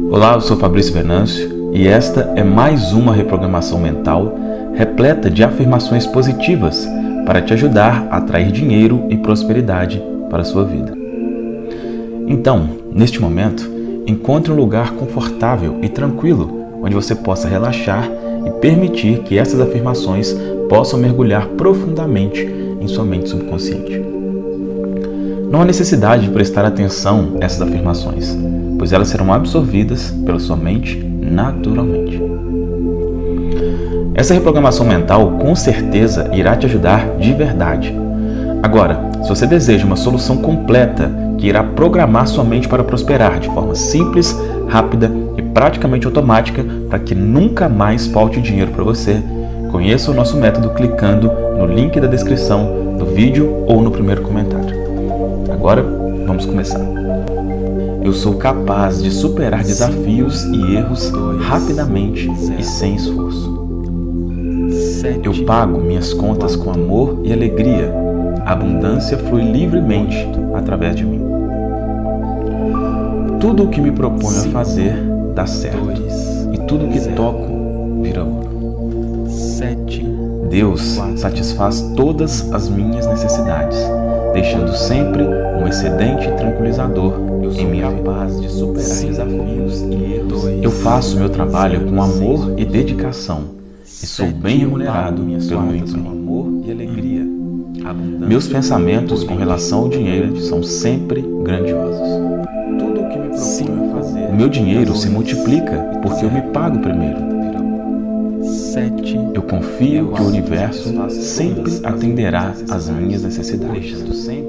Olá, eu sou Fabrício Venâncio e esta é mais uma reprogramação mental repleta de afirmações positivas para te ajudar a atrair dinheiro e prosperidade para a sua vida. Então, neste momento, encontre um lugar confortável e tranquilo onde você possa relaxar e permitir que essas afirmações possam mergulhar profundamente em sua mente subconsciente. Não há necessidade de prestar atenção a essas afirmações, pois elas serão absorvidas pela sua mente naturalmente. Essa reprogramação mental com certeza irá te ajudar de verdade. Agora, se você deseja uma solução completa que irá programar sua mente para prosperar de forma simples, rápida e praticamente automática para que nunca mais falte dinheiro para você, conheça o nosso método clicando no link da descrição do vídeo ou no primeiro comentário. Agora, vamos começar. Eu sou capaz de superar desafios e erros rapidamente e sem esforço. Eu pago minhas contas com amor e alegria. A abundância flui livremente através de mim. Tudo o que me proponho a fazer dá certo, e tudo o que toco vira ouro. Deus satisfaz todas as minhas necessidades, deixando sempre um excedente tranquilizador em minha vida. De superar desafios e erros. Eu faço meu trabalho com amor e dedicação e sou bem remunerado pelo meu empenho. Meus pensamentos com relação ao dinheiro são sempre grandiosos. Tudo o que me proponho a fazer. O meu dinheiro se multiplica porque eu me pago primeiro. Eu confio que o universo sempre atenderá às minhas necessidades.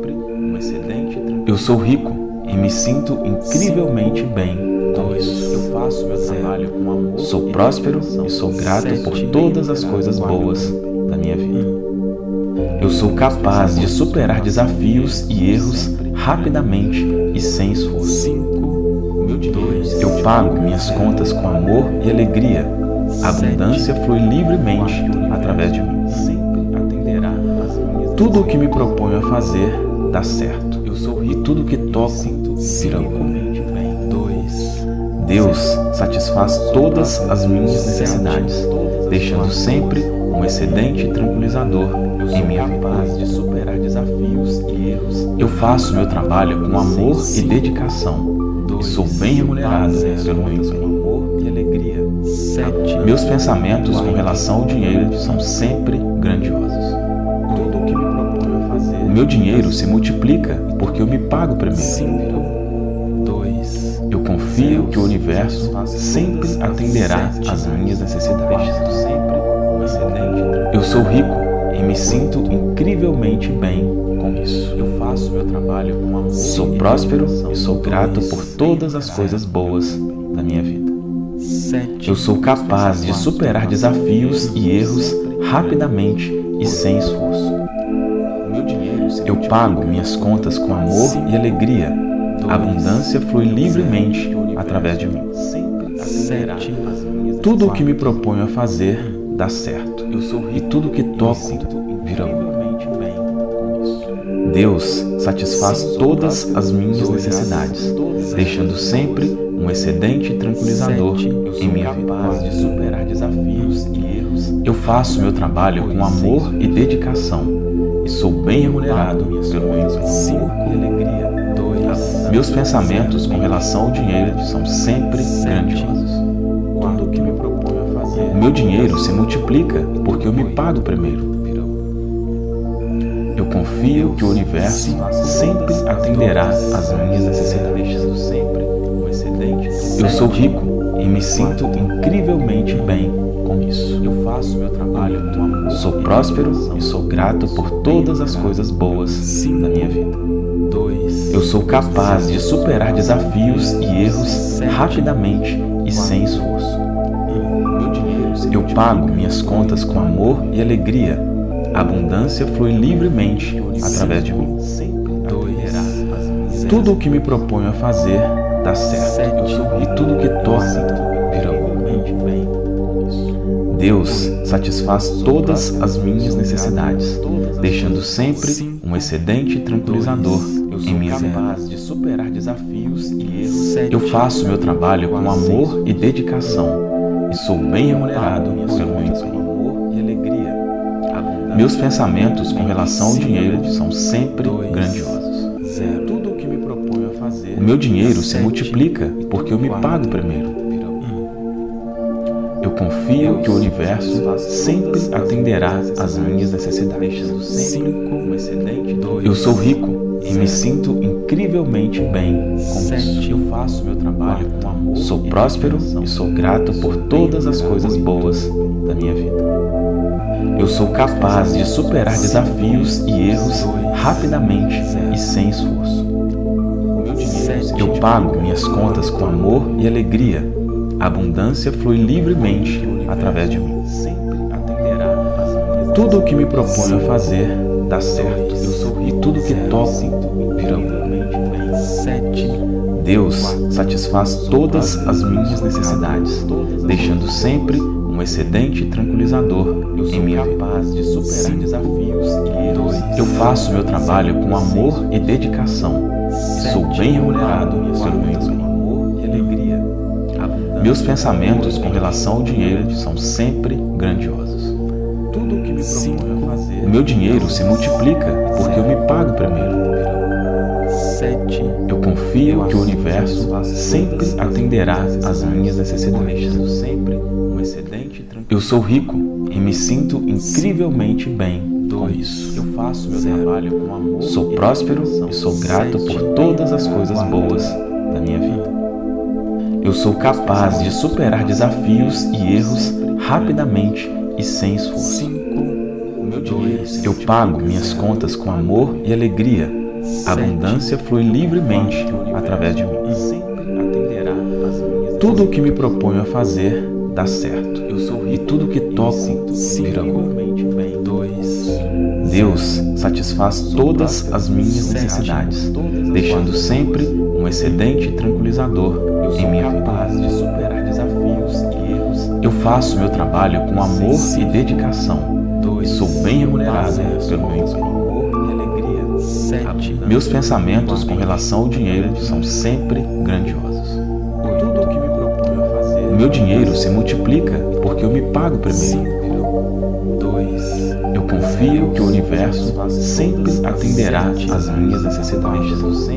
Eu sou rico e me sinto incrivelmente bem com isso. Eu faço meu trabalho com amor. Sou próspero e sou grato por todas as coisas boas da minha vida. Eu sou capaz de superar desafios e erros rapidamente e sem esforço. Eu pago minhas contas com amor e alegria. A abundância flui livremente através de mim. Tudo o que me proponho a fazer dá certo, e tudo o que toco vira ouro. Deus satisfaz todas as minhas necessidades, deixando sempre um excedente tranquilizador em minha vida. Eu faço meu trabalho com amor e dedicação e sou bem remunerado pelo meu empenho. Meus pensamentos com relação ao dinheiro são sempre grandiosos. O meu dinheiro se multiplica porque eu me pago primeiro. Eu confio que o universo sempre atenderá às minhas necessidades. Eu sou rico e me sinto incrivelmente bem com isso. Eu faço meu trabalho com amor. Sou próspero e sou grato por todas as coisas boas da minha vida. Eu sou capaz de superar desafios e erros rapidamente e sem esforço. Eu pago minhas contas com amor e alegria. A abundância flui livremente através de mim. Tudo o que me proponho a fazer dá certo, e tudo o que toco vira ouro. Deus satisfaz todas as minhas necessidades, deixando sempre um excedente tranquilizador em minha vida. Eu faço meu trabalho com amor e dedicação e sou bem remunerado pelo meu empenho. Meus pensamentos com relação ao dinheiro são sempre grandiosos. O meu dinheiro se multiplica porque eu me pago primeiro. Eu confio que o universo sempre atenderá às minhas necessidades. Eu sou rico e me sinto incrivelmente bem com isso. Eu faço meu trabalho com amor. Sou próspero e sou grato por todas as coisas boas da minha vida. Eu sou capaz de superar desafios e erros rapidamente e sem esforço. Eu pago minhas contas com amor e alegria. A abundância flui livremente através de mim. Tudo o que me proponho a fazer dá certo, e tudo o que toco vira ouro. Deus satisfaz todas as minhas necessidades, deixando sempre um excedente tranquilizador em minha vida. Eu sou capaz de superar desafios e erros. Eu faço meu trabalho com amor e dedicação e sou bem remunerado pelo meu empenho e alegria. Meus pensamentos com relação ao dinheiro são sempre grandiosos. Tudo o que me proponho a fazer, o meu dinheiro se multiplica porque eu me pago primeiro. Eu confio que o universo sempre atenderá às minhas necessidades. Eu sou rico e me sinto incrivelmente bem com isso. Eu faço meu trabalho com amor. Sou próspero e sou grato por todas as coisas boas da minha vida. Eu sou capaz de superar desafios e erros rapidamente e sem esforço. Eu pago minhas contas com amor e alegria. A abundância flui livremente através de mim. Tudo o que me proponho a fazer dá certo. E tudo o que toco virá. Deus satisfaz todas as minhas necessidades, deixando sempre um excedente tranquilizador em minha vida. Eu faço meu trabalho com amor e dedicação e sou bem remunerado pelo meu empenho. Meus pensamentos com relação ao dinheiro são sempre grandiosos. Tudo o que me proponho a fazer, o meu dinheiro se multiplica porque eu me pago primeiro. Eu confio que o universo sempre atenderá às minhas necessidades. Eu sou rico e me sinto incrivelmente bem com isso. Eu faço meu trabalho com amor. Sou próspero e sou grato por todas as coisas boas da minha vida. Eu sou capaz de superar desafios e erros rapidamente e sem esforço. Eu pago minhas contas com amor e alegria. A abundância flui livremente através de mim. Tudo o que me proponho a fazer dá certo. E tudo o que toco virá. Deus satisfaz todas as minhas necessidades, deixando sempre um excedente tranquilizador em minha vida. Eu faço meu trabalho com amor e dedicação e sou bem remunerado pelo meu empenho. Meus pensamentos com relação ao dinheiro são sempre grandiosos. Tudo o que me proponho a fazer, o meu dinheiro se multiplica porque eu me pago primeiro. Eu confio que o universo sempre atenderá às minhas necessidades.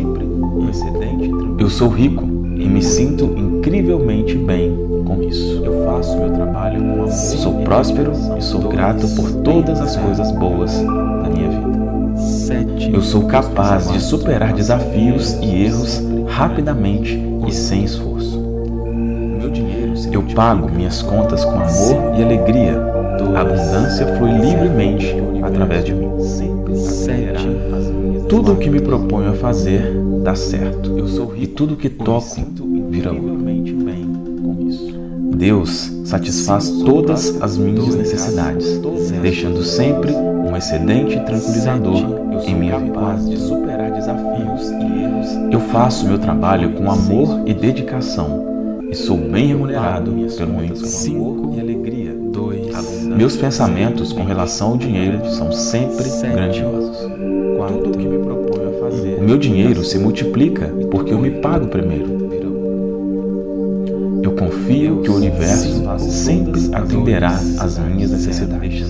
Eu sou rico e me sinto incrivelmente bem com isso. Eu faço meu trabalho com amor. Sou próspero e sou grato por todas as coisas boas da minha vida. Eu sou capaz de superar desafios e erros rapidamente e sem esforço. Eu pago minhas contas com amor e alegria. A abundância flui livremente através de mim. Tudo o que me proponho a fazer dá certo. E tudo o que toco virá. Deus satisfaz todas as minhas necessidades, deixando sempre um excedente tranquilizador em minha vida. Eu faço meu trabalho com amor e dedicação e sou bem remunerado pelo meu empenho e alegria. Meus pensamentos com relação ao dinheiro são sempre grandiosos. Tudo o que me proponho a fazer, o meu dinheiro se multiplica porque eu me pago primeiro. Eu confio que o universo sempre atenderá às minhas necessidades.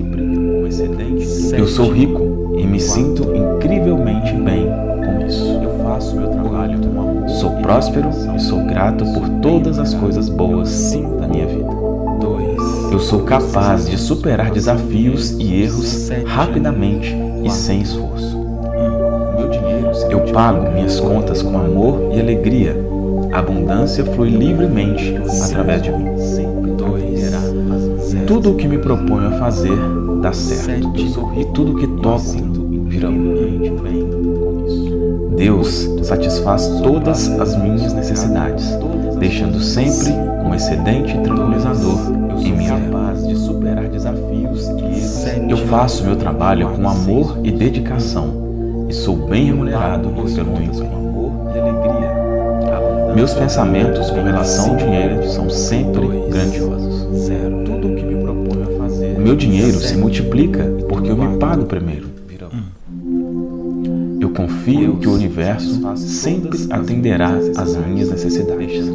Eu sou rico e me sinto incrivelmente bem com isso. Eu faço meu trabalho com amor. Sou próspero e sou grato por todas as coisas boas da minha vida. Eu sou capaz de superar desafios e erros rapidamente e sem esforço. Eu pago minhas contas com amor e alegria. A abundância flui livremente através de mim. Tudo o que me proponho a fazer dá certo. E tudo o que toco virá. Deus satisfaz todas as minhas necessidades, deixando sempre um excedente tranquilizador em minha vida. Eu faço meu trabalho com amor e dedicação e sou bem remunerado pelo meu empenho. Meus pensamentos com relação ao dinheiro são sempre grandiosos. Tudo o que me proponho a fazer, o meu dinheiro se multiplica porque eu me pago primeiro. confio que o universo sempre atenderá às minhas necessidades.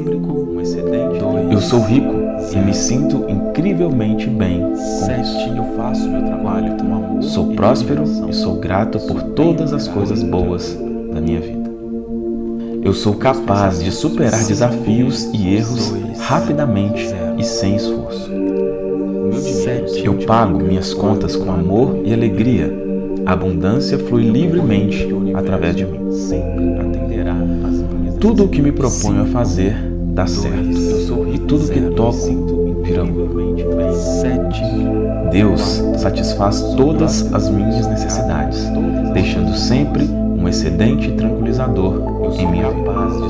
Eu sou rico e me sinto incrivelmente bem com isso. Eu faço meu trabalho com amor. Sou próspero e sou grato por todas as coisas boas da minha vida. Eu sou capaz de superar desafios e erros rapidamente e sem esforço. Eu pago minhas contas com amor e alegria. A abundância flui livremente através de mim. Tudo o que me proponho a fazer dá certo. E tudo que toco vira luz. Deus satisfaz todas as minhas necessidades, deixando sempre um excedente tranquilizador em minha vida.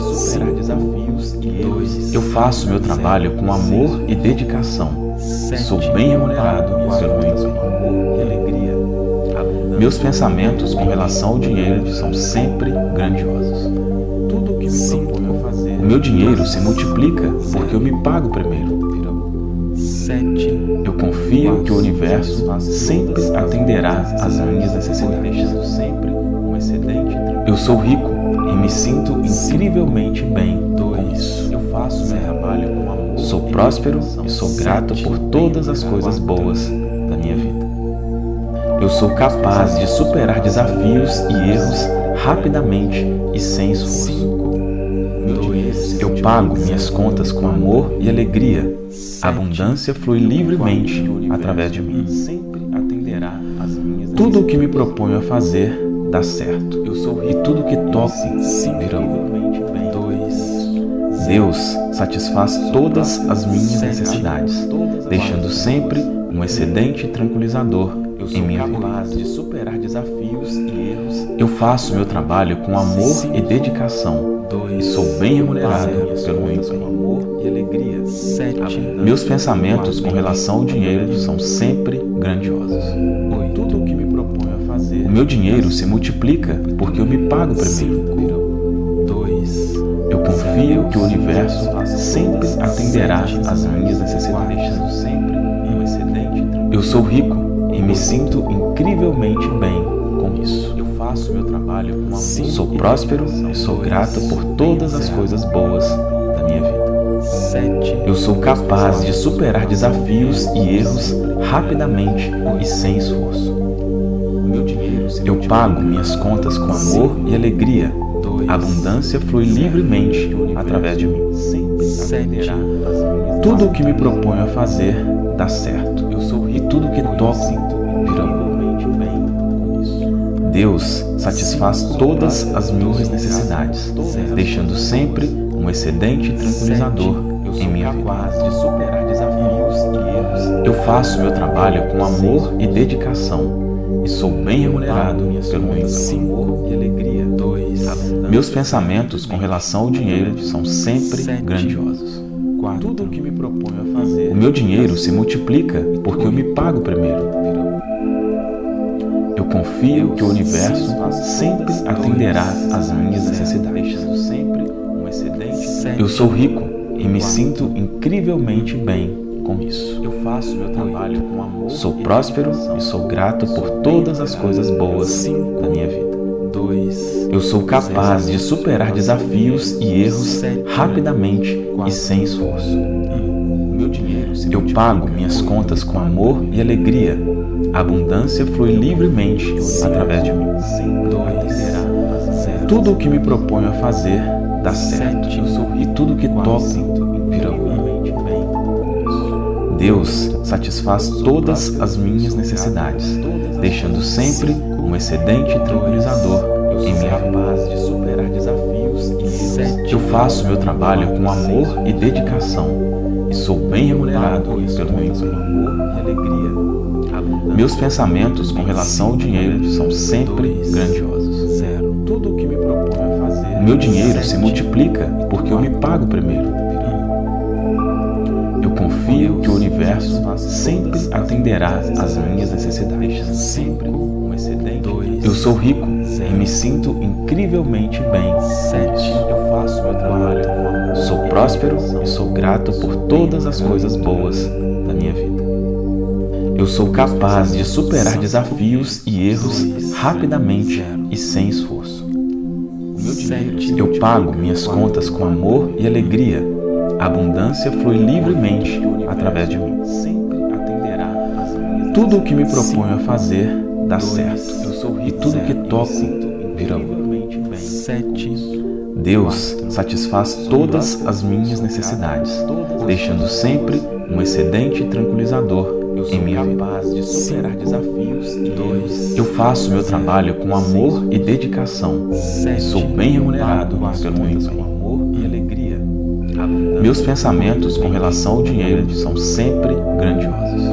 Eu faço meu trabalho com amor e dedicação. Sou bem remunerado pelo meu empenho. Meus pensamentos com relação ao dinheiro são sempre grandiosos. O meu dinheiro se multiplica porque eu me pago primeiro. Eu confio que o universo sempre atenderá às minhas necessidades. Eu sou rico e me sinto incrivelmente bem com isso. Sou próspero e sou grato por todas as coisas boas da minha vida. Eu sou capaz de superar desafios e erros rapidamente e sem esforço. Eu pago minhas contas com amor e alegria. A abundância flui livremente através de mim. Tudo o que me proponho a fazer dá certo. E tudo o que toco vira luz. Deus satisfaz todas as minhas necessidades, deixando sempre um excedente tranquilizador em minha vida. Eu faço meu trabalho com amor e dedicação e sou bem remunerado pelo meu empenho. Meus pensamentos com relação ao dinheiro são sempre grandiosos. O meu dinheiro se multiplica porque eu me pago primeiro. Eu confio que o universo sempre atenderá às minhas necessidades. Eu sou rico e me sinto incrivelmente bem com isso. Sou próspero e sou grato por todas as coisas boas da minha vida. Eu sou capaz de superar desafios e erros rapidamente e sem esforço. Eu pago minhas contas com amor e alegria. A abundância flui livremente através de mim. Tudo o que me proponho a fazer dá certo. E tudo que toco vira luz. Deus satisfaz todas as minhas necessidades, deixando sempre um excedente tranquilizador em minha vida. Eu faço meu trabalho com amor e dedicação e sou bem remunerado pelo meu empenho. Meus pensamentos com relação ao dinheiro são sempre grandiosos. Tudo o que me proponho a fazer. O meu dinheiro se multiplica porque eu me pago primeiro. Eu confio que o universo sempre atenderá às minhas necessidades. Eu sou rico e me sinto incrivelmente bem com isso. Sou próspero e sou grato por todas as coisas boas da minha vida. Eu sou capaz de superar desafios e erros rapidamente e sem esforço. Eu pago minhas contas com amor e alegria. A abundância flui livremente através de mim. Tudo o que me proponho a fazer dá certo. E tudo o que toco vira luz. Deus satisfaz todas as minhas necessidades, deixando sempre um excedente tranquilizador em minha vida. Eu faço meu trabalho com amor e dedicação e sou bem remunerado pelo meu empenho. Meus pensamentos com relação ao dinheiro são sempre grandiosos. O meu dinheiro se multiplica porque eu me pago primeiro. Eu confio que o universo sempre atenderá às minhas necessidades. Eu sou rico e me sinto incrivelmente bem. Sou próspero e sou grato por todas as coisas boas da minha vida. Eu sou capaz de superar desafios e erros rapidamente e sem esforço. Eu pago minhas contas com amor e alegria. A abundância flui livremente através de mim. Tudo o que me proponho a fazer dá certo. E tudo que toco vira luz. Deus satisfaz todas as minhas necessidades, deixando sempre um excedente tranquilizador em minha vida. Eu faço meu trabalho com amor e dedicação. Sou bem remunerado pelo meu empenho. Meus pensamentos com relação ao dinheiro são sempre grandiosos.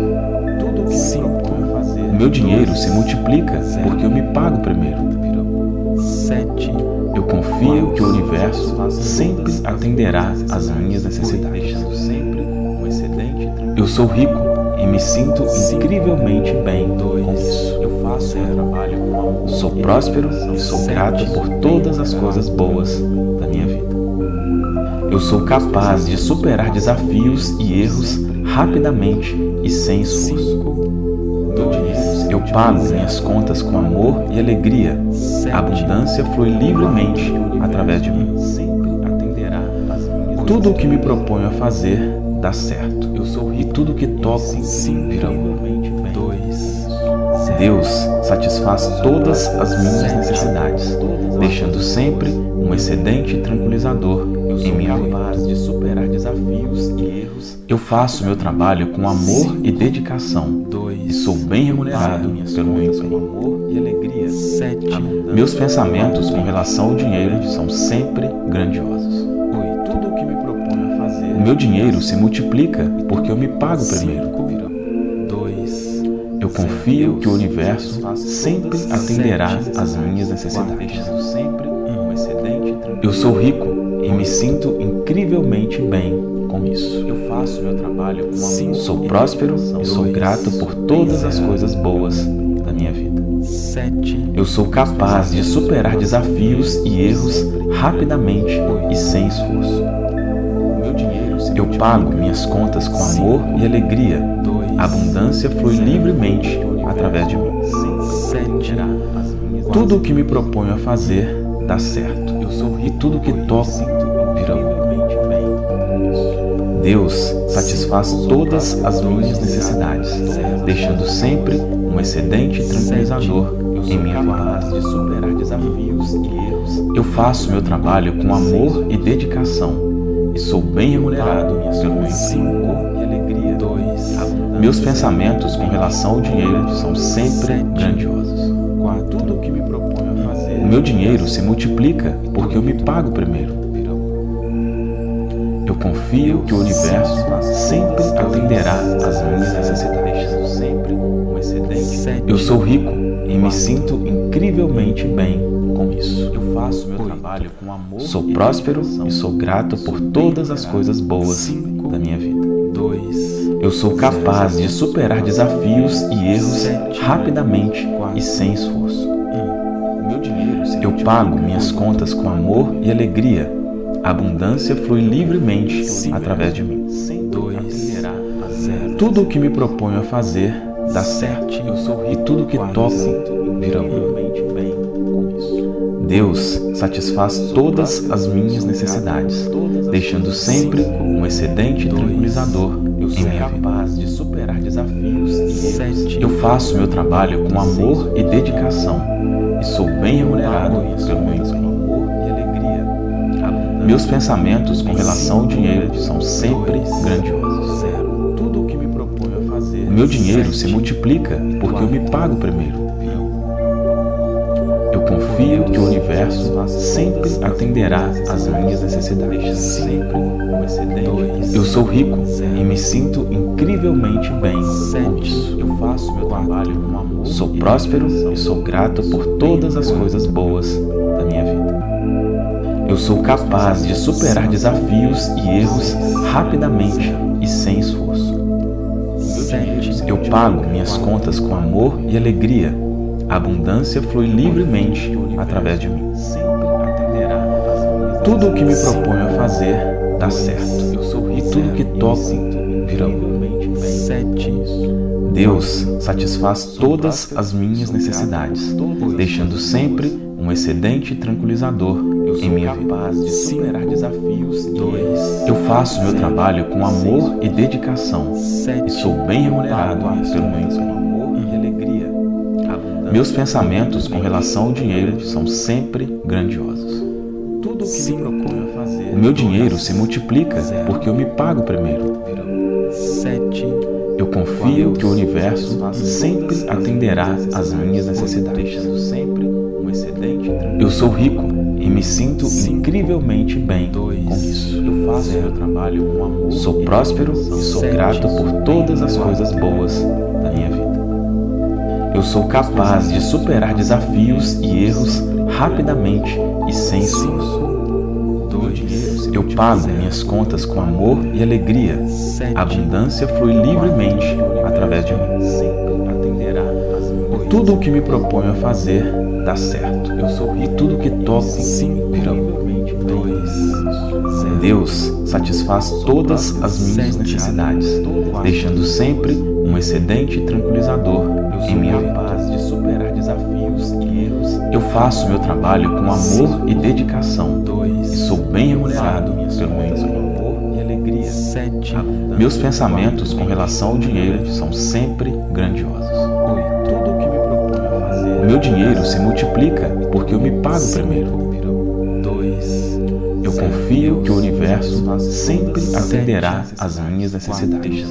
O meu dinheiro se multiplica porque eu me pago primeiro. Eu confio que o universo sempre atenderá às minhas necessidades. Eu sou rico e me sinto incrivelmente bem com isso. Sou próspero e sou grato por todas as coisas boas da minha vida. Eu sou capaz de superar desafios e erros rapidamente e sem esforço. Eu pago minhas contas com amor e alegria. A abundância flui livremente através de mim. Tudo o que me proponho a fazer dá certo. E tudo que toco vira luz. Deus satisfaz todas as minhas necessidades, deixando sempre um excedente tranquilizador em minha vida. Eu faço meu trabalho com amor e dedicação e sou bem remunerado pelo meu empenho. Meus pensamentos com relação ao dinheiro são sempre grandiosos. O meu dinheiro se multiplica porque eu me pago primeiro. Eu confio que o universo sempre atenderá às minhas necessidades. Eu sou rico e me sinto incrivelmente bem com isso. Sou próspero e sou grato por todas as coisas boas da minha vida. Eu sou capaz de superar desafios e erros rapidamente e sem esforço. Eu pago minhas contas com amor e alegria. A abundância flui livremente através de mim. Tudo o que me proponho a fazer dá certo. E tudo que toco vira luz. Deus satisfaz todas as minhas necessidades, deixando sempre um excedente tranquilizador em minha vida. Eu faço meu trabalho com amor e dedicação e sou bem remunerado pelo meu empenho. Meus pensamentos com relação ao dinheiro são sempre grandiosos. O meu dinheiro se multiplica porque eu me pago primeiro. Eu confio que o universo sempre atenderá às minhas necessidades. Eu sou rico e me sinto incrivelmente bem com isso. Sou próspero e sou grato por todas as coisas boas da minha vida. Eu sou capaz de superar desafios e erros rapidamente e sem esforço. Eu pago minhas contas com amor e alegria. A abundância flui livremente através de mim. Tudo o que me proponho a fazer dá certo. E tudo que toco vira luz. Deus satisfaz todas as minhas necessidades, deixando sempre um excedente tranquilizador em minha vida. Eu faço meu trabalho com amor e dedicação e sou bem remunerado pelo meu empenho. Meus pensamentos com relação ao dinheiro são sempre grandiosos. O meu dinheiro se multiplica porque eu me pago primeiro. Eu confio que o universo sempre atenderá às minhas necessidades. Eu sou rico e me sinto incrivelmente bem com isso. Sou próspero e sou grato por todas as coisas boas da minha vida. Eu sou capaz de superar desafios e erros rapidamente e sem esforço. Eu pago minhas contas com amor e alegria. A abundância flui livremente através de mim. Tudo o que me proponho a fazer dá certo. E tudo que toco vira luz. Deus satisfaz todas as minhas necessidades, deixando sempre um excedente tranquilizador em minha vida. De superar desafios. 2. Eu faço meu trabalho com amor e dedicação e sou bem remunerado pelo meu empenho. Amor e alegria. Meus pensamentos com relação ao dinheiro são sempre grandiosos. Tudo o que me proponho a fazer. O meu dinheiro se multiplica porque eu me pago primeiro. 7. Eu confio que o universo sempre atenderá às minhas necessidades. Eu sou rico e me sinto incrivelmente bem com isso. Eu faço meu trabalho com amor. Sou próspero e sou grato por todas as coisas boas da minha vida. Eu sou capaz de superar desafios e erros rapidamente e sem esforço. Eu pago minhas contas com amor e alegria. A abundância flui livremente através de mim. Tudo o que me proponho a fazer dá certo. Eu sou rico E tudo que toco virá. Deus satisfaz todas as minhas necessidades, deixando sempre um excedente tranquilizador em minha vida. capaz de superar desafios e erros. Eu faço meu trabalho com amor e dedicação 2. e sou bem remunerado pelo meu empenho. Amor e alegria. 7. Meus pensamentos com relação ao dinheiro são sempre grandiosos. 8. Tudo o que me proponho a fazer. O meu dinheiro se multiplica porque eu me pago primeiro. 2. Eu confio que o universo sempre atenderá às minhas necessidades.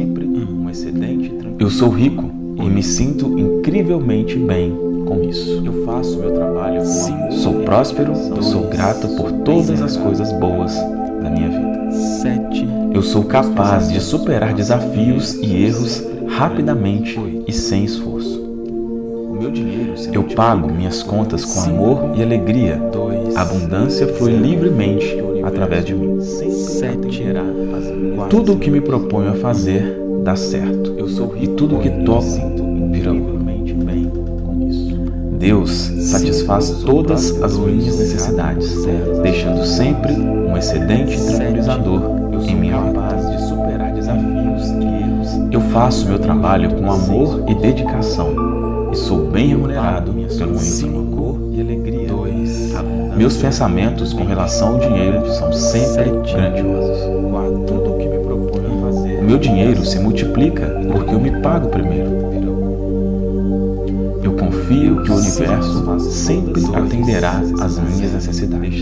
Eu sou rico e me sinto incrivelmente bem com isso. Eu faço meu trabalho com amor. Sou próspero e sou grato por todas as coisas boas da minha vida. 7. Eu sou capaz de superar desafios e erros rapidamente e sem esforço. O meu dinheiro se Eu pago minhas contas com amor e alegria. 2. A abundância flui livremente através de mim. 7. Tudo o que me proponho a fazer dá certo. Eu sou rico E tudo que toco virá. bem com isso. Deus satisfaz todas as minhas necessidades, deixando sempre um excedente tranquilizador em minha vida. Capaz de superar desafios e erros. Eu faço meu trabalho com amor e dedicação e sou bem remunerado pelo meu empenho. Amor e alegria. 2. Meus pensamentos com relação ao dinheiro são sempre grandiosos. 4. Tudo o que me proponho a fazer. O meu dinheiro se multiplica porque eu me pago primeiro. Eu confio que o universo sempre atenderá às minhas necessidades.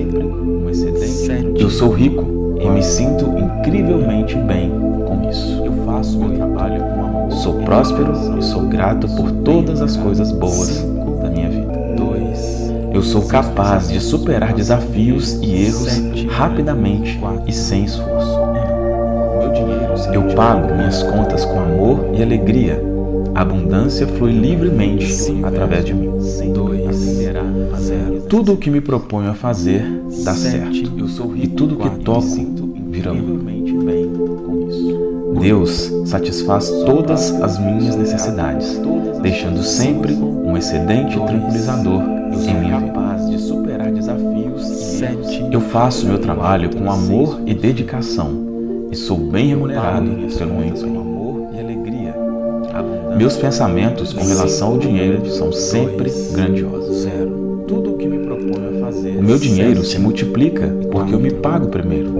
Eu sou rico e me sinto incrivelmente bem com isso. Eu faço meu trabalho com amor. Sou próspero e sou grato por todas as coisas boas da minha vida. 2. Eu sou capaz de superar desafios e erros rapidamente e sem esforço. Meu dinheiro se Eu pago minhas contas com amor e alegria. A abundância flui livremente através de mim. 2. Tudo o que me proponho a fazer dá certo. Eu sou rico E tudo que toco virá. bem com isso. Deus satisfaz todas as minhas necessidades, deixando sempre um excedente tranquilizador em minha vida. Capaz de superar desafios e erros. 7. Eu faço meu trabalho com amor e dedicação e sou bem remunerado pelo meu empenho. Amor e alegria. Meus pensamentos com relação ao dinheiro são sempre grandiosos. 0. Tudo o que me proponho a fazer. O meu dinheiro se multiplica porque eu me pago primeiro.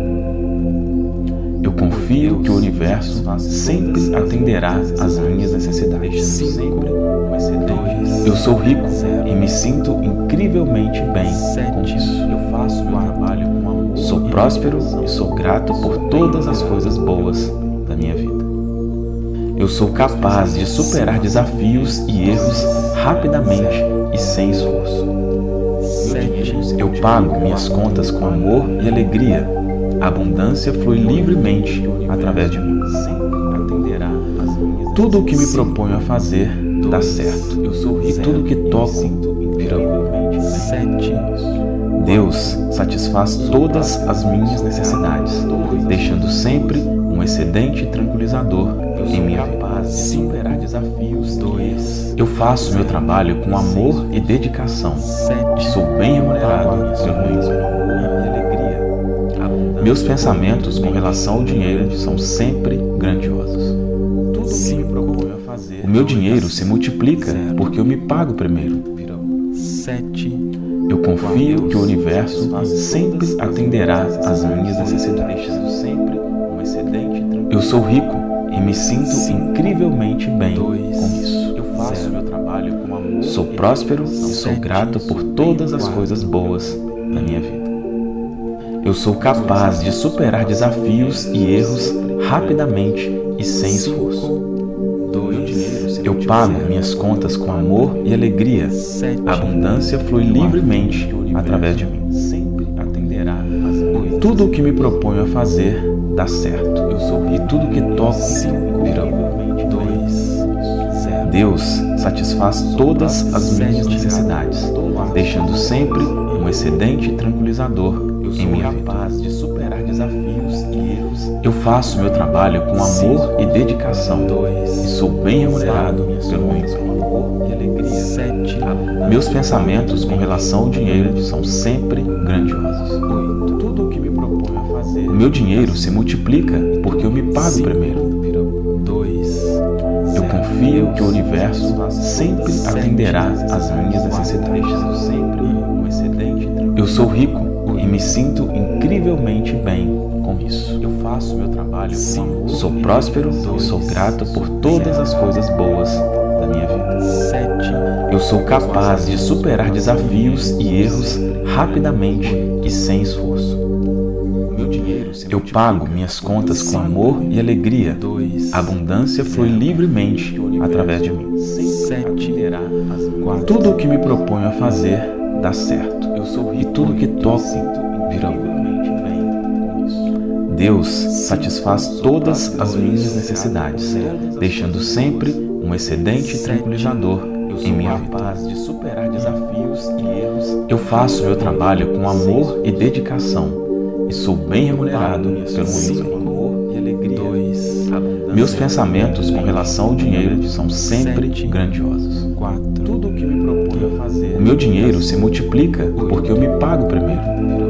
Eu confio que o universo sempre atenderá às minhas necessidades. Eu sou rico e me sinto incrivelmente bem com isso. Eu faço meu trabalho com amor. Sou próspero e sou grato por todas as coisas boas da minha vida. Eu sou capaz de superar desafios e erros rapidamente e sem esforço. Eu pago minhas contas com amor e alegria. A abundância flui livremente através de mim. Tudo o que me proponho a fazer dá certo. Eu sou rico E tudo que toco virá. 7. Deus satisfaz todas as minhas necessidades, deixando sempre um excedente tranquilizador em minha vida. Capaz de superar desafios. 2. Eu faço meu trabalho com amor e dedicação e sou bem remunerado pelo meu empenho. Meus pensamentos com relação ao dinheiro são sempre grandiosos. Tudo o que me proponho a fazer. O meu dinheiro se multiplica porque eu me pago primeiro. 7, Eu confio que o universo sempre atenderá às minhas necessidades. Eu sou rico e me sinto incrivelmente bem com isso. Eu faço meu trabalho com amor. Sou próspero e sou grato por todas as coisas boas da minha vida. Eu sou capaz de superar desafios e erros rapidamente e sem esforço. Eu pago minhas contas com amor e alegria. A abundância flui livremente através de mim. Tudo o que me proponho a fazer dá certo. E tudo que toco vira ouro. Deus satisfaz todas as minhas necessidades, deixando sempre um excedente tranquilizador em minha vida. Eu faço meu trabalho com amor e dedicação e sou bem remunerado pelo meu emprego. Meus pensamentos com relação ao dinheiro são sempre grandiosos. O meu dinheiro se multiplica porque eu me pago primeiro. Eu confio que o universo sempre atenderá às minhas necessidades. Eu sou rico e me sinto incrivelmente bem com isso. Eu faço meu trabalho com amor. Sou próspero e sou grato por todas as coisas boas da minha vida. Eu sou capaz de superar desafios e erros rapidamente e sem esforço. Eu pago minhas contas com amor e alegria. A abundância flui livremente através de mim. Tudo o que me proponho a fazer dá certo. E tudo que toco vira ouro. Deus satisfaz todas as minhas necessidades, deixando sempre um excedente tranquilizador em minha vida. Eu faço meu trabalho com amor e dedicação e sou bem remunerado pelo meu emprego. Meus pensamentos com relação ao dinheiro são sempre grandiosos. O meu dinheiro se multiplica porque eu me pago primeiro.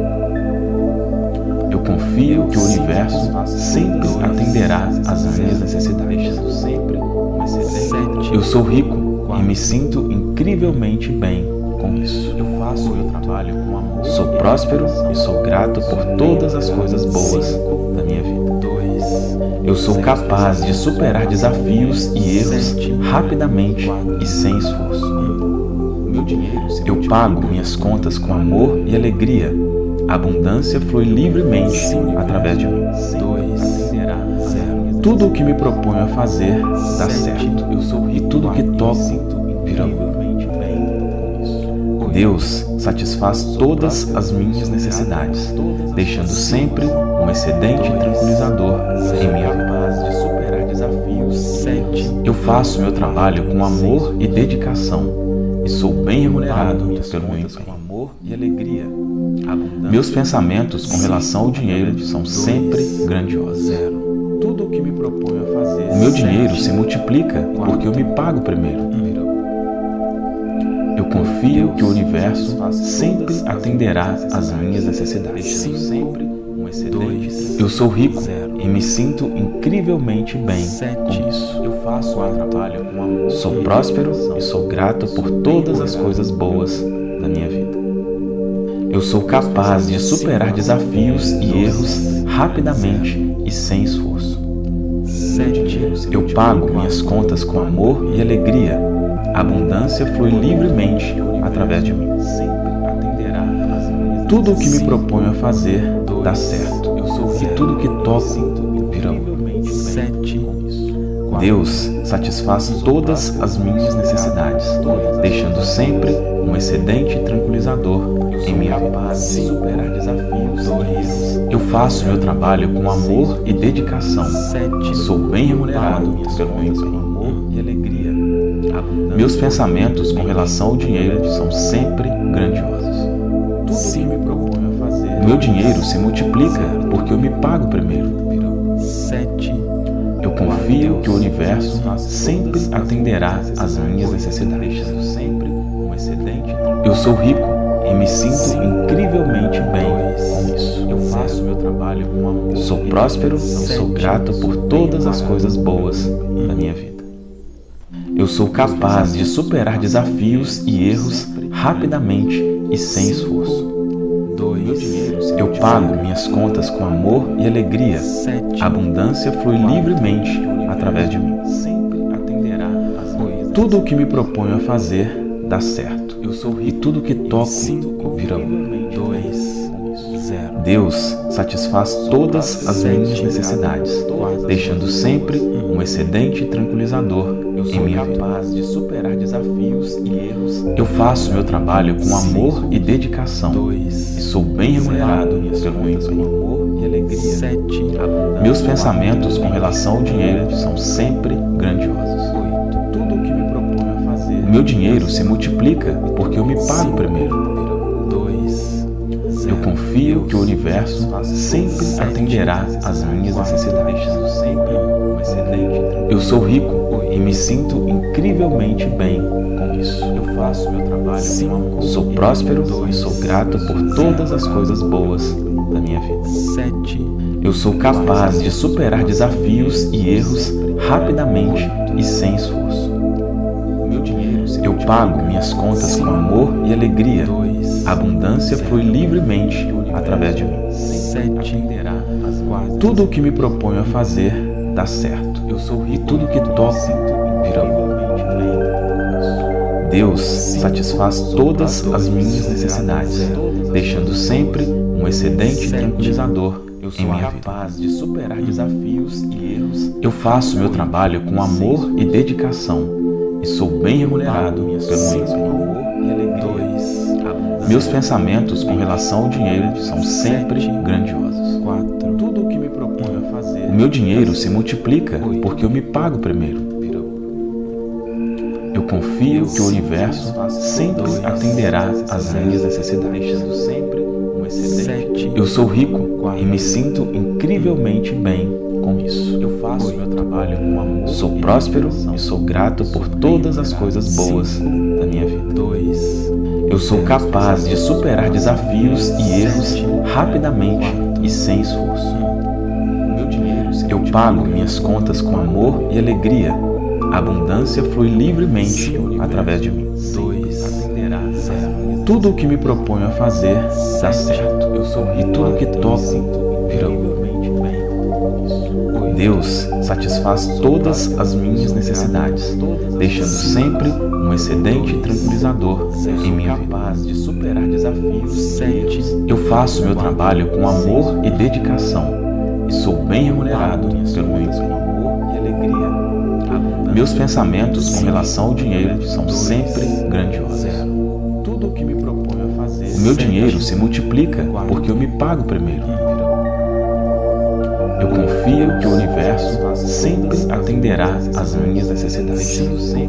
Eu confio que o universo sempre atenderá às minhas necessidades. Eu sou rico e me sinto incrivelmente bem com isso. Eu faço meu trabalho com amor. Sou próspero e sou grato por todas as coisas boas da minha vida. Eu sou capaz de superar desafios e erros rapidamente e sem esforço. Eu pago minhas contas com amor e alegria. A abundância flui livremente através de mim. Tudo o que me proponho a fazer dá certo. E tudo que toco vira ouro. Deus satisfaz todas as minhas necessidades, deixando sempre um excedente tranquilizador em minha vida. Eu faço meu trabalho com amor e dedicação e sou bem remunerado pelo meu emprego. Meus pensamentos com relação ao dinheiro são sempre grandiosos. O meu dinheiro se multiplica porque eu me pago primeiro. Eu confio que o universo sempre atenderá às minhas necessidades. Eu sou rico e me sinto incrivelmente bem com isso. Eu faço meu trabalho com amor. Sou próspero e sou grato por todas as coisas boas da minha vida. Eu sou capaz de superar desafios e erros rapidamente e sem esforço. Eu pago minhas contas com amor e alegria. A abundância flui livremente através de mim. Tudo o que me proponho a fazer dá certo. E tudo que toco vira ouro. Deus satisfaz todas as minhas necessidades, deixando sempre um excedente tranquilizador em minha vida. Eu faço meu trabalho com amor e dedicação e sou bem remunerado pelo meu emprego. Meus pensamentos com relação ao dinheiro são sempre grandiosos. O meu dinheiro se multiplica porque eu me pago primeiro. Eu confio que o universo sempre atenderá às minhas necessidades. Eu sou rico e me sinto incrivelmente bem com isso. Eu faço meu trabalho com amor. Sou próspero e sou grato por todas as coisas boas da minha vida. Eu sou capaz de superar desafios e erros rapidamente e sem esforço. Eu pago minhas contas com amor e alegria. A abundância flui livremente através de mim. Tudo o que me proponho a fazer dá certo. E tudo o que toco vira ouro. Deus satisfaz todas as minhas necessidades, deixando sempre um excedente tranquilizador em minha vida. Eu faço meu trabalho com amor e dedicação e sou bem remunerado pelo meu empenho. Meus pensamentos com relação ao dinheiro são sempre grandiosos. O meu dinheiro se multiplica porque eu me pago primeiro. Eu confio que o universo sempre atenderá às minhas necessidades. Eu sou rico e me sinto incrivelmente bem com isso. Eu faço meu trabalho com amor. Sou próspero e sou grato por todas as coisas boas da minha vida. Eu sou capaz de superar desafios e erros rapidamente e sem esforço. Eu pago minhas contas com amor e alegria. A abundância flui livremente através de mim. Tudo o que me proponho a fazer dá certo. E tudo o que toco vira ouro. Deus satisfaz todas as minhas necessidades, deixando sempre um excedente tranquilizador em minha vida. Eu faço meu trabalho com amor e dedicação e sou bem remunerado pelo meu empenho. Meus pensamentos com relação ao dinheiro são sempre grandiosos. Tudo o que me proponho a fazer. O meu dinheiro se multiplica porque eu me pago primeiro. Eu confio que o universo sempre atenderá às minhas necessidades. Eu sou rico e me sinto incrivelmente bem com isso. Eu faço meu trabalho com amor. Sou próspero e sou grato por todas as coisas boas da minha vida. Eu sou capaz de superar desafios e erros rapidamente e sem esforço. Eu pago minhas contas com amor e alegria. A abundância flui livremente através de mim. Tudo o que me proponho a fazer dá certo. E tudo o que toco vira ouro. Deus satisfaz todas as minhas necessidades, deixando sempre um excedente tranquilizador em minha vida. Eu faço meu trabalho com amor e dedicação e sou bem remunerado pelo meu empenho. Meus pensamentos com relação ao dinheiro são sempre grandiosos. O meu dinheiro se multiplica porque eu me pago primeiro. Eu confio que o universo sempre atenderá às minhas necessidades.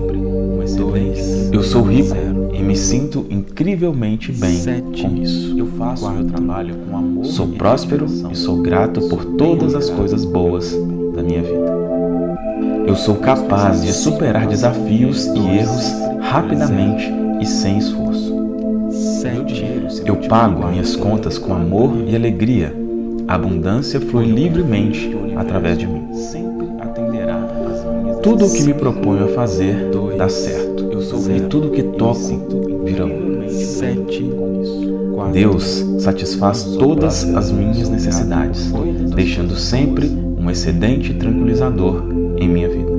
Eu sou rico e me sinto incrivelmente bem com isso. Eu faço meu trabalho com amor. Sou próspero e sou grato por todas as coisas boas da minha vida. Eu sou capaz de superar desafios e erros rapidamente e sem esforço. Eu pago minhas contas com amor e alegria. A abundância flui livremente através de mim. Tudo o que me proponho a fazer dá certo. E tudo o que toco vira ouro. Deus satisfaz todas as minhas necessidades, deixando sempre um excedente tranquilizador em minha vida.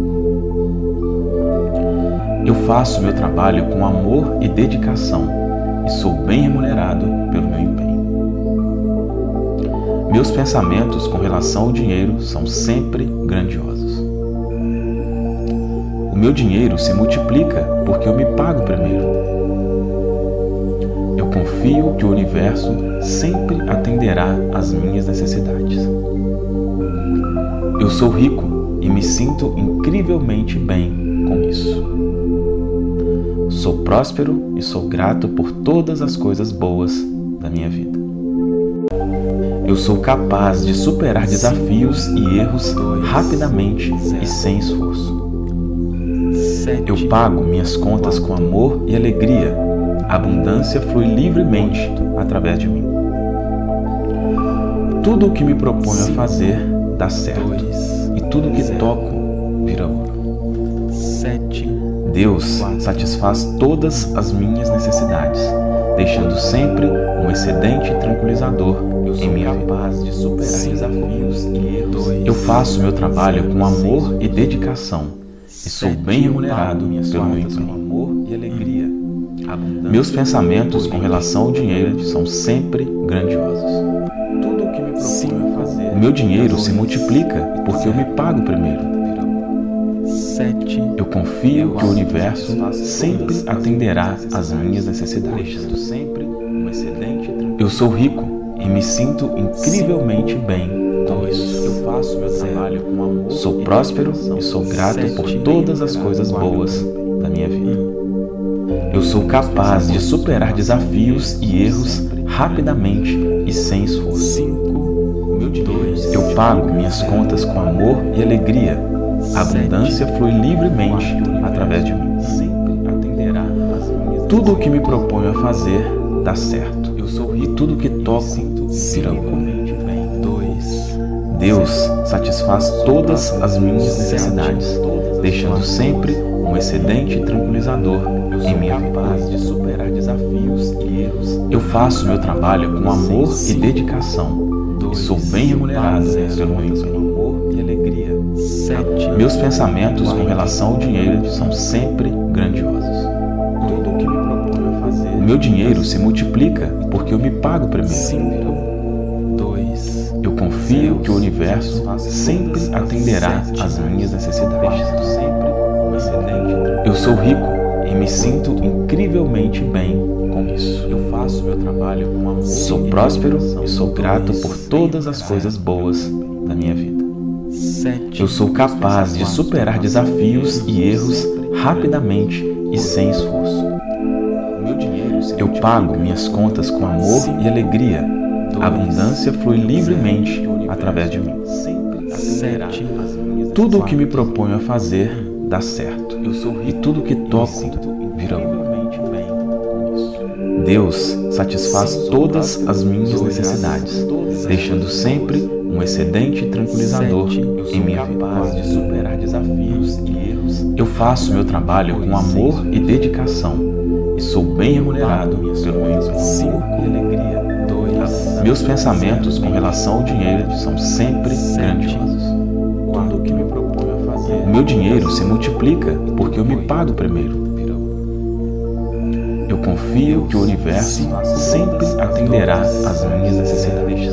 Eu faço meu trabalho com amor e dedicação e sou bem remunerado pelo meu empenho. Meus pensamentos com relação ao dinheiro são sempre grandiosos. O meu dinheiro se multiplica porque eu me pago primeiro. Eu confio que o universo sempre atenderá às minhas necessidades. Eu sou rico e me sinto incrivelmente bem com isso. Sou próspero e sou grato por todas as coisas boas da minha vida. Eu sou capaz de superar desafios e erros rapidamente e sem esforço. Eu pago minhas contas com amor e alegria. A abundância flui livremente através de mim. Tudo o que me proponho a fazer dá certo. E tudo o que toco vira ouro. Deus satisfaz todas as minhas necessidades, deixando sempre um excedente tranquilizador em minha vida. Eu faço meu trabalho com amor e dedicação e sou bem remunerado pelo meu empenho. Meus pensamentos com relação ao dinheiro são sempre grandiosos. O meu dinheiro se multiplica porque eu me pago primeiro. Eu confio que o universo sempre atenderá às minhas necessidades. Eu sou rico e me sinto incrivelmente bem com isso. Eu faço meu trabalho com amor. Sou próspero e sou grato por todas as coisas boas da minha vida. Eu sou capaz de superar desafios e erros rapidamente e sem esforço. Eu pago minhas contas com amor e alegria. A abundância flui livremente através de mim. Tudo o que me proponho a fazer dá certo. E tudo o que toco vira ouro. Deus satisfaz todas as minhas necessidades, deixando sempre um excedente tranquilizador em minha vida. Eu faço meu trabalho com amor e dedicação e sou bem remunerado pelo meu empenho. Meus pensamentos com relação ao dinheiro são sempre grandiosos. O meu dinheiro se multiplica porque eu me pago primeiro. Eu confio que o universo sempre atenderá às minhas necessidades. Eu sou rico e me sinto incrivelmente bem com isso. Eu faço meu trabalho com amor. Sou próspero e sou grato por todas as coisas boas da minha vida. Eu sou capaz de superar desafios e erros rapidamente e sem esforço. Eu pago minhas contas com amor e alegria. A abundância flui livremente através de mim. Tudo o que me proponho a fazer dá certo. E tudo o que toco vira ouro. Deus satisfaz todas as minhas necessidades, deixando sempre um excedente tranquilizador em minha vida. Eu faço meu trabalho com amor e dedicação e sou bem remunerado pelo meu empenho. Meus pensamentos com relação ao dinheiro são sempre grandiosos. O meu dinheiro se multiplica porque eu me pago primeiro. Eu confio que o universo sempre atenderá às minhas necessidades.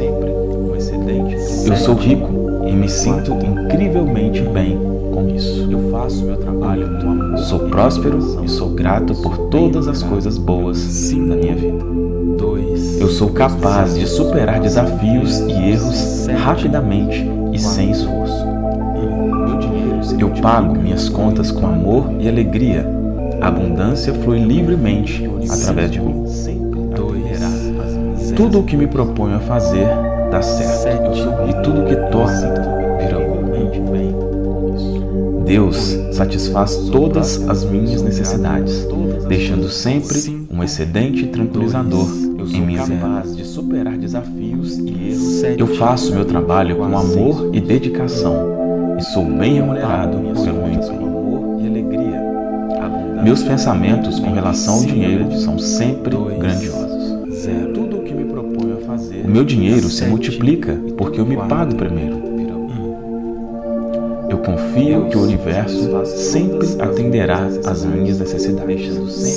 Eu sou rico e me sinto incrivelmente bem com isso. Eu faço meu trabalho com amor. Sou próspero e sou grato por todas as coisas boas da minha vida. Eu sou capaz de superar desafios e erros rapidamente e sem esforço. Eu pago minhas contas com amor e alegria. A abundância flui livremente através de mim. Tudo o que me proponho a fazer dá certo. E tudo o que toco vira ouro. Deus satisfaz todas as minhas necessidades, deixando sempre um excedente tranquilizador em minha vida. Eu faço meu trabalho com amor e dedicação e sou bem remunerado pelo meu empenho. Meus pensamentos com relação ao dinheiro são sempre grandiosos. O meu dinheiro se multiplica porque eu me pago primeiro. Eu confio que o universo sempre atenderá às minhas necessidades.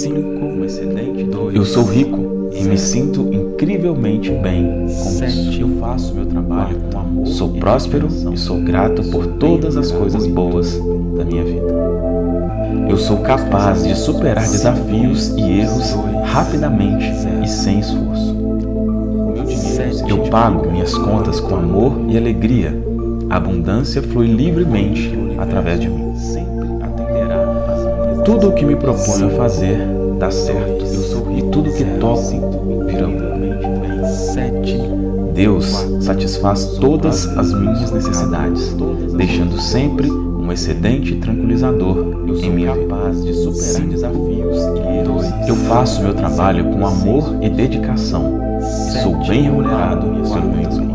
Eu sou rico e me sinto incrivelmente bem com isso. Eu faço meu trabalho com amor. Sou próspero e sou grato por todas as coisas boas da minha vida. Eu sou capaz de superar desafios e erros rapidamente e sem esforço. Eu pago minhas contas com amor e alegria. A abundância flui livremente através de mim. Tudo o que me proponho a fazer dá certo. E tudo o que toco vira ouro. Deus satisfaz todas as minhas necessidades, deixando sempre um excedente tranquilizador em minha vida. Eu faço meu trabalho com amor e dedicação e sou bem remunerado pelo meu empenho.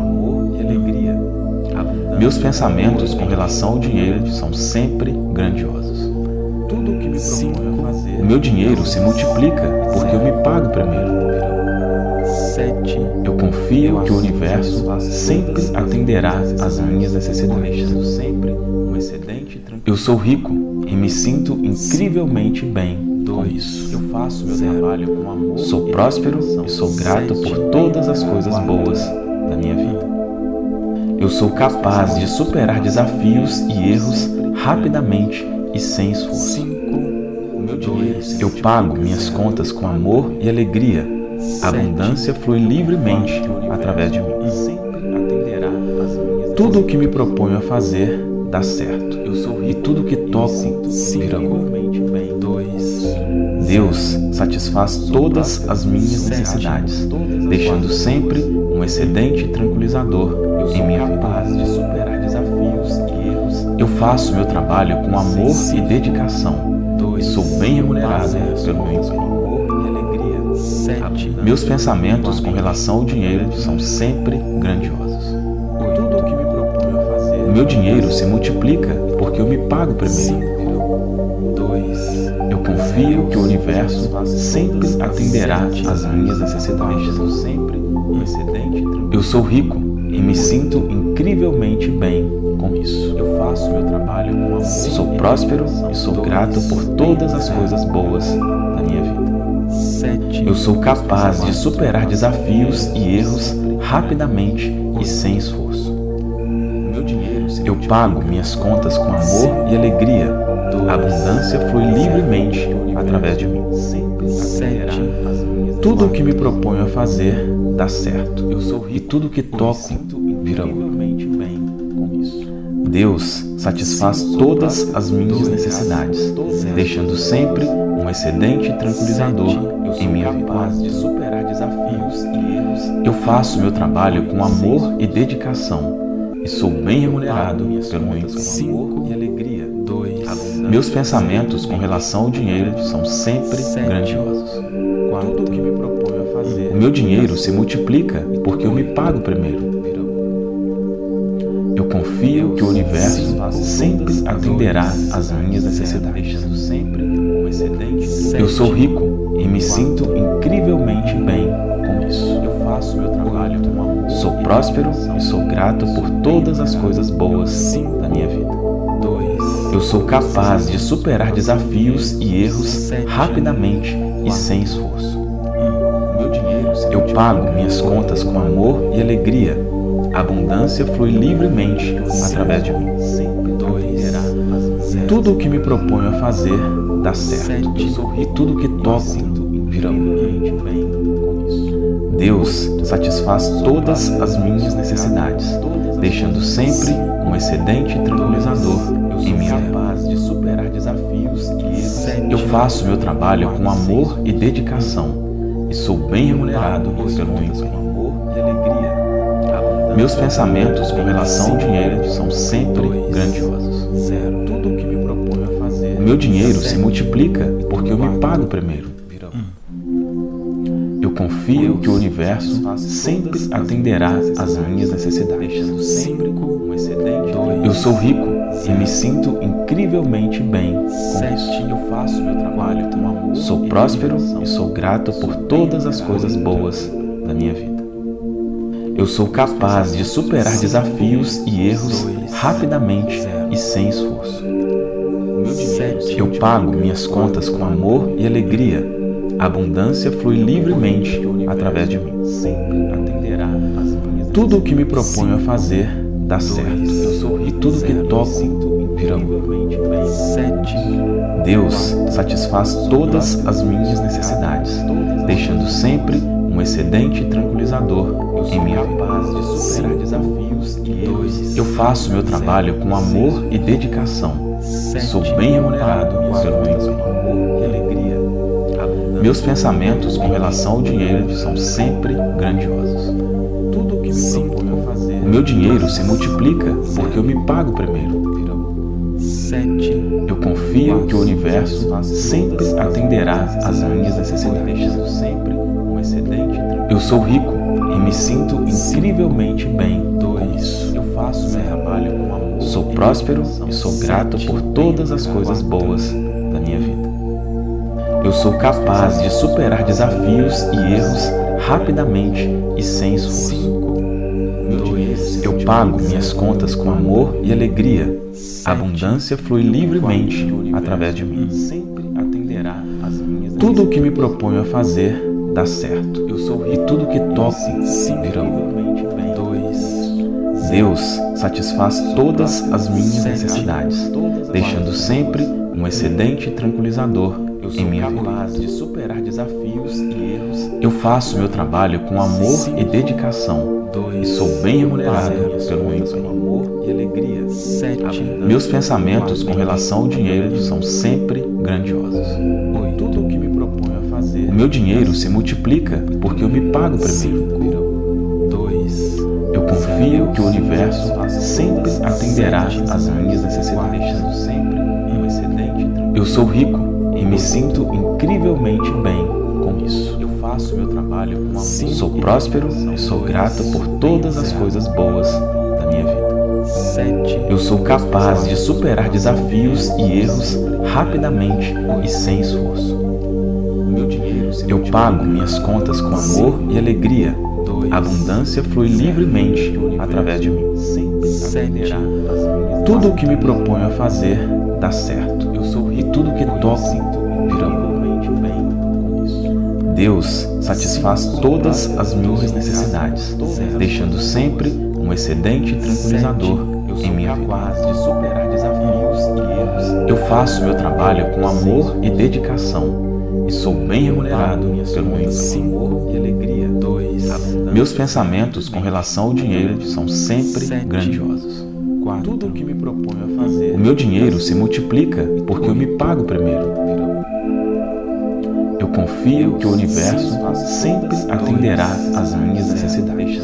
Meus pensamentos com relação ao dinheiro são sempre grandiosos. Tudo o que me proponho a fazer. O meu dinheiro se multiplica porque eu me pago primeiro. 7. Eu confio que o universo sempre atenderá às minhas necessidades. Eu sou rico e me sinto incrivelmente bem com isso. Eu faço meu trabalho com amor. Sou próspero e sou grato por todas as coisas boas da minha vida. Eu sou capaz de superar desafios e erros rapidamente e sem esforço. 5. O meu dinheiro. Eu pago minhas contas com amor e alegria. A abundância flui livremente através de mim. Tudo o que me proponho a fazer dá certo. E tudo o que toco vira ouro. 2. Deus satisfaz todas as minhas necessidades, deixando sempre um excedente tranquilizador em minha vida. Eu faço meu trabalho com amor e dedicação e sou bem remunerado pelo meu emprego. 7. Meus pensamentos com relação ao dinheiro são sempre grandiosos. Tudo o que me proponho a fazer. O meu dinheiro se multiplica porque eu me pago primeiro. 2. Eu confio que o universo sempre atenderá às minhas necessidades. Eu sou rico e me sinto incrivelmente bem com isso. Eu faço meu trabalho com amor. Sou próspero e sou grato por todas as coisas boas da minha vida. 7. Eu sou capaz de superar desafios e erros rapidamente e sem esforço. Eu pago minhas contas com amor e alegria. A abundância flui livremente através de mim. 7. Tudo o que me proponho a fazer dá certo. E tudo o que toco vira ouro. Deus satisfaz todas as minhas necessidades, deixando sempre um excedente tranquilizador em minha vida. Eu faço meu trabalho com amor e dedicação e sou bem remunerado pelo meu emprego. 5. 2. Meus pensamentos com relação ao dinheiro são sempre grandiosos. Tudo o que me proponho a fazer. O meu dinheiro se multiplica porque eu me pago primeiro. Eu confio que o universo sempre atenderá às minhas necessidades. Eu sou rico e me sinto incrivelmente bem com isso. Eu faço meu trabalho com amor. Sou próspero e sou grato por todas as coisas boas da minha vida. 2. Eu sou capaz de superar desafios e erros rapidamente e sem esforço. Eu pago minhas contas com amor e alegria. A abundância flui livremente através de mim. 2. Tudo o que me proponho a fazer dá certo. E tudo o que toco vira ouro. Deus satisfaz todas as minhas necessidades, deixando sempre um excedente tranquilizador em minha vida. Eu faço meu trabalho com amor e dedicação e sou bem remunerado pelo meu emprego. Meus pensamentos com relação ao dinheiro são sempre grandiosos. Tudo o que me proponho a fazer. O meu dinheiro se multiplica porque eu me pago primeiro. Eu confio que o universo sempre atenderá às minhas necessidades. 5. Eu sou rico e me sinto incrivelmente bem com 7. isso. Eu faço meu trabalho com amor. Sou próspero e sou grato por todas as coisas boas da minha vida. Eu sou capaz de superar desafios e erros rapidamente e sem esforço. 7. Eu pago minhas contas com amor e alegria. A abundância flui livremente através de mim. Tudo o que me proponho a fazer dá certo. E tudo o que toco vira ouro. 7. Deus satisfaz todas as minhas necessidades, deixando sempre um excedente tranquilizador em minha vida. Eu faço meu trabalho com amor e dedicação e sou bem remunerado pelo meu emprego. Meus pensamentos com relação ao dinheiro são sempre grandiosos. Tudo o que me proponho a fazer. O meu dinheiro se multiplica porque eu me pago primeiro. 7. Eu confio que o universo sempre atenderá às minhas necessidades. Eu sou rico e me sinto incrivelmente bem com isso. Eu faço meu trabalho com amor. Sou próspero e sou grato por todas as coisas boas da da minha vida. Eu sou capaz de superar desafios e erros rapidamente e sem esforço. Eu pago minhas contas com amor e alegria. A abundância flui livremente através de mim. Tudo o que me proponho a fazer dá certo. E tudo o que toco virá ouro. Deus satisfaz todas as minhas necessidades, deixando sempre um excedente tranquilizador em minha vida. Eu faço meu trabalho com amor e dedicação e sou bem remunerado pelo meu empenho. Meus pensamentos com relação ao dinheiro são sempre grandiosos. O meu dinheiro se multiplica porque eu me pago primeiro. Eu confio que o universo sempre atenderá às minhas necessidades. Eu sou rico e me sinto incrivelmente bem com isso. Sou próspero e sou grato por todas as coisas boas da minha vida. Eu sou capaz de superar desafios e erros rapidamente e sem esforço. Eu pago minhas contas com amor e alegria. A abundância flui livremente através de mim. Tudo o que me proponho a fazer dá certo. E tudo o que toco virá ouro. Deus satisfaz todas as minhas necessidades, deixando sempre um excedente tranquilizador em minha vida. Eu faço meu trabalho com amor e dedicação e sou bem remunerado pelo meu empenho. Meus pensamentos com relação ao dinheiro são sempre grandiosos. Tudo o que me proponho a fazer. O meu dinheiro se multiplica porque eu me pago primeiro. Eu confio que o universo sempre atenderá às minhas necessidades.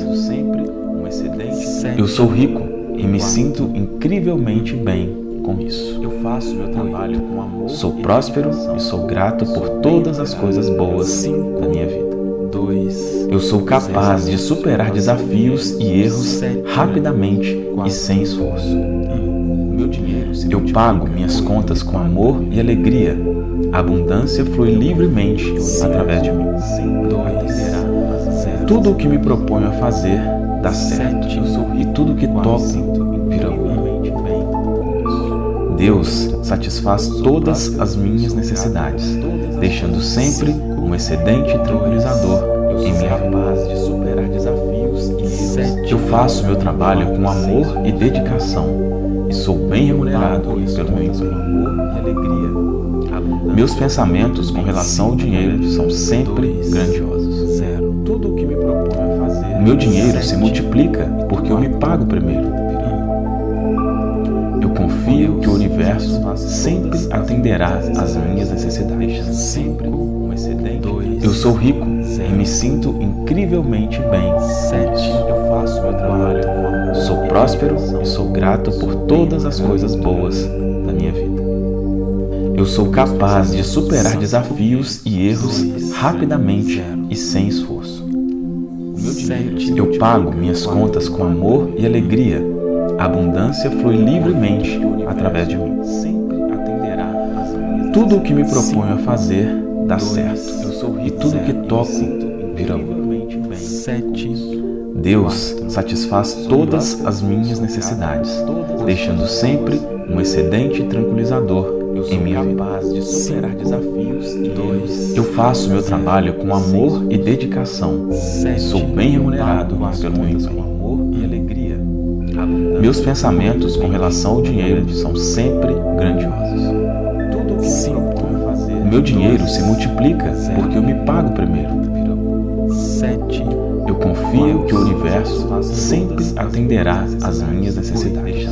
Eu sou rico e me sinto incrivelmente bem com isso. Sou próspero e sou grato por todas as coisas boas da minha vida. Eu sou capaz de superar desafios e erros rapidamente e sem esforço. Eu pago minhas contas com amor e alegria. A abundância flui livremente através de mim. Tudo o que me proponho a fazer dá certo. E tudo o que toco virá ouro. Deus satisfaz todas as minhas necessidades, deixando sempre um excedente tranquilizador em minha vida. Eu faço meu trabalho com amor e dedicação e sou bem remunerado pelo meu empenho. Meus pensamentos com relação ao dinheiro são sempre grandiosos. O meu dinheiro se multiplica porque eu me pago primeiro. Eu confio que o universo sempre atenderá às minhas necessidades. Eu sou rico e me sinto incrivelmente bem. Sou próspero e sou grato por todas as coisas boas da minha vida. Eu sou capaz de superar desafios e erros rapidamente e sem esforço. Eu pago minhas contas com amor e alegria. A abundância flui livremente através de mim. Tudo o que me proponho a fazer dá certo. E tudo o que toco virá ouro. Deus satisfaz todas as minhas necessidades, deixando sempre um excedente tranquilizador em minha vida. Eu faço meu trabalho com amor e dedicação e sou bem remunerado pelo meu empenho. Meus pensamentos com relação ao dinheiro são sempre grandiosos. O meu dinheiro se multiplica porque eu me pago primeiro. Eu confio que o universo sempre atenderá às minhas necessidades.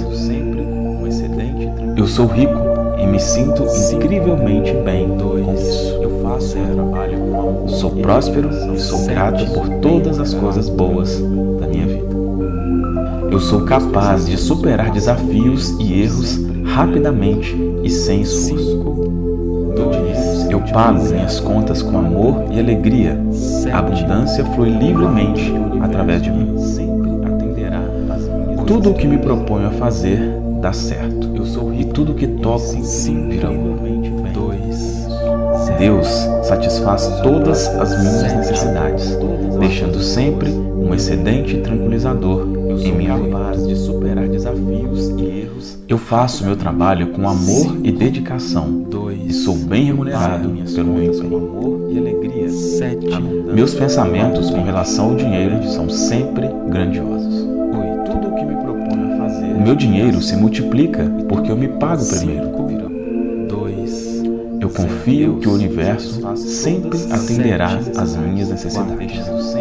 Eu sou rico e me sinto incrivelmente bem com isso. Sou próspero e sou grato por todas as coisas boas da minha vida. Eu sou capaz de superar desafios e erros rapidamente e sem esforço. Eu pago minhas contas com amor e alegria. A abundância flui livremente através de mim. Tudo o que me proponho a fazer dá certo. E tudo o que toco virá ouro. Deus satisfaz todas as minhas necessidades, deixando sempre um excedente tranquilizador em minha vida. De superar desafios e erros. Eu faço meu trabalho com amor e dedicação e sou bem remunerado pelo meu empenho. Amor e alegria. 7. Meus pensamentos com relação ao dinheiro são sempre grandiosos. 8. Tudo o que me proponho a fazer. O meu dinheiro se multiplica porque eu me pago primeiro. 2. Eu confio que o universo sempre atenderá às minhas necessidades.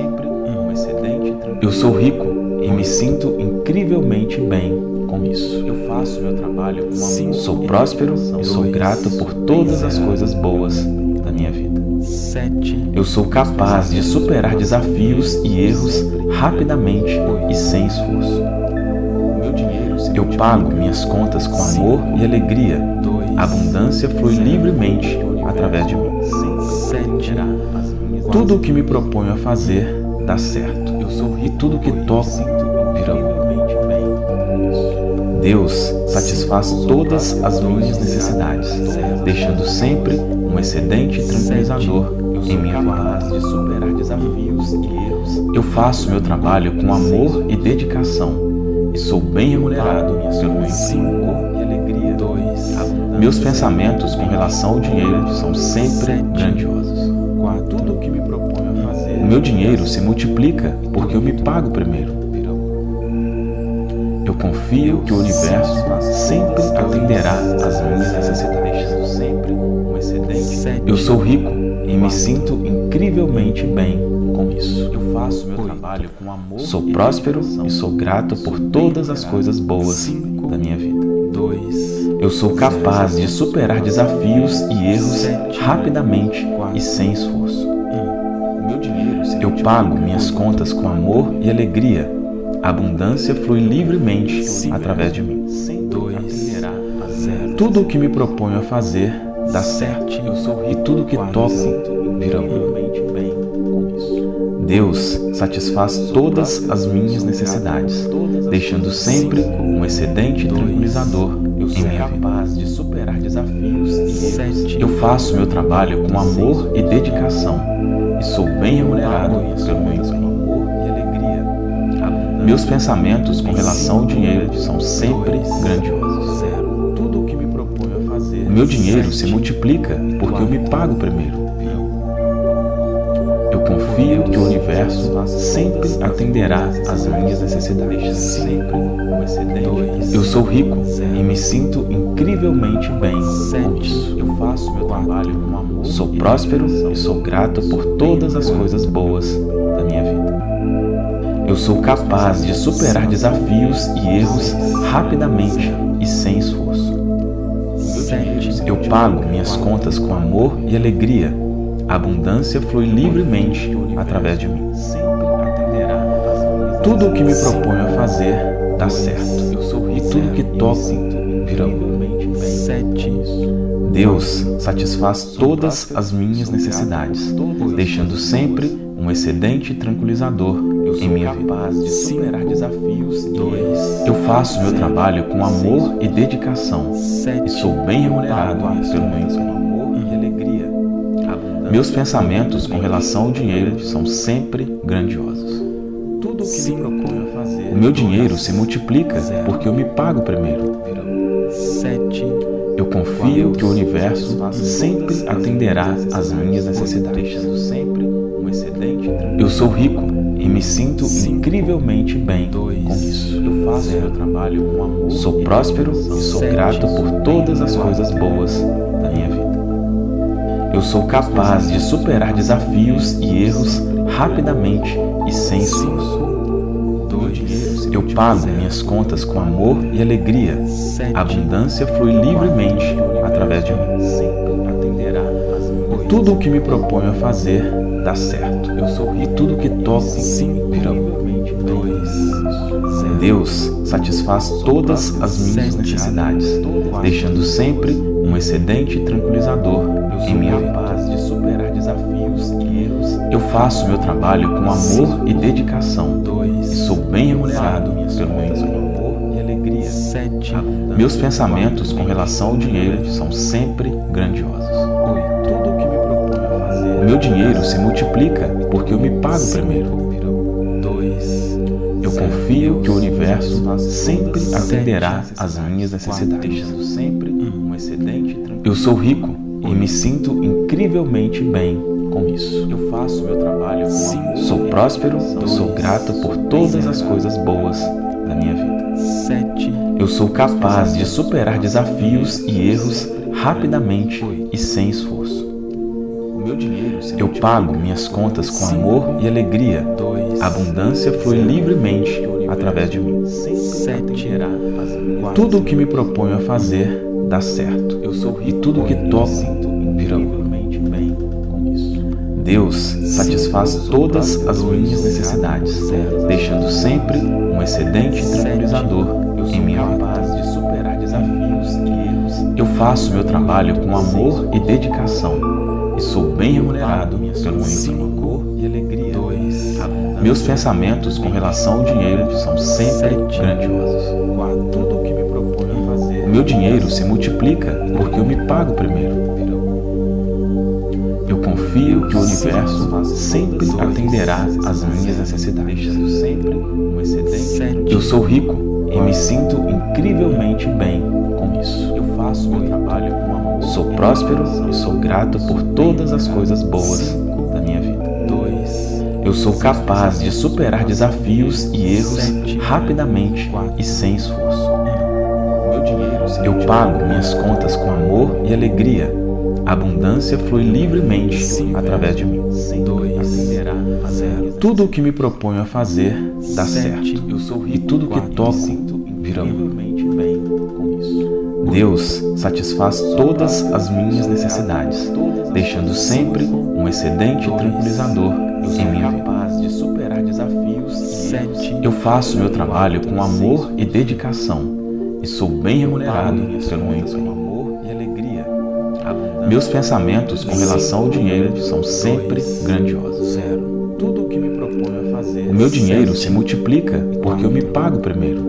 Eu sou rico e me sinto incrivelmente bem com isso. Eu faço meu trabalho com amor. Sou próspero e sou grato por todas as coisas boas da minha vida. 7. Eu sou capaz de superar desafios e erros rapidamente e sem esforço. Eu pago minhas contas com amor e alegria. A abundância flui livremente através de mim. 7. Tudo o que me proponho a fazer dá certo. E tudo o que toco vira ouro. Deus satisfaz todas as minhas necessidades, deixando sempre um excedente tranquilizador em minha vida. De superar desafios e erros. Eu faço meu trabalho com amor e dedicação e sou bem remunerado pelo meu empenho. E alegria. 2. Meus pensamentos com relação ao dinheiro são sempre grandiosos. 4. Tudo o que me proponho a fazer. O meu dinheiro se multiplica porque eu me pago primeiro. Eu confio que o universo sempre atenderá às minhas necessidades. Sempre um excedente. Eu sou rico e me sinto incrivelmente bem com isso. Eu faço meu trabalho com amor. Sou próspero e sou grato por todas as coisas boas da minha vida. 2. Eu sou capaz de superar desafios e erros rapidamente e sem esforço. Eu pago minhas contas com amor e alegria. A abundância flui livremente através de mim. 2. Tudo o que me proponho a fazer dá certo. E tudo o que toco vira ouro. Deus satisfaz todas as minhas necessidades, deixando sempre um excedente tranquilizador em minha vida. De superar desafios e erros. Eu faço meu trabalho com amor e dedicação e sou bem remunerado pelo meu empenho. Meus pensamentos com relação ao dinheiro são sempre grandiosos. Tudo o que me proponho a fazer. O meu dinheiro se multiplica porque eu me pago primeiro. Eu confio que o universo sempre atenderá às minhas necessidades. Sempre um excedente. Eu sou rico e me sinto incrivelmente bem com isso. Eu faço meu trabalho com amor. Sou próspero e sou grato por todas as coisas boas da minha vida. Eu sou capaz de superar desafios e erros rapidamente e sem esforço. Eu pago minhas contas com amor e alegria. A abundância flui livremente através de mim. Tudo o que me proponho a fazer dá certo. E tudo que toco vira ouro. Deus satisfaz todas as minhas necessidades, deixando sempre um excedente tranquilizador em minha vida. De superar desafios e erros. Eu faço meu trabalho com amor e dedicação e sou bem remunerado pelo meu empenho. Amor e alegria. Meus pensamentos com relação ao dinheiro são sempre grandiosos. Tudo o que me proponho a fazer. O meu dinheiro se multiplica porque eu me pago primeiro. 7. Eu confio que o universo sempre atenderá às minhas necessidades. Sempre um excedente. Eu sou rico e me sinto incrivelmente bem com isso. Eu faço meu trabalho com amor. Sou próspero e sou grato por todas as coisas boas da minha vida. Eu sou capaz de superar desafios e erros rapidamente e sem esforço. Eu pago minhas contas com amor e alegria. A abundância flui livremente através de mim. Tudo o que me proponho a fazer dá certo. E tudo o que toco vira ouro. Deus satisfaz todas as minhas necessidades, deixando sempre um excedente tranquilizador em minha vida. De superar desafios e erros. Eu faço meu trabalho com amor e dedicação e sou bem remunerado pelo meu empenho. alegria. 7. Meus pensamentos com relação ao dinheiro são sempre grandiosos. 8. Tudo o que me proponho a fazer. O meu dinheiro se multiplica porque eu me pago primeiro. 2. Eu confio que o universo sempre atenderá às minhas necessidades. Deixando sempre um excedente tranquilo. Eu sou rico e me sinto incrivelmente bem com isso. Eu faço meu trabalho com amor. Sou próspero e sou grato por todas as coisas boas da minha vida. 7. Eu sou capaz de superar desafios e erros rapidamente e sem esforço. O meu dinheiro se Eu pago minhas contas com amor e alegria. A abundância flui livremente através de mim. 7. Tudo o que me proponho a fazer dá certo. Eu sou rico E tudo o que toco virá. incrivelmente bem com isso. Deus satisfaz todas as minhas necessidades, deixando sempre um excedente tranquilizador em minha vida. Capaz de superar desafios e erros. Eu faço meu trabalho com amor e dedicação e sou bem remunerado pelo meu emprego. Amor e alegria. 2. Meus pensamentos com relação ao dinheiro são sempre grandiosos. 4. Tudo o que me proponho a fazer. O meu dinheiro se multiplica porque eu me pago primeiro. Eu confio que o universo sempre atenderá às minhas necessidades. Deixando sempre um excedente. Eu sou rico e me sinto incrivelmente bem com isso. Eu faço meu trabalho com amor. Sou próspero e sou grato por todas as coisas boas da minha vida. 2. Eu sou capaz de superar desafios e erros rapidamente e sem esforço. Meu dinheiro se Eu pago minhas contas com amor e alegria. A abundância flui livremente através de mim. 2. Atenderá a 0. Tudo o que me proponho a fazer dá certo. Eu sou rico. E tudo que toco virá. Incrivelmente bem com isso. Deus satisfaz todas as minhas necessidades, deixando sempre um excedente tranquilizador em minha vida. Capaz de superar desafios e erros. Eu faço meu trabalho com amor e dedicação e sou bem remunerado pelo meu Com emprego. amor e alegria. Meus pensamentos com relação ao dinheiro são sempre grandiosos. 0. Tudo o que me proponho a fazer. O meu dinheiro se multiplica porque eu me pago primeiro.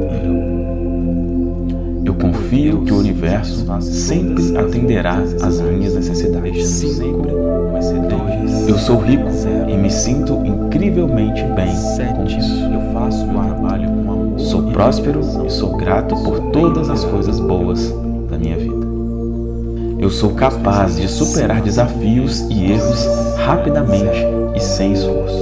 Eu confio que o universo sempre atenderá às minhas necessidades. Sempre um excedente. Eu sou rico e me sinto incrivelmente bem com isso. Eu faço meu trabalho com amor. Sou próspero e sou grato por todas as coisas boas da minha vida. Eu sou capaz de superar desafios e erros rapidamente e sem esforço.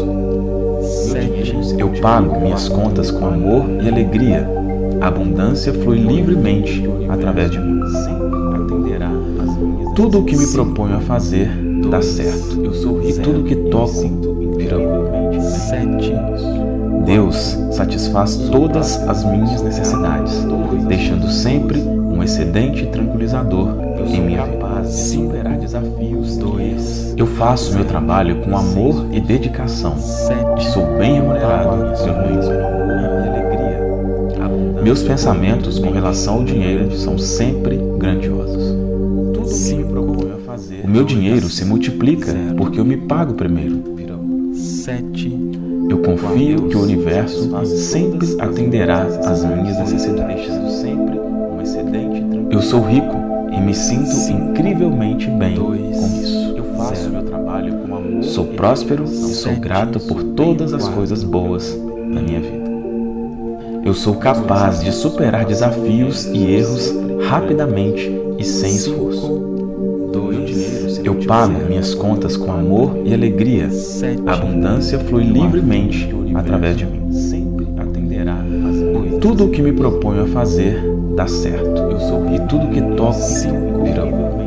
Eu pago minhas contas com amor e alegria. A abundância flui livremente através de mim. Atenderá às minhas. Tudo o que me proponho a fazer dá certo. Eu sou E rico. tudo que toco virá. 7. Deus satisfaz todas as minhas necessidades, deixando sempre um excedente tranquilizador em minha vida. Capaz de superar desafios. 2. Eu faço meu trabalho com amor e dedicação e sou bem remunerado pelo meu emprego. E alegria. Meus pensamentos com relação ao dinheiro são sempre grandiosos. Tudo o que me proponho a fazer. O meu dinheiro se multiplica porque eu me pago primeiro. 7. Eu confio que o universo sempre atenderá às minhas necessidades. Deixando sempre um excedente tranquilo. Eu sou rico e me sinto incrivelmente bem com 2. isso. Eu faço meu trabalho com amor. Sou próspero e sou grato por todas as coisas boas da minha vida. Eu sou capaz de superar desafios e erros rapidamente e sem esforço. Eu pago minhas contas com amor e alegria. A abundância flui livremente através de mim. Sempre atenderá às minhas. Tudo o que me proponho a fazer dá certo. Eu sou E tudo que toco virá.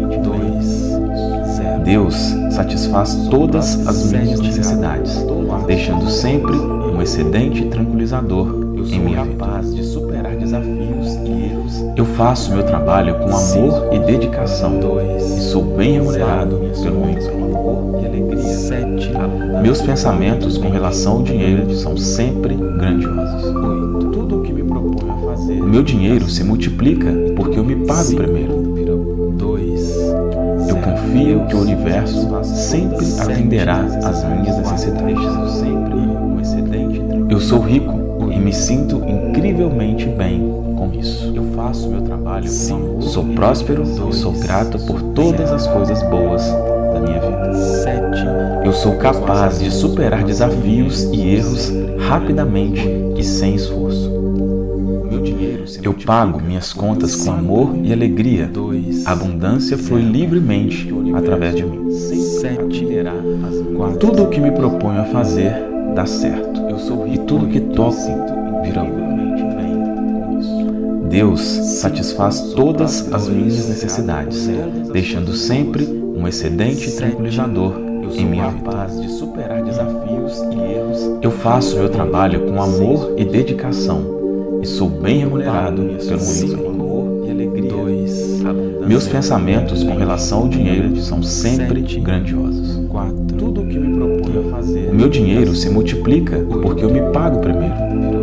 2. 0. Deus satisfaz todas as minhas necessidades, deixando sempre um excedente tranquilizador em minha vida. Capaz de superar desafios e erros. Eu faço meu trabalho com amor e dedicação e sou bem remunerado pelo meu emprego. Amor e alegria. 7. Meus pensamentos com relação ao dinheiro são sempre grandiosos. 8. Tudo o que me proponho a fazer. O meu dinheiro se multiplica porque eu me pago primeiro. 2. Eu confio que o universo sempre atenderá às minhas necessidades. Sempre um excedente tranquilo. Eu sou rico e me sinto incrivelmente bem com isso. Eu faço meu trabalho com amor. Sou próspero e sou grato por todas as coisas boas da minha vida. 7. Eu sou capaz de superar desafios e erros rapidamente e sem esforço. Meu dinheiro se Eu pago minhas contas com amor e alegria. 2. A abundância flui livremente através de mim. 7. 4. Tudo o que me proponho a fazer dá certo. Eu sou E rico tudo que toco virá. incrivelmente bem com isso. Deus satisfaz todas as minhas necessidades, deixando sempre um excedente tranquilizador Eu em sou minha vida. capaz de superar desafios e erros. Eu faço meu trabalho com amor e dedicação e sou bem remunerado pelo com meu empenho. amor e alegria. 2. Meus pensamentos com relação ao dinheiro são sempre grandiosos. 4. Tudo o que me proponho a fazer. O meu dinheiro se multiplica porque eu me pago primeiro.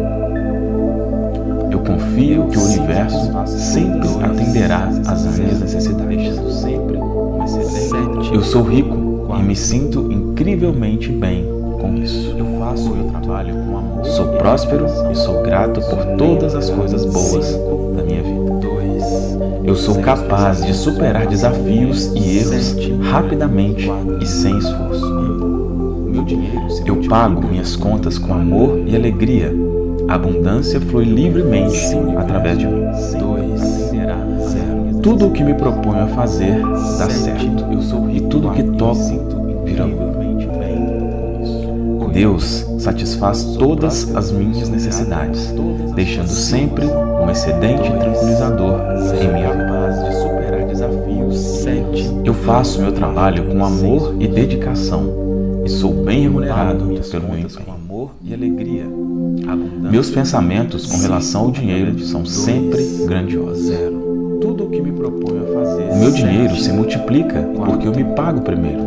Eu confio que o universo sempre atenderá às minhas necessidades. Sempre um excelente. Eu sou rico e me sinto incrivelmente bem com isso. Eu faço meu trabalho com amor. Sou próspero e sou grato por todas as coisas boas da minha vida. 2. Eu sou capaz de superar desafios e erros rapidamente e sem esforço. Meu dinheiro se Eu pago minhas contas com amor e alegria. A abundância flui livremente através de mim. 2. Tudo o que me proponho a fazer dá certo. Eu sou E rico tudo que toco virá. incrivelmente bem com isso. Deus satisfaz todas as minhas necessidades, deixando sempre um excedente tranquilizador em minha vida. Capaz de superar desafios. 7. Eu faço meu trabalho com amor e dedicação e sou bem remunerado pelo meu Com empenho. amor e alegria. Abundância. Meus pensamentos com relação ao dinheiro são sempre grandiosos. Tudo o que me proponho a fazer. O meu dinheiro se multiplica porque eu me pago primeiro.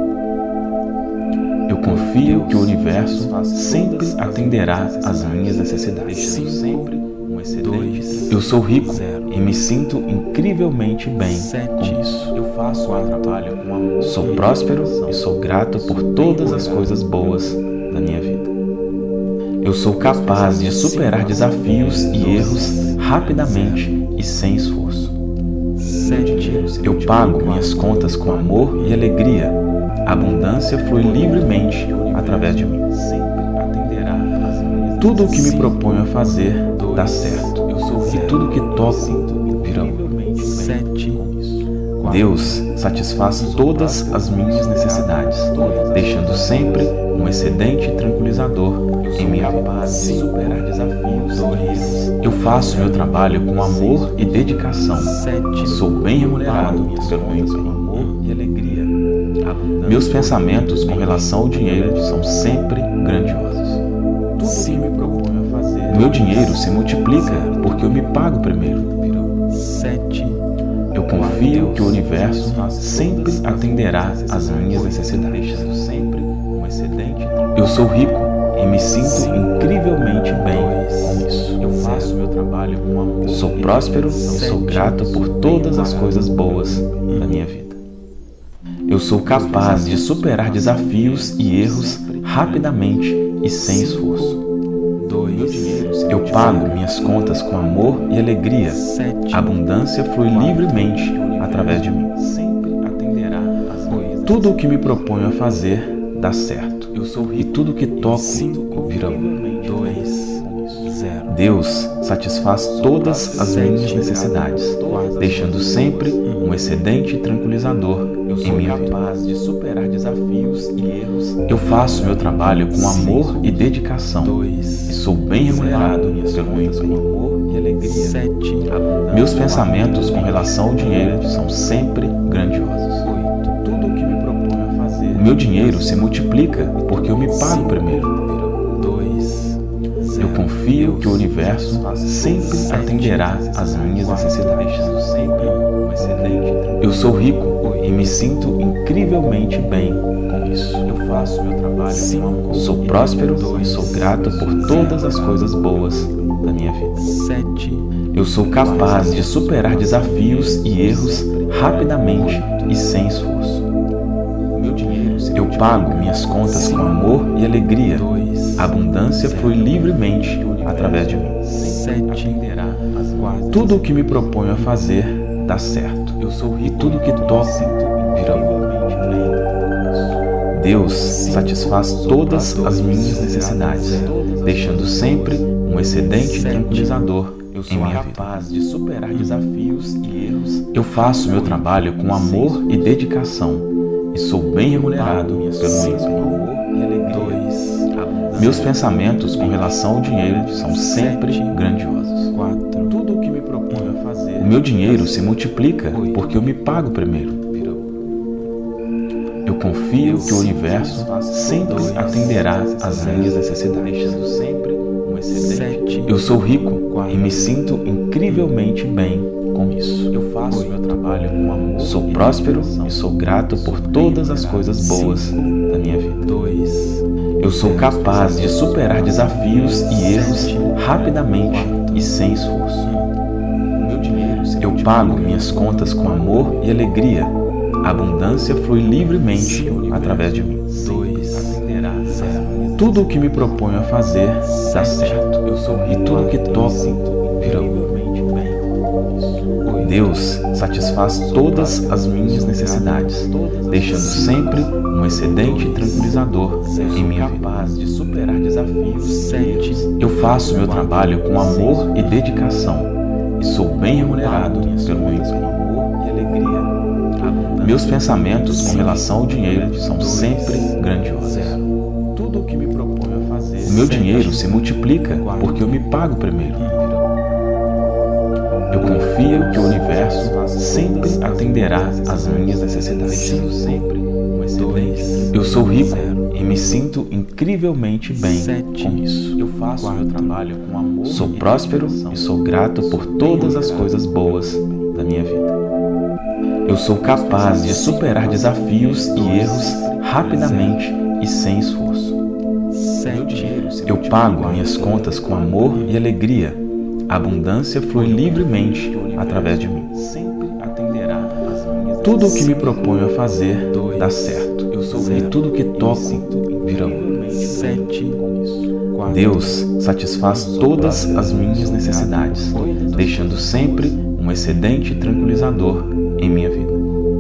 Eu confio que o universo sempre atenderá às minhas necessidades. Sempre um excelente. Eu sou rico e me sinto incrivelmente bem 7. com isso. Eu faço meu trabalho com amor. Sou próspero e sou grato por todas as coisas boas da minha vida. Eu sou capaz de superar desafios e erros rapidamente e sem esforço. 7. Eu pago minhas contas com amor e alegria. A abundância flui livremente através de mim. Sempre atenderá às minhas Tudo o que me proponho a fazer dá certo. Eu sou E tudo que toco virá. incrivelmente bem 7. com isso. Deus satisfaz todas as minhas necessidades, deixando sempre um excedente tranquilizador em minha vida. Capaz de superar desafios e erros. Eu faço meu trabalho com amor e dedicação 7. e sou bem remunerado pelo meu Com empenho. amor e alegria. Abundância. Meus pensamentos com relação ao dinheiro são sempre grandiosos. Tudo o que me proponho a fazer. O meu dinheiro se multiplica porque eu me pago primeiro. 7. Eu confio que o universo sempre atenderá às minhas necessidades. Sempre um excelente. Eu sou rico e me sinto incrivelmente bem com isso. Eu faço meu trabalho com amor. Sou próspero e sou grato por todas as coisas boas da minha vida. Eu sou capaz de superar desafios e erros rapidamente e sem esforço. 2. Eu pago minhas contas com amor e alegria. 7. A abundância flui livremente através de mim. Sempre atenderá às minhas. Tudo o que me proponho a fazer dá certo. Eu sou E rico. tudo que toco virá. 2. 0. Deus satisfaz todas as minhas necessidades, deixando sempre um excedente tranquilizador Eu em sou minha vida. capaz de superar desafios e erros. Eu faço meu trabalho com amor e dedicação 2. e sou bem remunerado pelo meu Com empenho. amor e alegria. 7. Meus pensamentos com relação ao dinheiro são sempre grandiosos. 8. Tudo o que me proponho a fazer. O meu dinheiro se multiplica porque eu me pago primeiro. 2. Eu confio que o universo sempre atenderá às minhas necessidades. Sempre um excelente. Eu sou rico e me sinto incrivelmente bem com isso. Eu faço meu trabalho com amor. Sou próspero e sou grato por todas as coisas boas da minha vida. 7. Eu sou capaz de superar desafios e erros rapidamente e sem esforço. Meu dinheiro se Eu pago minhas contas com amor e alegria. A abundância flui livremente através de mim. 7, Tudo o que me proponho a fazer dá certo. E tudo o que toco vira ouro. Deus satisfaz todas as minhas necessidades, deixando sempre um excedente tranquilizador em minha vida. de superar desafios e erros. Eu faço meu trabalho com amor e dedicação e sou bem remunerado pelo meu empenho. 2, Meus pensamentos com relação ao dinheiro são sempre grandiosos. 4, Tudo o que me proponho a fazer, o meu dinheiro se multiplica porque eu me pago primeiro. Eu confio que o universo sempre atenderá às minhas necessidades. Eu sou rico e me sinto incrivelmente bem com isso. Eu faço meu trabalho com amor. Sou próspero e sou grato por todas as coisas boas da minha vida. 2, Eu sou capaz de superar desafios e erros rapidamente e sem esforço. Eu pago minhas contas com amor e alegria. A abundância flui livremente através de mim. 2, Tudo o que me proponho a fazer dá certo. E tudo o que toco vira ouro. Deus satisfaz todas as minhas necessidades, deixando sempre um excedente tranquilizador em minha vida. de superar desafios. 7, Eu faço meu trabalho com amor e dedicação e sou bem remunerado pelo meu empenho. Meus pensamentos com relação ao dinheiro são sempre grandiosos. Tudo o que me proponho a fazer. O meu dinheiro se multiplica porque eu me pago primeiro. Eu confio que o universo sempre atenderá às minhas necessidades. Eu sou rico e me sinto incrivelmente bem com isso. Eu faço meu trabalho com amor. Sou próspero e sou grato por todas as coisas boas da minha vida. Eu sou capaz de superar desafios e erros rapidamente e sem esforço. 7, Eu pago minhas contas com amor e alegria. A abundância flui livremente através de mim. Tudo o que me proponho a fazer dá certo. E tudo o que toco vira ouro. 7, Deus satisfaz todas as minhas necessidades, deixando sempre um excedente tranquilizador em minha vida.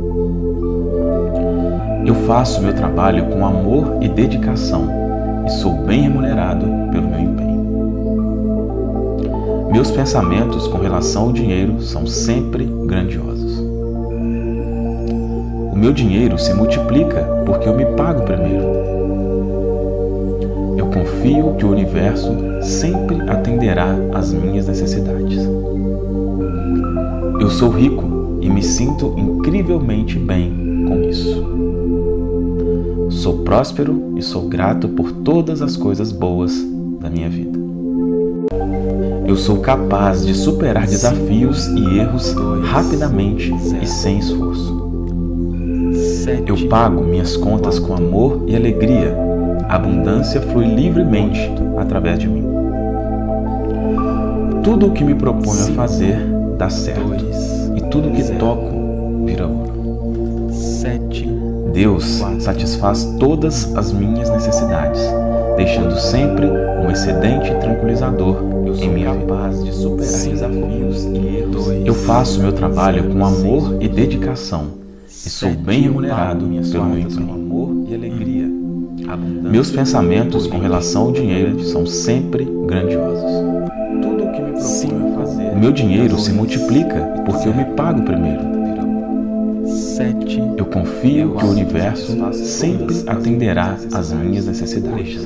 Eu faço meu trabalho com amor e dedicação e sou bem remunerado pelo meu empenho. Meus pensamentos com relação ao dinheiro são sempre grandiosos. O meu dinheiro se multiplica porque eu me pago primeiro. Eu confio que o universo sempre atenderá às minhas necessidades. Eu sou rico e me sinto incrivelmente bem com isso. Sou próspero e sou grato por todas as coisas boas da minha vida. Eu sou capaz de superar desafios e erros rapidamente e sem esforço. Eu pago minhas contas com amor e alegria. A abundância flui livremente através de mim. Tudo o que me proponho a fazer dá certo. E tudo o que toco vira ouro. 7, Deus satisfaz todas as minhas necessidades, deixando sempre um excedente tranquilizador em minha vida. de superar desafios e erros. Eu faço meu trabalho com amor e dedicação e sou bem remunerado pelo meu empenho. amor e alegria. Meus pensamentos com relação ao dinheiro são sempre grandiosos. Tudo o que me proponho a fazer. O meu dinheiro se multiplica porque eu me pago primeiro. 7, Eu confio que o universo sempre atenderá às minhas necessidades.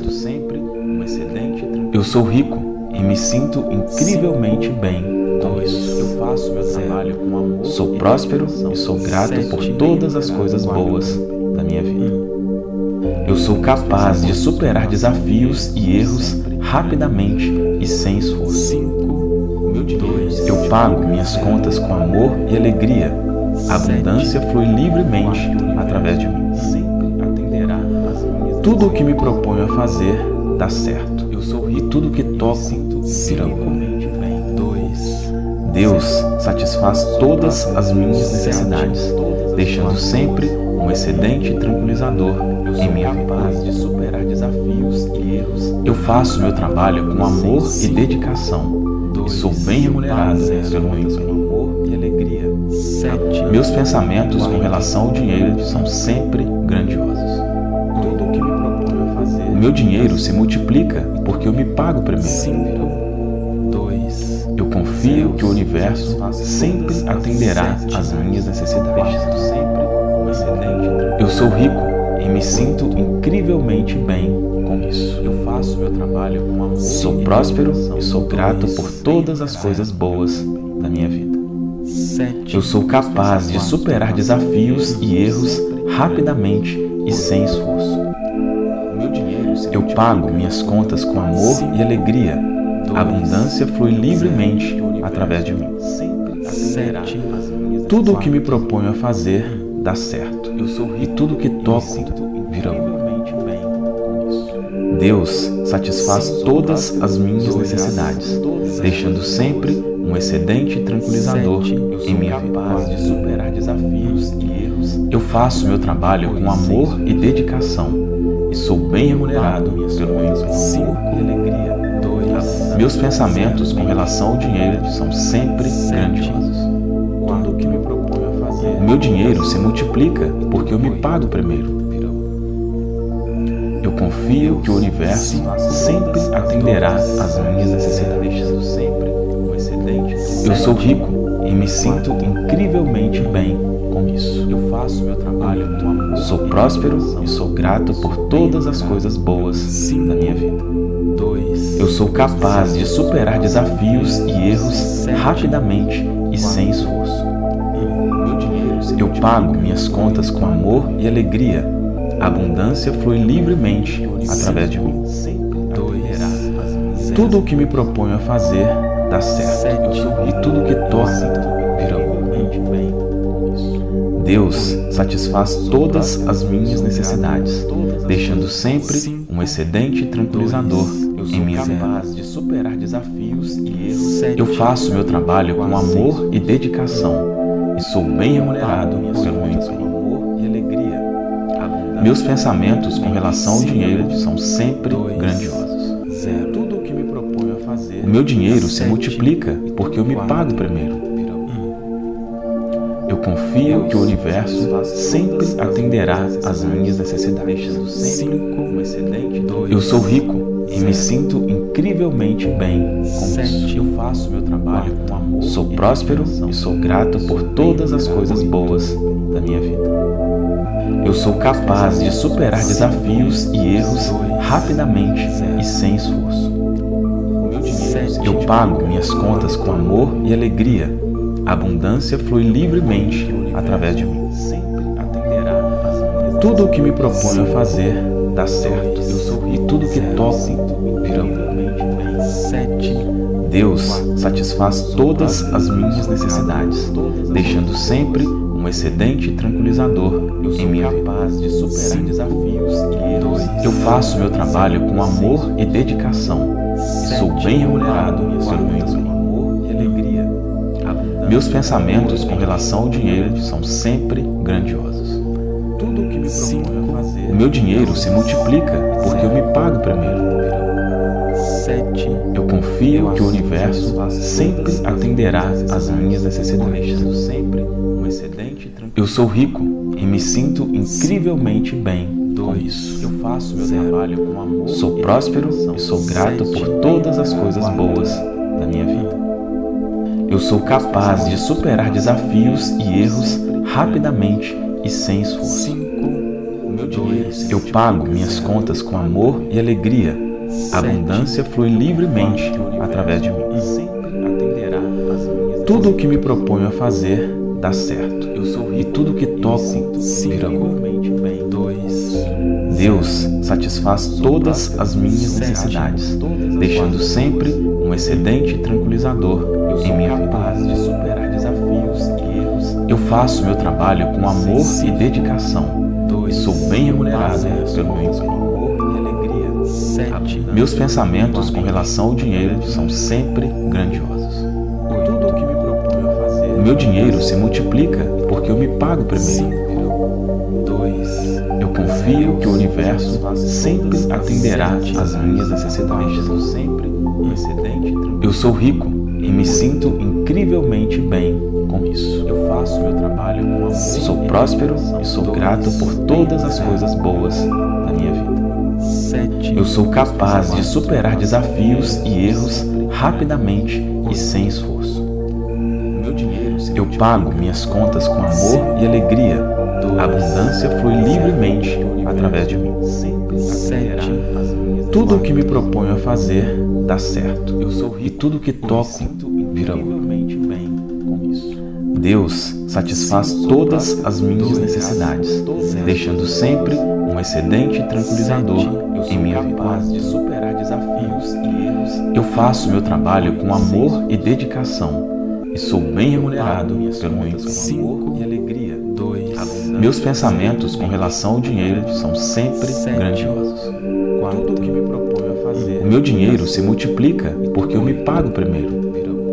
Eu sou rico e me sinto incrivelmente bem com isso. Eu faço meu trabalho com amor. Sou próspero e sou grato por todas as coisas boas da minha vida. Eu sou capaz de superar desafios e erros rapidamente e sem esforço. 5, 2, Eu pago minhas contas com amor e alegria. A abundância flui livremente através de mim. Tudo o que me proponho a fazer dá certo. E tudo o que toco vira ouro. 2, Deus satisfaz todas as minhas necessidades, deixando sempre um excedente tranquilizador em minha vida. de superar desafios e erros. Eu faço meu trabalho com amor e dedicação e sou bem remunerado pelo meu empenho. Amor e alegria. 7. Meus pensamentos com relação ao dinheiro são sempre grandiosos. Tudo o que me proponho a fazer. O meu dinheiro se multiplica porque eu me pago primeiro. 5, 2. Eu confio que o universo sempre atenderá às minhas necessidades. Sempre um excelente. Eu sou rico e me sinto incrivelmente bem com isso. Eu faço meu trabalho com amor. Sou próspero e sou grato por todas as coisas boas da minha vida. 7. Eu sou capaz de superar desafios e erros rapidamente e sem esforço. Meu dinheiro se Eu pago minhas contas com amor e alegria. A abundância flui livremente através de mim. sempre atenderá às minhas Tudo o que me proponho a fazer dá certo. Eu sou E rico tudo que e me toco sinto vira ouro. incrivelmente bem com isso. Deus satisfaz todas as minhas necessidades, deixando sempre um excedente tranquilizador 7. Eu em sou minha capaz vida. de superar desafios e erros. Eu faço meu trabalho com amor e dedicação e sou bem remunerado pelo meu empenho. 5 e alegria. 2. Meus pensamentos com relação ao dinheiro são sempre grandiosos. Tudo o que me proponho a fazer. O meu dinheiro se multiplica porque eu me pago primeiro. Eu confio que o universo sempre atenderá às minhas necessidades. Sempre um excedente. Eu sou rico e me sinto incrivelmente bem com isso. Eu faço meu trabalho com amor. Sou próspero e sou grato por todas as coisas boas da minha vida. 2. Eu sou capaz de superar desafios e erros rapidamente e sem esforço. Meu dinheiro se Eu pago minhas contas com amor e alegria. A abundância flui livremente através de mim. sempre atenderá às minhas Tudo o que me proponho a fazer dá certo. E tudo que toco vira ouro. bem com isso. Deus satisfaz todas as minhas necessidades, deixando sempre um excedente tranquilizador Eu em sou minha vida. capaz de superar desafios e erros. Eu faço meu trabalho com amor e dedicação e sou bem remunerado pelo meu empenho. amor e alegria. Meus pensamentos com relação ao dinheiro são sempre grandiosos. 0. Tudo o que me proponho a fazer. O meu dinheiro se multiplica porque eu me pago primeiro. Eu confio que o universo sempre atenderá às minhas necessidades. 5. Um excedente. 2. Eu sou rico e me sinto incrivelmente bem com isso. 7. Eu faço meu trabalho com amor. Sou e próspero dedicação. e sou grato por todas as coisas boas da minha vida. Eu sou capaz de superar desafios e erros rapidamente e sem esforço. Meu dinheiro Eu pago minhas contas com amor e alegria. A abundância flui livremente através de mim. sempre atenderá às minhas Tudo o que me proponho a fazer dá certo. E tudo que toco vira ouro. bem. 7. Deus satisfaz todas as minhas necessidades, deixando sempre um excedente tranquilizador em minha vida. Capaz de superar desafios e erros. Eu faço meu trabalho com amor e dedicação e sou bem remunerado pelo meu empenho. amor e alegria. Meus pensamentos com relação ao dinheiro são sempre grandiosos. Tudo o que me proponho a fazer. O meu dinheiro se multiplica porque eu me pago primeiro. 7. Eu confio que o universo sempre atenderá às minhas necessidades. Sempre um excedente tranquilo. Eu sou rico e me sinto incrivelmente bem com 2. isso. Eu faço meu trabalho com amor. Sou e próspero dedicação. e sou grato 7. por todas as coisas boas da minha vida. Eu sou capaz de superar desafios e erros rapidamente e sem esforço. 5. O meu dinheiro. Eu pago minhas contas com amor e alegria. A abundância flui livremente através de mim. sempre atenderá às minhas Tudo o que me proponho a fazer dá certo. E tudo que toco vira ouro. bem. 2. Deus satisfaz todas as minhas necessidades, deixando sempre um excedente tranquilizador em minha vida. Capaz de superar desafios e erros. Eu faço meu trabalho com amor e dedicação e sou bem remunerado pelo meu empenho. amor e alegria. 7. Meus pensamentos com relação ao dinheiro são sempre grandiosos. Tudo o que me proponho a fazer. O meu dinheiro se multiplica porque eu me pago primeiro. 2. Eu confio confio que o universo sempre atenderá às minhas necessidades. Eu sou rico e me sinto incrivelmente bem com isso. Eu faço meu trabalho com amor. Sou próspero e sou grato por todas as coisas boas da minha vida. Eu sou capaz de superar desafios e erros rapidamente e sem esforço. Eu pago minhas contas com amor e alegria. A abundância flui livremente através de mim. Tudo o que me proponho a fazer dá certo. E tudo o que toco vira lucro. Deus satisfaz todas as minhas necessidades, deixando sempre um excedente tranquilizador em minha vida. Eu faço meu trabalho com amor e dedicação e sou bem remunerado pelo meu emprego. Meus pensamentos com relação ao dinheiro são sempre grandiosos. O meu dinheiro se multiplica porque eu me pago primeiro.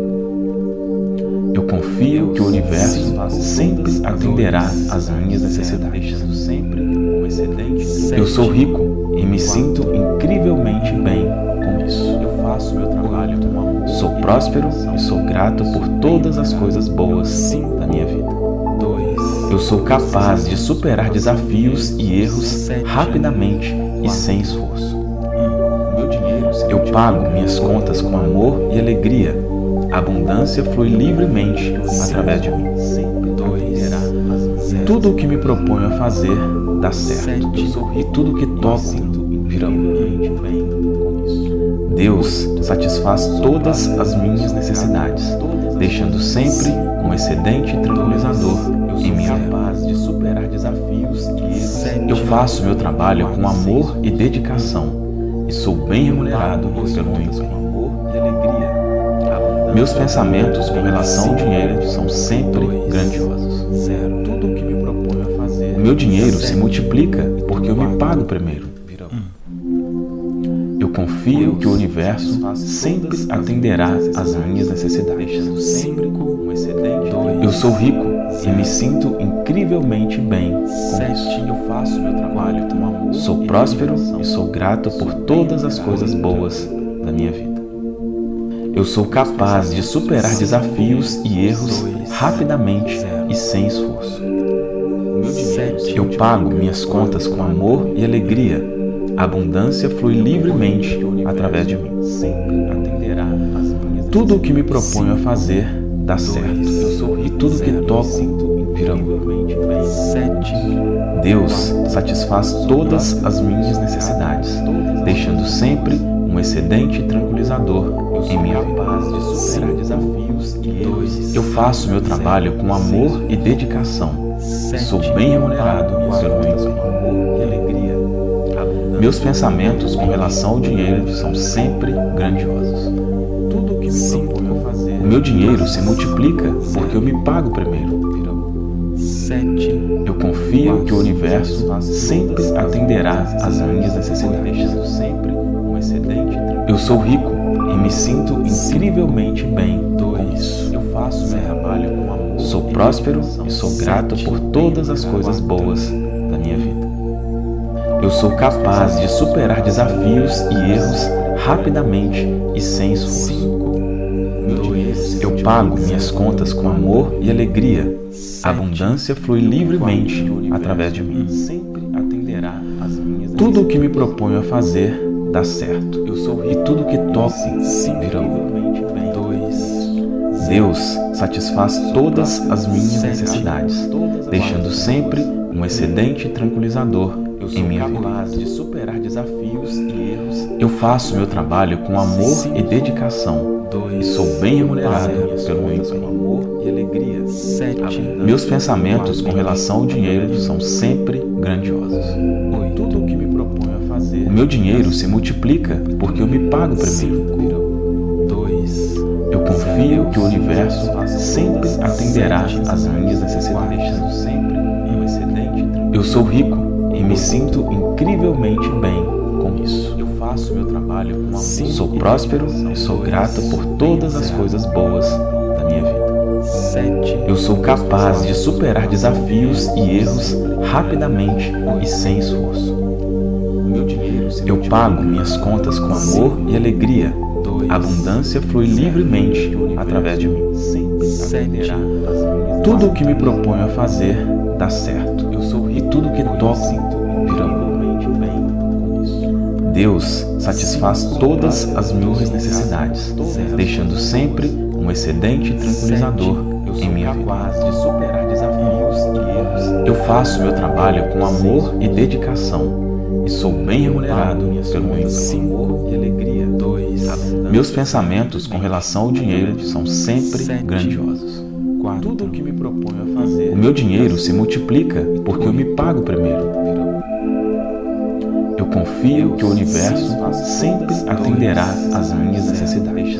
Eu confio que o universo sempre atenderá às minhas necessidades. Eu sou rico e me sinto incrivelmente bem com isso. Sou próspero e sou grato por todas as coisas boas da minha vida. Eu sou capaz de superar desafios e erros rapidamente e sem esforço. Eu pago minhas contas com amor e alegria. A abundância flui livremente através de mim. Tudo o que me proponho a fazer dá certo. E tudo o que toco vira lucro. Deus satisfaz todas as minhas necessidades, deixando sempre um excedente tranquilizador em minha vida. Eu faço meu trabalho com amor e dedicação e sou bem remunerado pelo meu emprego. Meus pensamentos com relação ao dinheiro são sempre grandiosos. O meu dinheiro se multiplica porque eu me pago primeiro. Eu confio que o universo sempre atenderá às minhas necessidades. Eu sou rico e me sinto incrivelmente bem com isso. Sou próspero e sou grato por todas as coisas boas da minha vida. Eu sou capaz de superar desafios e erros rapidamente e sem esforço. Eu pago minhas contas com amor e alegria. A abundância flui livremente através de mim. Tudo o que me proponho a fazer dá certo. E tudo o que toco vira lucro. Deus satisfaz todas as minhas necessidades, deixando sempre um excedente tranquilizador em minha vida. Eu faço meu trabalho com amor e dedicação. Sou bem remunerado pelo meu emprego. Meus pensamentos com relação ao dinheiro são sempre grandiosos. O meu dinheiro se multiplica porque eu me pago primeiro. Eu confio que o universo sempre atenderá às minhas necessidades. Eu sou rico e me sinto incrivelmente bem com isso. Sou próspero e sou grato por todas as coisas boas da minha vida. Eu sou capaz de superar desafios e erros rapidamente e sem esforço. Eu pago minhas contas com amor e alegria. A abundância flui livremente através de mim. Tudo o que me proponho a fazer dá certo. E tudo o que toco vira lucro. Deus satisfaz todas as minhas necessidades, deixando sempre um excedente tranquilizador em minha vida. Eu faço meu trabalho com amor e dedicação e sou bem remunerado pelo meu emprego. Meus pensamentos com relação ao dinheiro são sempre grandiosos. O meu dinheiro se multiplica porque eu me pago primeiro. Eu confio que o universo sempre atenderá às minhas necessidades. Eu sou rico e me sinto incrivelmente bem com isso. Sou próspero e sou grato por todas as coisas boas da minha vida. Eu sou capaz de superar desafios e erros rapidamente e sem esforço. Eu pago minhas contas com amor e alegria. A abundância flui livremente através de mim. Tudo o que me proponho a fazer dá certo. E tudo o que toco virá bom. Deus satisfaz todas as minhas necessidades, deixando sempre um excedente tranquilizador em minha vida. Eu faço meu trabalho com amor e dedicação e sou bem remunerado pelo meu emprego. Meus pensamentos com relação ao dinheiro são sempre grandiosos. Tudo o que me proponho a fazer, o meu dinheiro se multiplica porque eu me pago primeiro. Eu confio que o universo sempre atenderá às minhas necessidades.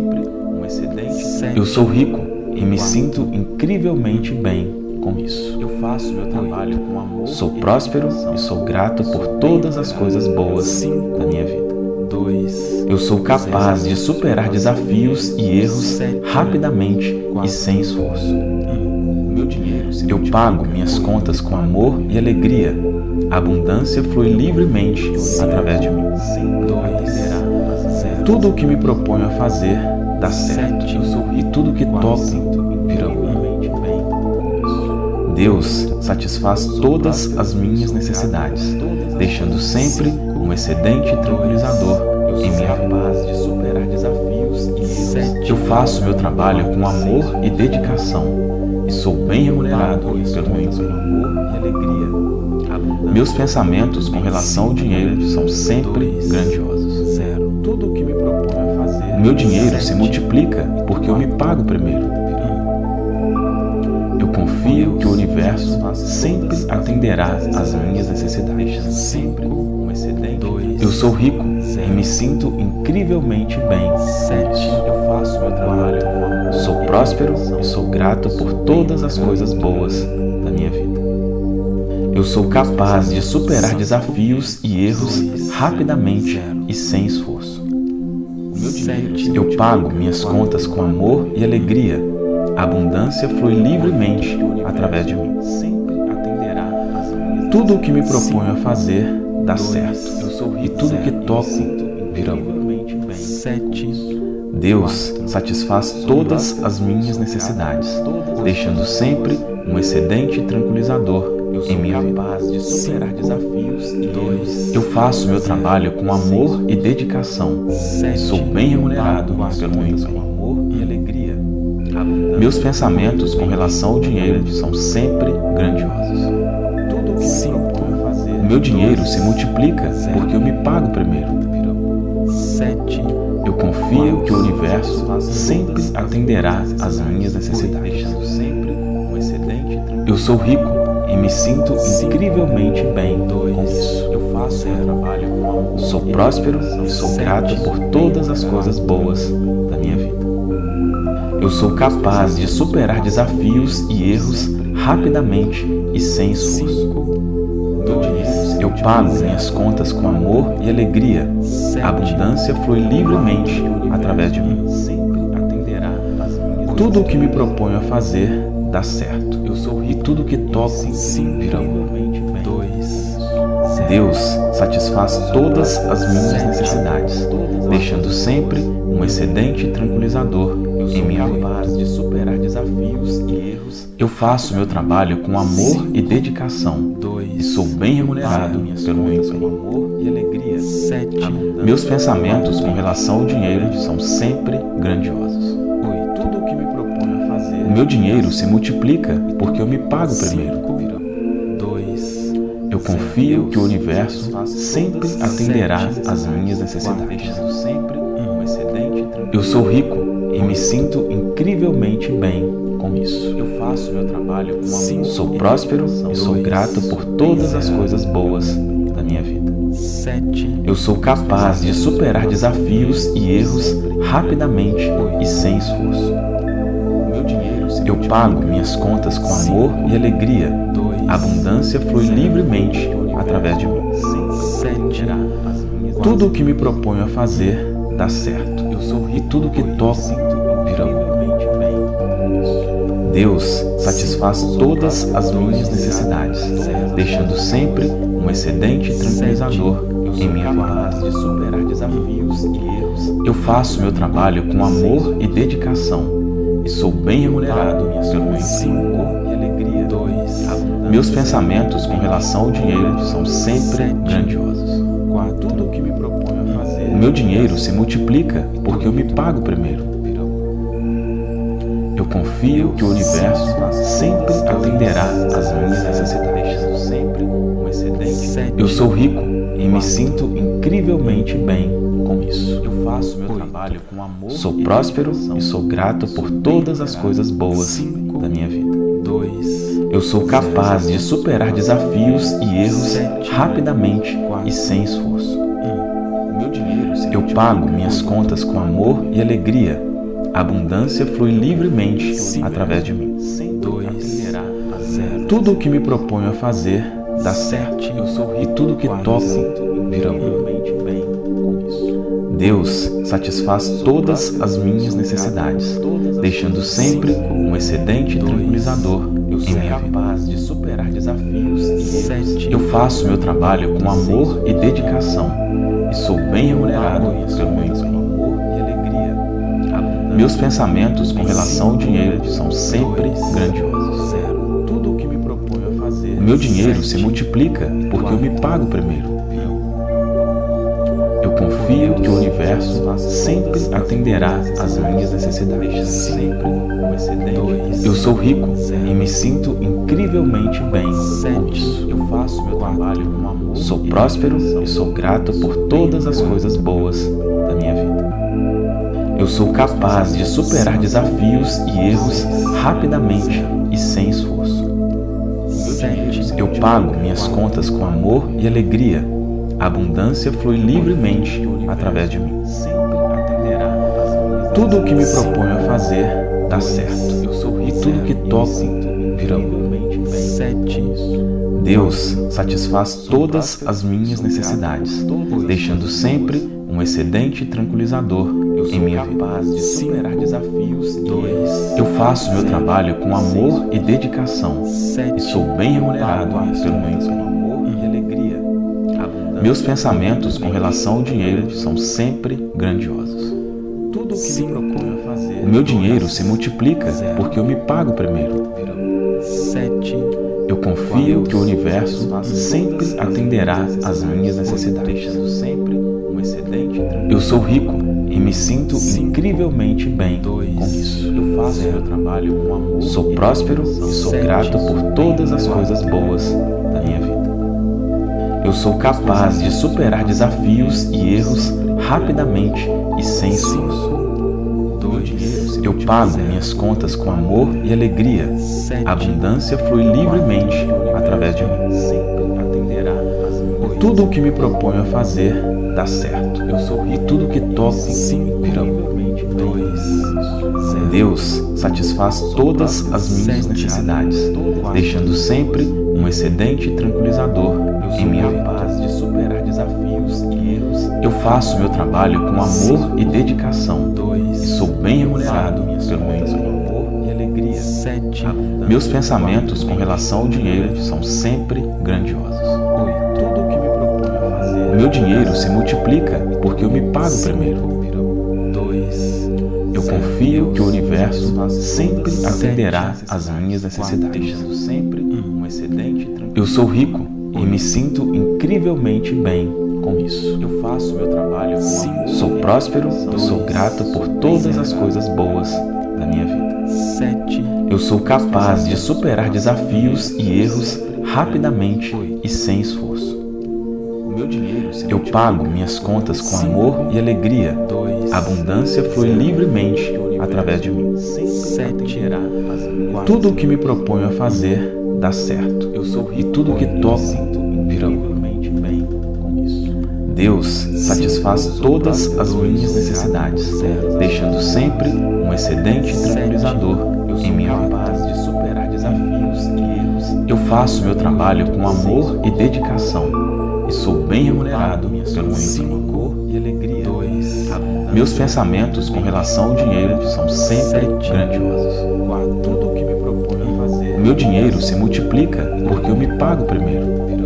Eu sou rico e me sinto incrivelmente bem com isso. Eu faço meu trabalho com amor. Sou próspero e sou grato por todas as coisas boas da minha vida. Eu sou capaz de superar desafios e erros rapidamente e sem esforço. Eu pago minhas contas com amor e alegria. A abundância flui livremente através de mim. Tudo o que me proponho a fazer dá certo. E tudo o que toco virá bom. Deus satisfaz todas as minhas necessidades, deixando sempre um excedente tranquilizador em minha vida. Eu faço meu trabalho com amor e dedicação e sou bem remunerado pelo meu emprego. Meus pensamentos com relação ao dinheiro são sempre grandiosos. Tudo o que me proponho a fazer, o meu dinheiro se multiplica porque eu me pago primeiro. Eu confio que o universo sempre atenderá às minhas necessidades. Eu sou rico e me sinto incrivelmente bem. Eu faço meu trabalho. Sou próspero e sou grato por todas as coisas boas da minha vida. Eu sou capaz de superar desafios e erros rapidamente e sem esforço. Eu pago minhas contas com amor e alegria. A abundância flui livremente através de mim. Tudo o que me proponho a fazer dá certo. E tudo o que toco virá bom. Deus satisfaz todas as minhas necessidades, deixando sempre um excedente tranquilizador em minha vida. Eu faço meu trabalho com amor e dedicação e sou bem remunerado pelo meu emprego. Meus pensamentos com relação ao dinheiro são sempre grandiosos. O meu dinheiro se multiplica porque eu me pago primeiro. Eu confio que o universo sempre atenderá às minhas necessidades. Eu sou rico e me sinto incrivelmente bem com isso. Eu faço meu trabalho com amor. Sou próspero e sou grato por todas as coisas boas da minha vida. Eu sou capaz de superar desafios e erros rapidamente e sem esforço. Eu pago minhas contas com amor e alegria. A abundância flui livremente através de mim. Tudo o que me proponho a fazer dá certo. E tudo o que toco virá bom. Deus satisfaz todas as minhas necessidades, deixando sempre um excedente tranquilizador em minha vida. Eu faço meu trabalho com amor e dedicação e sou bem remunerado pelo meu emprego. Meus pensamentos com relação ao dinheiro são sempre grandiosos. O meu dinheiro se multiplica porque eu me pago primeiro. Eu confio que o universo sempre atenderá às minhas necessidades. Eu sou rico e me sinto incrivelmente bem com isso. Eu faço meu trabalho com amor. Sou próspero e sou grato por todas as coisas boas da minha vida. Eu sou capaz de superar desafios e erros rapidamente e sem esforço. Eu pago minhas contas com amor e alegria. A abundância flui livremente através de mim. Tudo o que me proponho a fazer dá certo. E tudo o que toco virá bom. Deus satisfaz todas as minhas necessidades, deixando sempre um excedente tranquilizador em minha vida. Eu faço meu trabalho com amor e dedicação e sou bem remunerado pelo meu empenho. Meus pensamentos com relação ao dinheiro são sempre grandiosos. O meu dinheiro se multiplica porque eu me pago primeiro. Eu confio que o universo sempre atenderá às minhas necessidades. Eu sou rico e me sinto incrivelmente bem com isso. Eu faço meu trabalho com amor. Sou próspero e sou grato por todas as coisas boas da minha vida. Eu sou capaz de superar desafios e erros rapidamente e sem esforço. Eu pago minhas contas com amor e alegria. A abundância flui livremente através de mim. Tudo o que me proponho a fazer dá certo, e tudo o que toco virá bem. Deus satisfaz todas as minhas necessidades, deixando sempre um excedente tranquilizador em minha vida. Eu faço meu trabalho com amor e dedicação e sou bem remunerado pelo meu empenho. Meus pensamentos com relação ao dinheiro são sempre grandiosos. O meu dinheiro se multiplica porque eu me pago primeiro. Eu confio que o universo sempre atenderá às minhas necessidades. Eu sou rico e me sinto incrivelmente bem com isso. Eu faço meu trabalho com amor. Sou próspero e sou grato por todas as coisas boas da minha vida. Eu sou capaz de superar desafios e erros rapidamente e sem esforço. Eu pago minhas contas com amor e alegria. A abundância flui livremente através de mim. Tudo o que me proponho a fazer dá certo, e tudo que toco virá bem. Deus satisfaz todas as minhas necessidades, deixando sempre um excedente tranquilizador em minha vida. Eu faço meu trabalho com amor e dedicação e sou bem remunerado pelo meu empenho. Meus pensamentos com relação ao dinheiro são sempre grandiosos. O meu dinheiro se multiplica porque eu me pago primeiro. Eu confio que o universo sempre atenderá às minhas necessidades. Eu sou rico e me sinto incrivelmente bem com isso. Eu faço meu trabalho com amor. Sou próspero e sou grato por todas as coisas boas da minha vida. Eu sou capaz de superar desafios e erros rapidamente e sem esforço. Eu pago minhas contas com amor e alegria. A abundância flui livremente através de mim. Tudo o que me proponho a fazer dá certo, e tudo o que toco virá bem. Deus satisfaz todas as minhas necessidades, deixando sempre um excedente tranquilizador em minha vida. Eu faço meu trabalho com amor e dedicação e sou bem remunerado pelo meu empenho. Meus pensamentos com relação ao dinheiro são sempre grandiosos. O meu dinheiro se multiplica porque eu me pago primeiro. Eu confio que o universo sempre atenderá às minhas necessidades. Eu sou rico e me sinto incrivelmente bem com isso. Eu faço meu trabalho com amor. Sou próspero e sou grato por todas as coisas boas da minha vida. Eu sou capaz de superar desafios e erros rapidamente e sem esforço. Eu pago minhas contas com amor e alegria. A abundância flui livremente através de mim. Tudo o que me proponho a fazer dá certo, e tudo o que toco virá bem. Deus satisfaz todas as minhas necessidades, deixando sempre um excedente tranquilizador em minha vida. Eu faço meu trabalho com amor e dedicação e sou bem remunerado pelo meu empenho. Meus pensamentos com relação ao dinheiro são sempre grandiosos. meu dinheiro se multiplica porque eu me pago primeiro.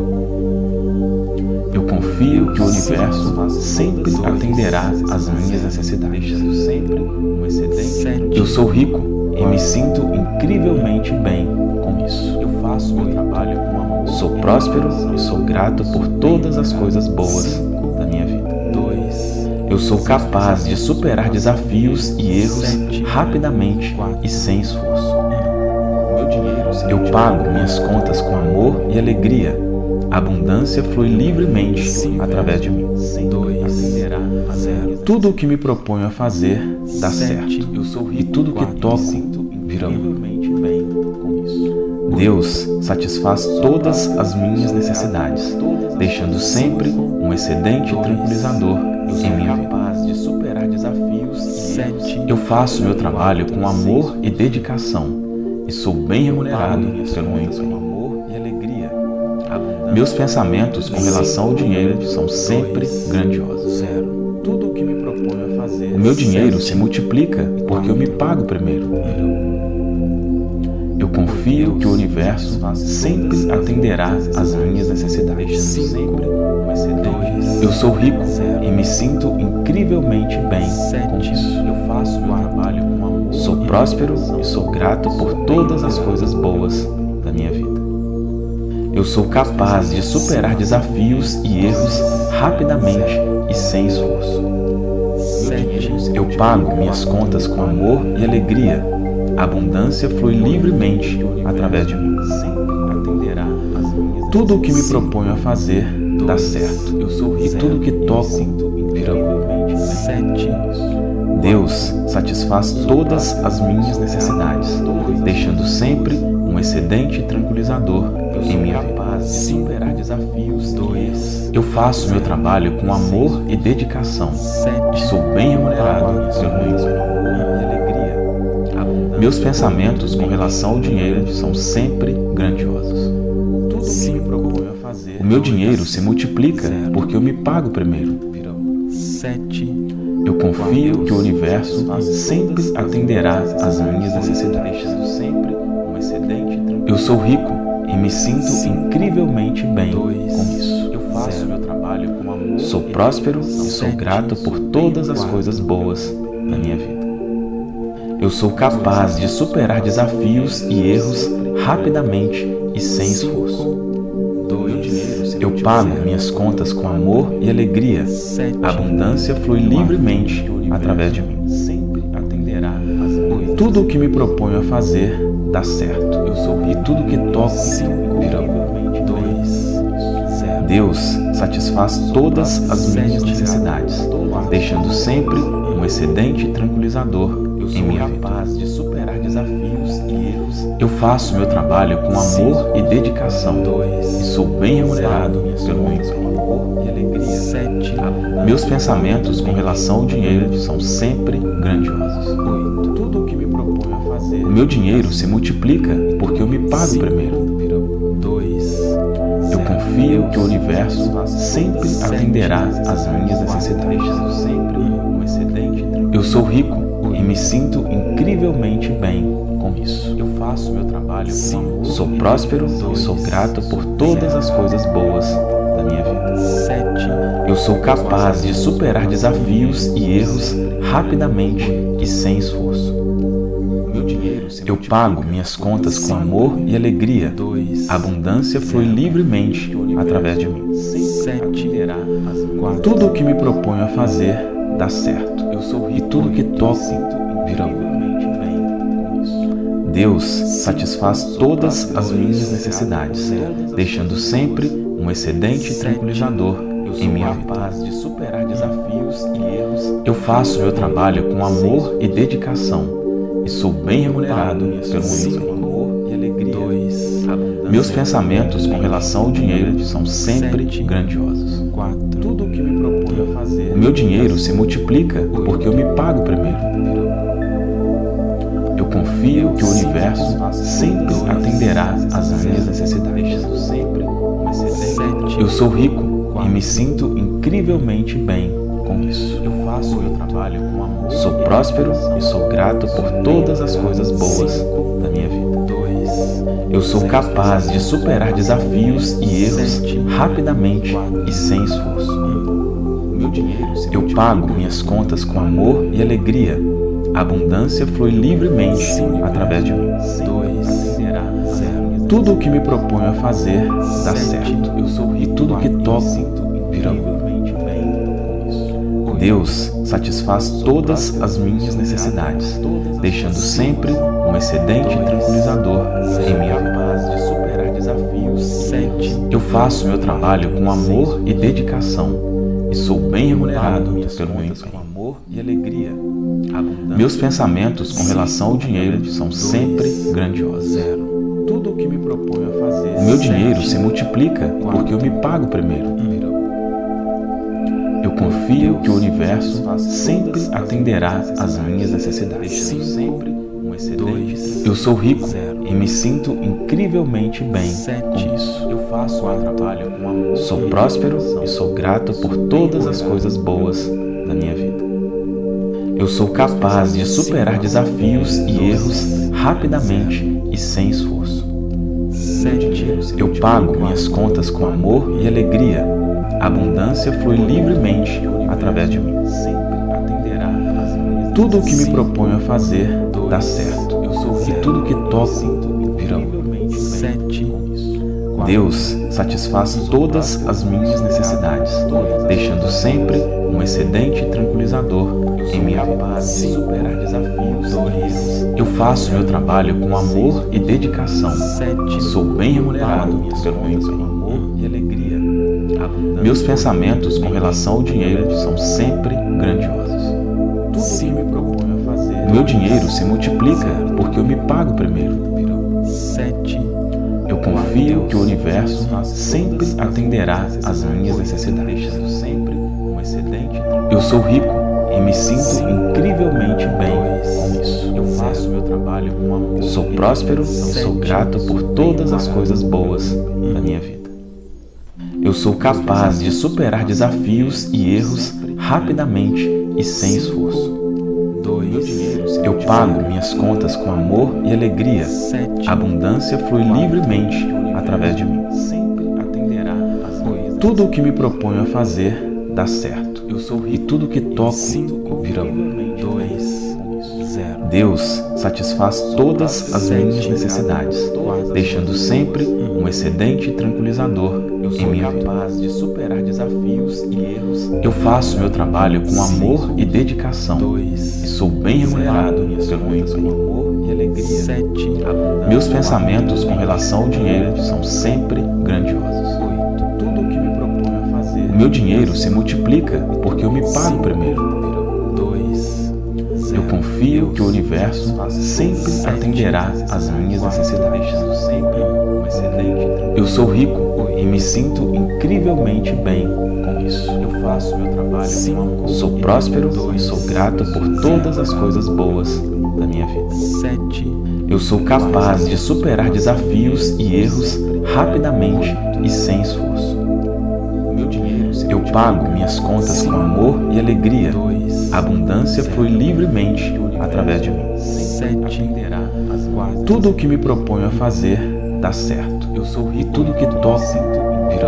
Eu confio que o universo sempre atenderá às minhas necessidades. Eu sou rico e me sinto incrivelmente bem com isso. Eu faço meu trabalho com amor. Sou próspero e sou grato por todas as coisas boas da minha vida. Eu sou capaz de superar desafios e erros rapidamente e sem esforço. Eu pago minhas contas com amor e alegria. A abundância flui livremente através de mim. Tudo o que me proponho a fazer dá certo. E tudo o que toco vira lucro. Deus satisfaz todas as minhas necessidades, deixando sempre um excedente tranquilizador em minha vida. Eu faço meu trabalho com amor e dedicação e sou bem remunerado pelo meu empenho. Meus pensamentos com relação ao dinheiro são sempre grandiosos. O meu dinheiro se multiplica porque eu me pago primeiro. Eu confio que o universo sempre atenderá às minhas necessidades. Eu sou rico e me sinto incrivelmente bem com isso. Sou próspero e sou grato por todas as coisas boas da minha vida. Eu sou capaz de superar desafios e erros rapidamente e sem esforço. Eu pago minhas contas com amor e alegria. A abundância flui livremente através de mim. Tudo o que me proponho a fazer dá certo. E tudo o que toco vira lucro. Deus satisfaz todas as minhas necessidades, deixando sempre um excedente tranquilizador em minha vida. Eu faço meu trabalho com amor e dedicação e sou bem remunerado pelo meu empenho. Meus pensamentos com relação ao dinheiro são sempre grandiosos. O meu dinheiro se multiplica porque eu me pago primeiro. Eu confio que o universo sempre atenderá às minhas necessidades. Eu sou rico e me sinto incrivelmente bem com isso. Sou próspero e sou grato por todas as coisas boas da minha vida. Eu sou capaz de superar desafios e erros rapidamente e sem esforço. Eu pago minhas contas com amor e alegria. A abundância flui livremente através de mim. Tudo o que me proponho a fazer dá certo. E tudo o que toco vira lucro. Deus satisfaz todas as minhas necessidades, deixando sempre um excedente tranquilizador em minha vida. Eu faço meu trabalho com amor e dedicação e sou bem remunerado pelo meu empenho. Meus pensamentos com relação ao dinheiro são sempre grandiosos. O meu dinheiro se multiplica porque eu me pago primeiro. Eu confio que o universo sempre atenderá às minhas necessidades. Eu sou rico e me sinto incrivelmente bem com isso. Sou próspero e sou grato por todas as coisas boas da minha vida. Eu sou capaz de superar desafios e erros rapidamente e sem esforço. Eu pago minhas contas com amor e alegria. A abundância flui livremente através de mim. Tudo o que me proponho a fazer dá certo. E tudo o que toco vira lucro. Deus satisfaz todas as minhas necessidades, deixando sempre um excedente tranquilizador em minha vida. Eu faço meu trabalho com amor e dedicação e sou bem remunerado pelo meu empenho. Meus pensamentos com relação ao dinheiro são sempre grandiosos. O meu dinheiro se multiplica porque eu me pago primeiro. Eu confio que o universo sempre atenderá às minhas necessidades. Eu sou rico e me sinto incrivelmente bem com isso. Sou próspero e sou grato por todas as coisas boas da minha vida. Eu sou capaz de superar desafios e erros rapidamente e sem esforço. Eu pago minhas contas com amor e alegria. A abundância flui livremente através de mim. Tudo o que me proponho a fazer dá certo. E tudo o que toco virá. Deus satisfaz todas as minhas necessidades, deixando sempre um excedente tranquilizador em minha vida. Eu faço meu trabalho com amor e dedicação e sou bem remunerado pelo meu empenho. Meus pensamentos com relação ao dinheiro são sempre grandiosos. Tudo o que me proponho a fazer. O meu dinheiro se multiplica porque eu me pago primeiro. Eu confio que o universo sempre atenderá às minhas necessidades. Eu sou rico e me sinto incrivelmente bem com isso. Sou próspero e sou grato por todas as coisas boas da minha vida. Eu sou capaz de superar desafios e erros rapidamente e sem esforço. Eu pago minhas contas com amor e alegria. A abundância flui livremente através de mim. Tudo o que me proponho a fazer dá certo. E tudo o que toco virá. Deus satisfaz todas as minhas necessidades, deixando sempre um excedente tranquilizador em minha vida. Eu faço meu trabalho com amor e dedicação e sou bem remunerado pelo meu empenho. Meus pensamentos com relação ao dinheiro são sempre grandiosos. O meu dinheiro se multiplica porque eu me pago primeiro. Eu confio que o universo sempre atenderá às minhas necessidades. Eu sou rico e me sinto incrivelmente bem com isso. Sou próspero e sou grato por todas as coisas boas da minha vida. Eu sou capaz de superar desafios e erros rapidamente e sem esforço. Eu pago minhas contas com amor e alegria. A abundância flui livremente através de mim. Tudo o que me proponho a fazer dá certo. E tudo o que toco virá. Deus satisfaz todas as minhas necessidades, deixando sempre um excedente tranquilizador em minha vida. Eu faço meu trabalho com amor e dedicação e sou bem remunerado pelo meu empenho. Meus pensamentos com relação ao dinheiro são sempre grandiosos. O meu dinheiro se multiplica porque eu me pago primeiro. Eu confio que o universo sempre atenderá às minhas necessidades. Eu sou rico e me sinto incrivelmente bem com isso. Sou próspero e sou grato por todas as coisas boas da minha vida. Eu sou capaz de superar desafios e erros rapidamente e sem esforço. Eu pago minhas contas com amor e alegria. A abundância flui livremente através de mim. Tudo o que me proponho a fazer dá certo. E tudo o que toco virá.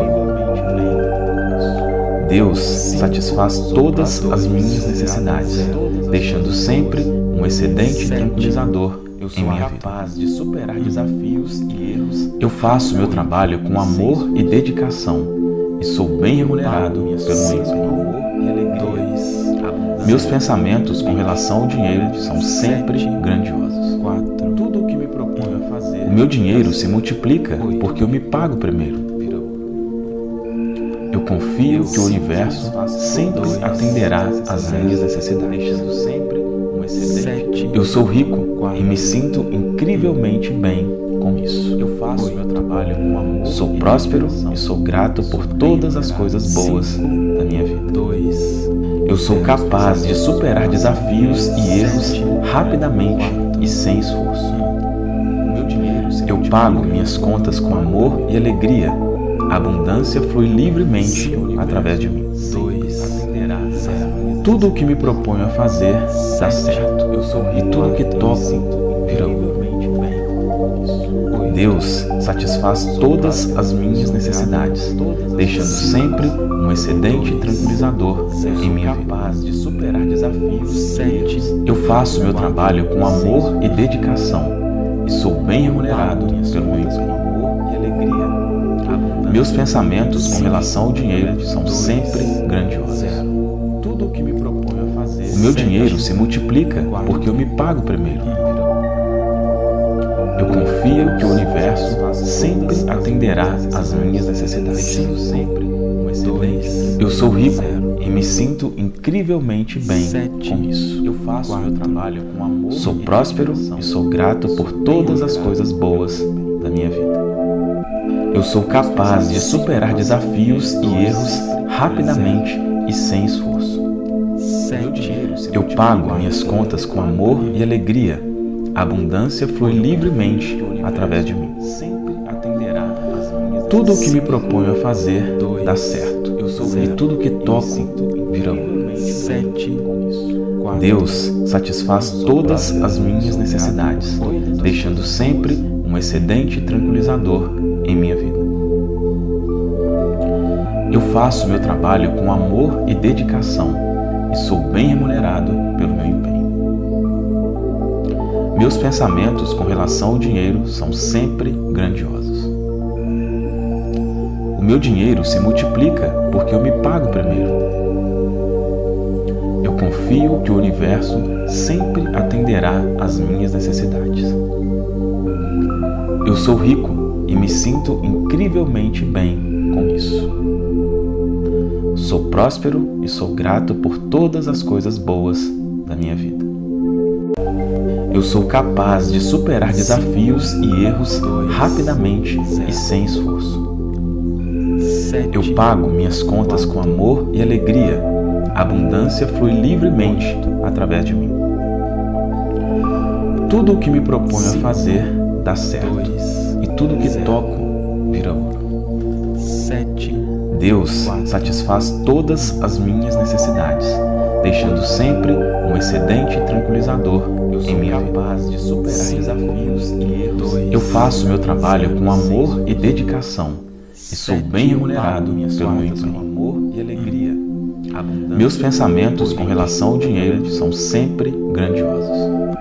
Deus satisfaz todas as minhas necessidades, deixando sempre um excedente tranquilizador em minha vida. Eu faço meu trabalho com amor e dedicação e sou bem remunerado pelo meu empenho. Meus pensamentos com relação ao dinheiro são sempre grandiosos. O meu dinheiro se multiplica porque eu me pago primeiro. Eu confio que o universo sempre atenderá às minhas necessidades. Eu sou rico e me sinto incrivelmente bem com isso. Sou próspero e sou grato por todas as coisas boas da minha vida. Eu sou capaz de superar desafios e erros rapidamente e sem esforço. Eu pago minhas contas com amor e alegria. A abundância flui livremente através de mim. Tudo o que me proponho a fazer dá certo. E tudo o que toco virá. Deus satisfaz todas as minhas necessidades, deixando sempre um excedente tranquilizador em minha vida. Eu faço meu trabalho com amor e dedicação e sou bem remunerado pelo meu empenho. Meus pensamentos com relação ao dinheiro são sempre grandiosos. O meu dinheiro se multiplica porque eu me pago primeiro. Eu confio que o universo sempre atenderá às minhas necessidades. Eu sou rico e me sinto incrivelmente bem com isso. Eu faço meu trabalho com amor. Sou próspero e sou grato por todas as coisas boas da minha vida. Eu sou capaz de superar desafios e erros rapidamente e sem esforço. Eu pago minhas contas com amor e alegria. A abundância flui livremente através de mim. Tudo o que me proponho a fazer dá certo. E tudo o que toco vira ouro. Deus satisfaz todas as minhas necessidades, deixando sempre um excedente tranquilizador em minha vida. Eu faço meu trabalho com amor e dedicação e sou bem remunerado pelo meu empenho. Meus pensamentos com relação ao dinheiro são sempre grandiosos. O meu dinheiro se multiplica porque eu me pago primeiro. Eu confio que o universo sempre atenderá às minhas necessidades. Eu sou rico e me sinto incrivelmente bem com isso. Sou próspero e sou grato por todas as coisas boas da minha vida. Eu sou capaz de superar desafios e erros rapidamente e sem esforço. Eu pago minhas contas com amor e alegria. A abundância flui livremente através de mim. Tudo o que me proponho a fazer dá certo, e tudo o que toco vira ouro. Deus satisfaz todas as minhas necessidades, deixando sempre um excedente tranquilizador em minha vida. Eu faço meu trabalho com amor e dedicação e sou bem remunerado pelo meu empenho. Meus pensamentos com relação ao dinheiro são sempre grandiosos.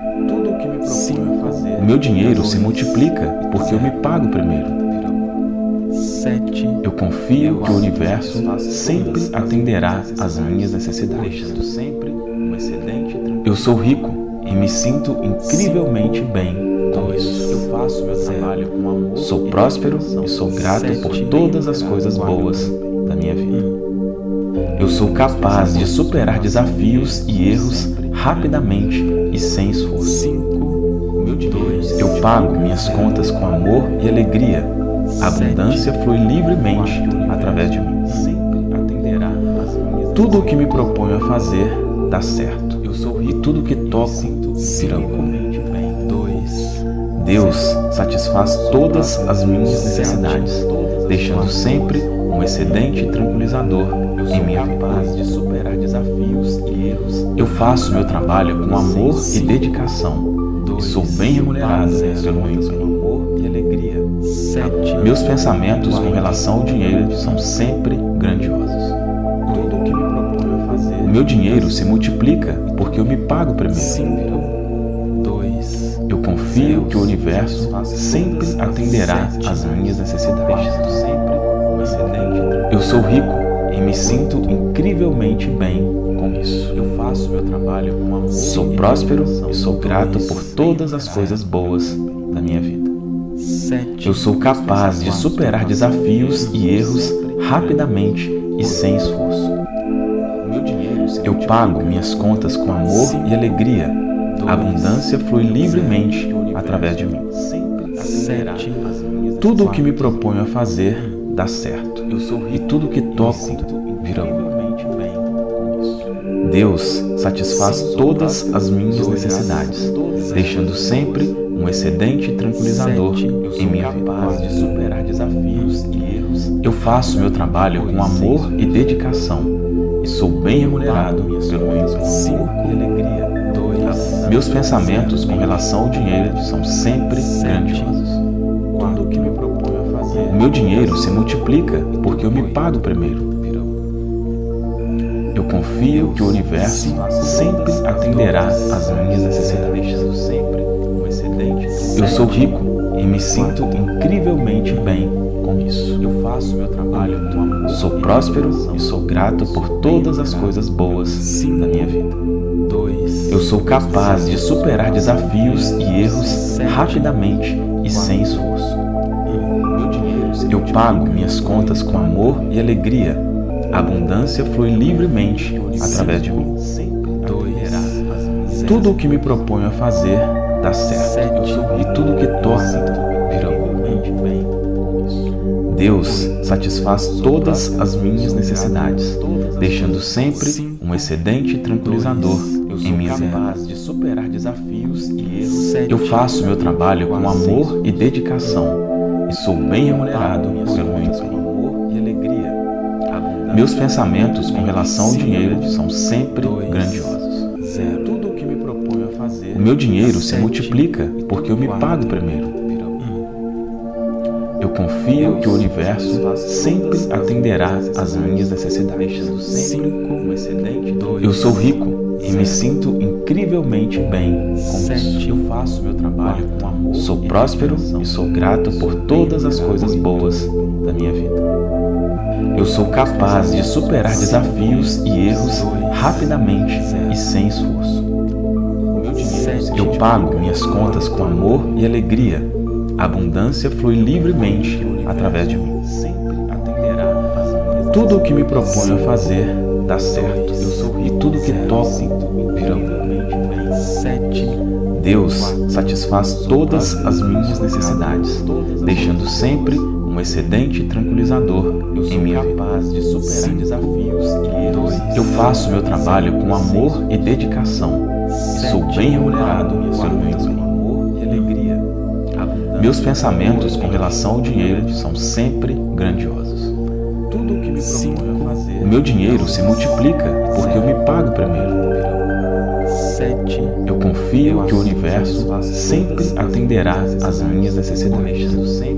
O meu dinheiro se multiplica porque eu me pago primeiro. Eu confio que o universo sempre atenderá às minhas necessidades. Eu sou rico e me sinto incrivelmente bem com isso. Sou próspero e sou grato por todas as coisas boas da minha vida. Eu sou capaz de superar desafios e erros rapidamente e sem esforço. Eu pago minhas contas com amor e alegria. A abundância flui livremente através de mim. Tudo o que me proponho a fazer dá certo, e tudo o que toco vira ouro. Deus satisfaz todas as minhas necessidades, deixando sempre um excedente tranquilizador em minha vida. Eu faço meu trabalho com amor e dedicação e sou bem remunerado pelo meu empenho. Meus pensamentos com relação ao dinheiro são sempre grandiosos. O meu dinheiro se multiplica porque eu me pago primeiro. Eu confio que o universo sempre atenderá às minhas necessidades. Eu sou rico e me sinto incrivelmente bem com isso. Sou próspero e sou grato por todas as coisas boas da minha vida. Eu sou capaz de superar desafios e erros rapidamente e sem esforço. Eu pago minhas contas com amor e alegria. A abundância flui livremente através de mim. Tudo o que me proponho a fazer dá certo, e tudo o que toco vira ouro. Deus satisfaz todas as minhas necessidades, deixando sempre um excedente tranquilizador em minha vida. Eu faço meu trabalho com amor e dedicação e sou bem remunerado pelo meu empenho. Meus pensamentos com relação ao dinheiro são sempre grandiosos. Tudo o que me proponho a fazer. O meu dinheiro se multiplica porque eu me pago primeiro. Eu confio que o universo sempre atenderá às minhas necessidades. Eu sou rico e me sinto incrivelmente bem com isso. Eu faço meu trabalho com amor. Sou próspero e sou grato por todas as coisas boas da minha vida. Eu sou capaz de superar desafios e erros rapidamente e sem esforço. Eu pago minhas contas com amor e alegria. A abundância flui livremente através de mim. Tudo o que me proponho a fazer dá certo, e tudo o que toco virá. Deus satisfaz todas as minhas necessidades, deixando sempre um excedente tranquilizador em minha vida. De superar desafios e erros. Eu faço meu trabalho com amor e dedicação e sou bem remunerado pelo meu empenho. Meus pensamentos com relação ao dinheiro são sempre grandiosos. Tudo o que me proponho a fazer. O meu dinheiro se multiplica porque eu me pago primeiro. Eu confio que o universo sempre atenderá às minhas necessidades. Eu sou rico e me sinto incrivelmente bem com isso. Eu faço meu trabalho com amor. Sou próspero e sou grato por todas as coisas boas da minha vida. Eu sou capaz de superar desafios e erros rapidamente e sem esforço. Eu pago minhas contas com amor e alegria. A abundância flui livremente através de mim. Tudo o que me proponho a fazer dá certo, e tudo o que toco virá. Deus satisfaz todas as minhas necessidades, deixando sempre um excedente tranquilizador em minha vida. Eu faço meu trabalho com amor e dedicação e sou bem remunerado pelo meu empenho. Meus pensamentos com relação ao dinheiro são sempre grandiosos. Tudo o que me proponho a fazer. O meu dinheiro se multiplica porque eu me pago primeiro. Eu confio que o universo sempre atenderá às minhas necessidades.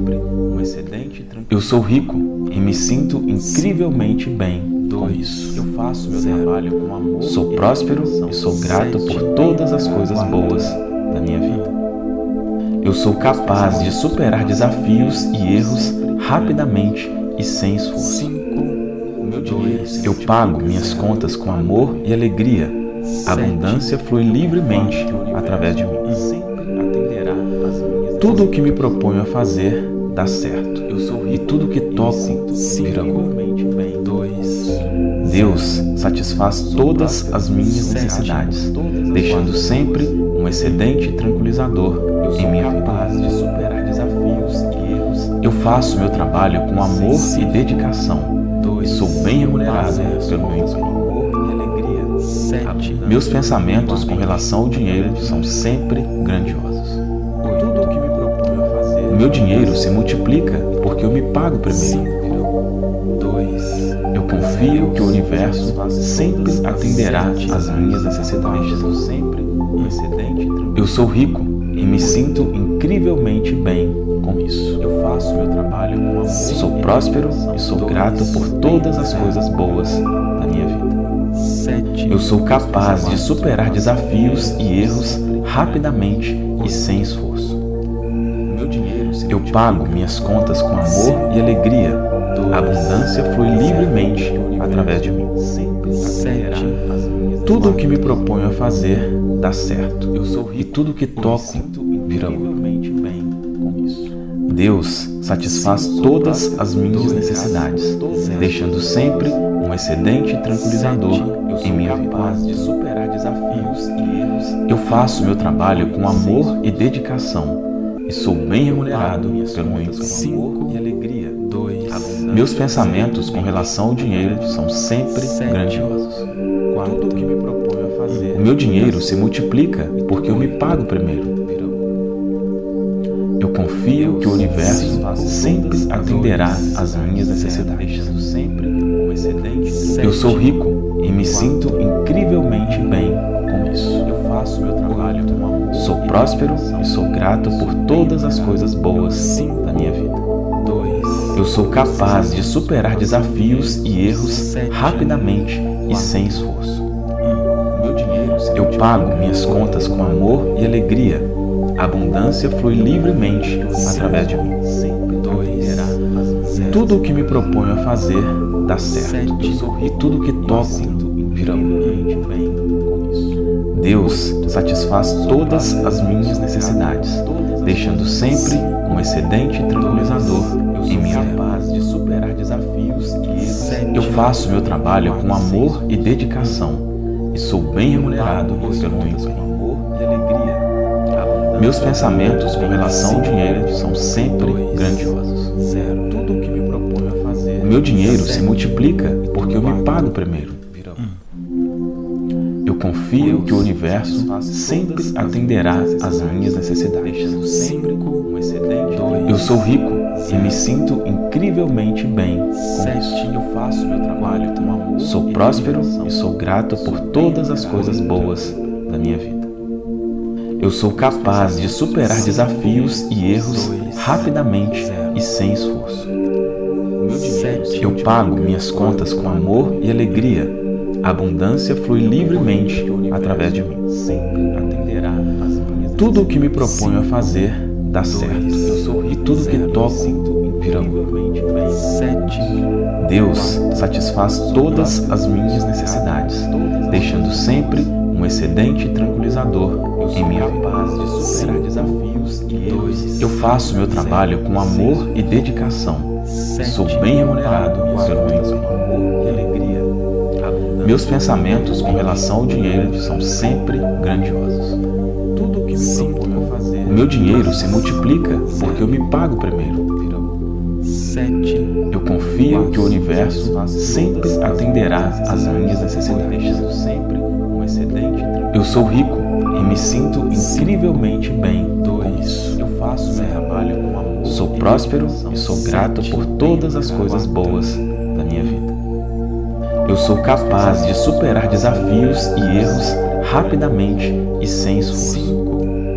Eu sou rico e me sinto incrivelmente bem com isso. Eu faço meu trabalho com amor. Sou próspero e sou grato por todas as coisas boas da minha vida. Eu sou capaz de superar desafios e erros rapidamente e sem esforço. Eu pago minhas contas com amor e alegria. A abundância flui livremente através de mim. Tudo o que me proponho a fazer dá certo, e tudo o que toco virá. Deus satisfaz todas as minhas necessidades, deixando sempre um excedente tranquilizador em minha vida. Eu faço meu trabalho com amor e dedicação e sou bem remunerado pelo meu empenho. Meus pensamentos com relação ao dinheiro são sempre grandiosos. Tudo o que me proponho a fazer. O meu dinheiro se multiplica porque eu me pago primeiro. Eu confio que o universo sempre atenderá às minhas necessidades. Eu sou rico e me sinto incrivelmente bem com isso. Eu faço meu trabalho com amor. Sou próspero e sou grato por todas as coisas boas da minha vida. Eu sou capaz de superar desafios e erros rapidamente e sem esforço. Eu pago minhas contas com amor e alegria. A abundância flui livremente através de mim. Tudo o que me proponho a fazer dá certo, e tudo o que toco virá. Deus satisfaz todas as minhas necessidades, deixando sempre um excedente tranquilizador em minha vida. Eu faço meu trabalho com amor e dedicação e sou bem remunerado pelo meu empenho. Meus pensamentos com relação ao dinheiro são sempre grandiosos. Tudo o que me proponho a fazer. O meu dinheiro se multiplica porque eu me pago primeiro. Eu confio que o universo sempre atenderá às minhas necessidades. Eu sou rico e me sinto incrivelmente bem com isso. faço meu trabalho com amor. Sou próspero e sou grato por todas as coisas boas da minha vida. 2. Eu sou capaz de superar desafios e erros rapidamente e sem esforço. Eu pago minhas contas com amor e alegria. A abundância flui livremente através de mim. 2. Tudo o que me proponho a fazer dá certo. E tudo o que toco vira muito bem. Deus satisfaz todas as minhas necessidades, deixando sempre um excedente tranquilizador em minha vida. De superar desafios e erros. Eu faço meu trabalho com amor e dedicação e sou bem remunerado pelo meu empenho. amor e alegria. Meus pensamentos com relação ao dinheiro são sempre grandiosos. 0. Tudo o que me proponho a fazer. O meu dinheiro se multiplica porque eu me pago primeiro. Eu confio que o universo sempre atenderá às minhas necessidades. Sempre com um excedente. Eu sou rico e me sinto incrivelmente bem com isso. Eu faço meu trabalho com amor. Sou próspero e sou grato por todas as coisas boas da minha vida. Eu sou capaz de superar desafios e erros rapidamente e sem esforço. Eu pago minhas contas com amor e alegria. A abundância flui livremente através de mim. Sempre atenderá às minhas. Tudo o que me proponho a fazer dá certo. E tudo o que toco vira muito bem. 7. Deus satisfaz todas as minhas necessidades, deixando sempre um excedente tranquilizador em minha vida. Capaz de superar desafios e erros. Eu faço meu trabalho com amor e dedicação e sou bem remunerado pelo meu empenho. amor e alegria. Meus pensamentos com relação ao dinheiro são sempre grandiosos. Tudo o que me proponho a fazer. O meu dinheiro se multiplica porque eu me pago primeiro. 7. Eu confio que o universo sempre atenderá às minhas necessidades. Sempre um excedente. Eu sou rico e me sinto incrivelmente bem com isso. Eu faço meu trabalho com amor. Sou próspero e sou grato por todas as coisas boas da minha vida. Eu sou capaz de superar desafios e erros rapidamente e sem esforço.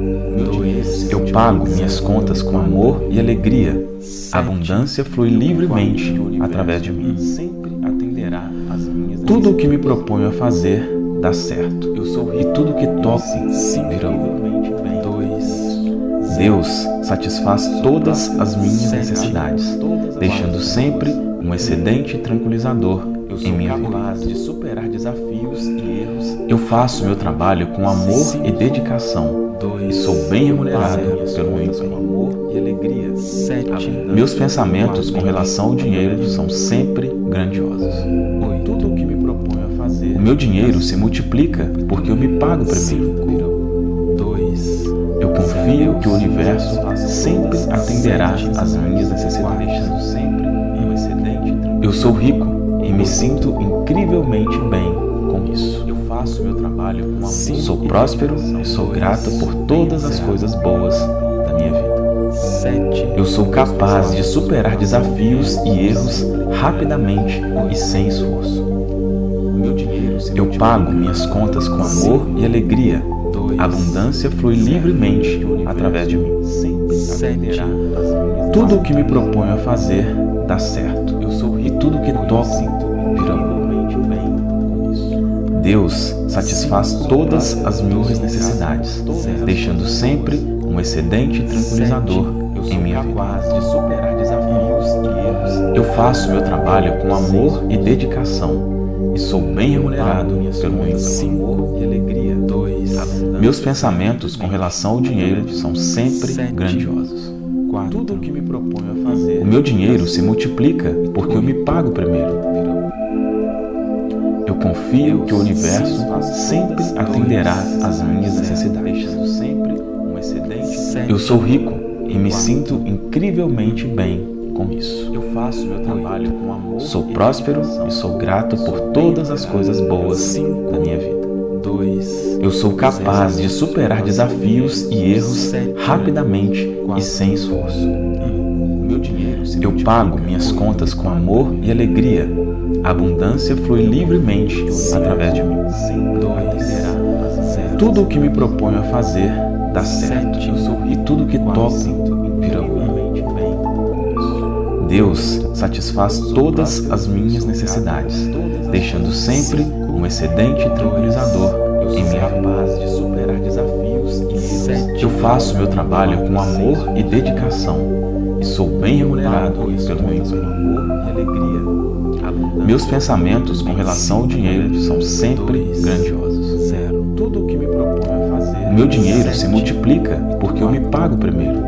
Eu pago minhas contas com amor e alegria. A abundância flui livremente através de mim. Sempre atenderá às minhas. Tudo o que me proponho a fazer dá certo. E tudo o que toco vira incrivelmente bem. 2. Deus satisfaz todas as minhas necessidades, deixando sempre um excedente tranquilizador em minha vida. Capaz de superar desafios e erros. Eu faço meu trabalho com amor e dedicação e sou bem remunerado pelo meu empenho. amor e alegria. 7. Meus pensamentos com relação ao dinheiro são sempre grandiosos. Tudo o que me proponho a fazer. O meu dinheiro se multiplica porque eu me pago primeiro. 2. Eu confio que o universo sempre atenderá às minhas necessidades. Sempre um excedente. Eu sou rico e me sinto incrivelmente bem com isso. Eu faço meu trabalho com amor. Sou próspero e sou grato por todas as coisas boas da minha vida. 7. Eu sou capaz de superar desafios e erros rapidamente e sem esforço. Meu dinheiro se Eu pago minhas contas com amor e alegria. A abundância flui livremente através de mim. atenderá às minhas. Tudo o que me proponho a fazer dá certo. E tudo o que toco vira muito bem com isso. Deus satisfaz todas as minhas necessidades, deixando sempre um excedente tranquilizador em minha vida. Capaz de superar desafios e erros. Eu faço meu trabalho com amor e dedicação e sou bem remunerado pelo meu empenho. Amor e alegria. 2. Meus pensamentos com relação ao dinheiro são sempre grandiosos. 4. Tudo o que me proponho a fazer. O meu dinheiro se multiplica porque eu me pago primeiro. Eu confio que o universo sempre atenderá às minhas necessidades. Sempre um excedente. Eu sou rico e me sinto incrivelmente bem com isso. Eu faço meu trabalho com amor. Sou próspero e sou grato por todas as coisas boas da minha vida. 2. Eu sou capaz de superar desafios e erros rapidamente e sem esforço. Meu dinheiro se Eu pago minhas contas com amor e alegria. A abundância flui livremente através de mim. sempre atenderá às minhas. Tudo o que me proponho a fazer dá certo. E tudo que toco vira ouro. Deus satisfaz todas as minhas necessidades, deixando sempre um excedente tranquilizador em minha vida. de superar desafios e Eu faço meu trabalho com amor e dedicação e sou bem remunerado pelo meu emprego. amor e alegria. Meus pensamentos com relação ao dinheiro são sempre grandiosos. Zero. Tudo o que me proponho a fazer. O meu dinheiro se multiplica porque eu me pago primeiro.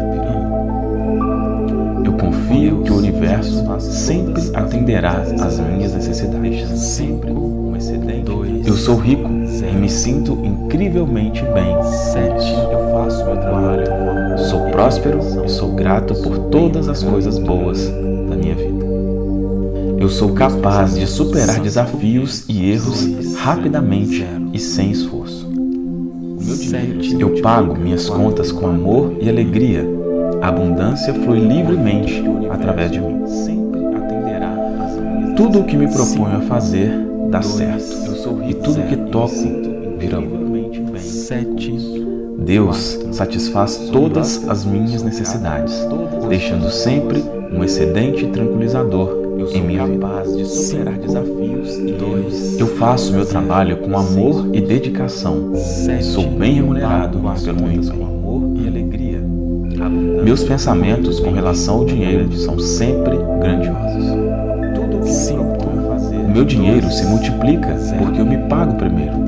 Eu confio que o universo sempre atenderá às minhas necessidades. Sempre um excedente. Eu sou rico e me sinto incrivelmente bem. Eu faço meu trabalho com amor. Sou próspero e sou grato por todas as coisas boas da minha vida. Eu sou capaz de superar desafios e erros rapidamente e sem esforço. Eu pago minhas contas com amor e alegria. A abundância flui livremente através de mim. Sempre atenderá às minhas Tudo o que me proponho a fazer dá certo. E tudo que toco vira ouro. Deus satisfaz todas as minhas necessidades, deixando sempre um excedente tranquilizador em minha vida. capaz de superar desafios e erros. Eu faço meu trabalho com amor e dedicação e sou bem remunerado pelo meu Com emprego. amor e alegria. Meus pensamentos com relação ao dinheiro são sempre grandiosos. Tudo o que me proponho a fazer. O meu dinheiro se multiplica porque eu me pago primeiro.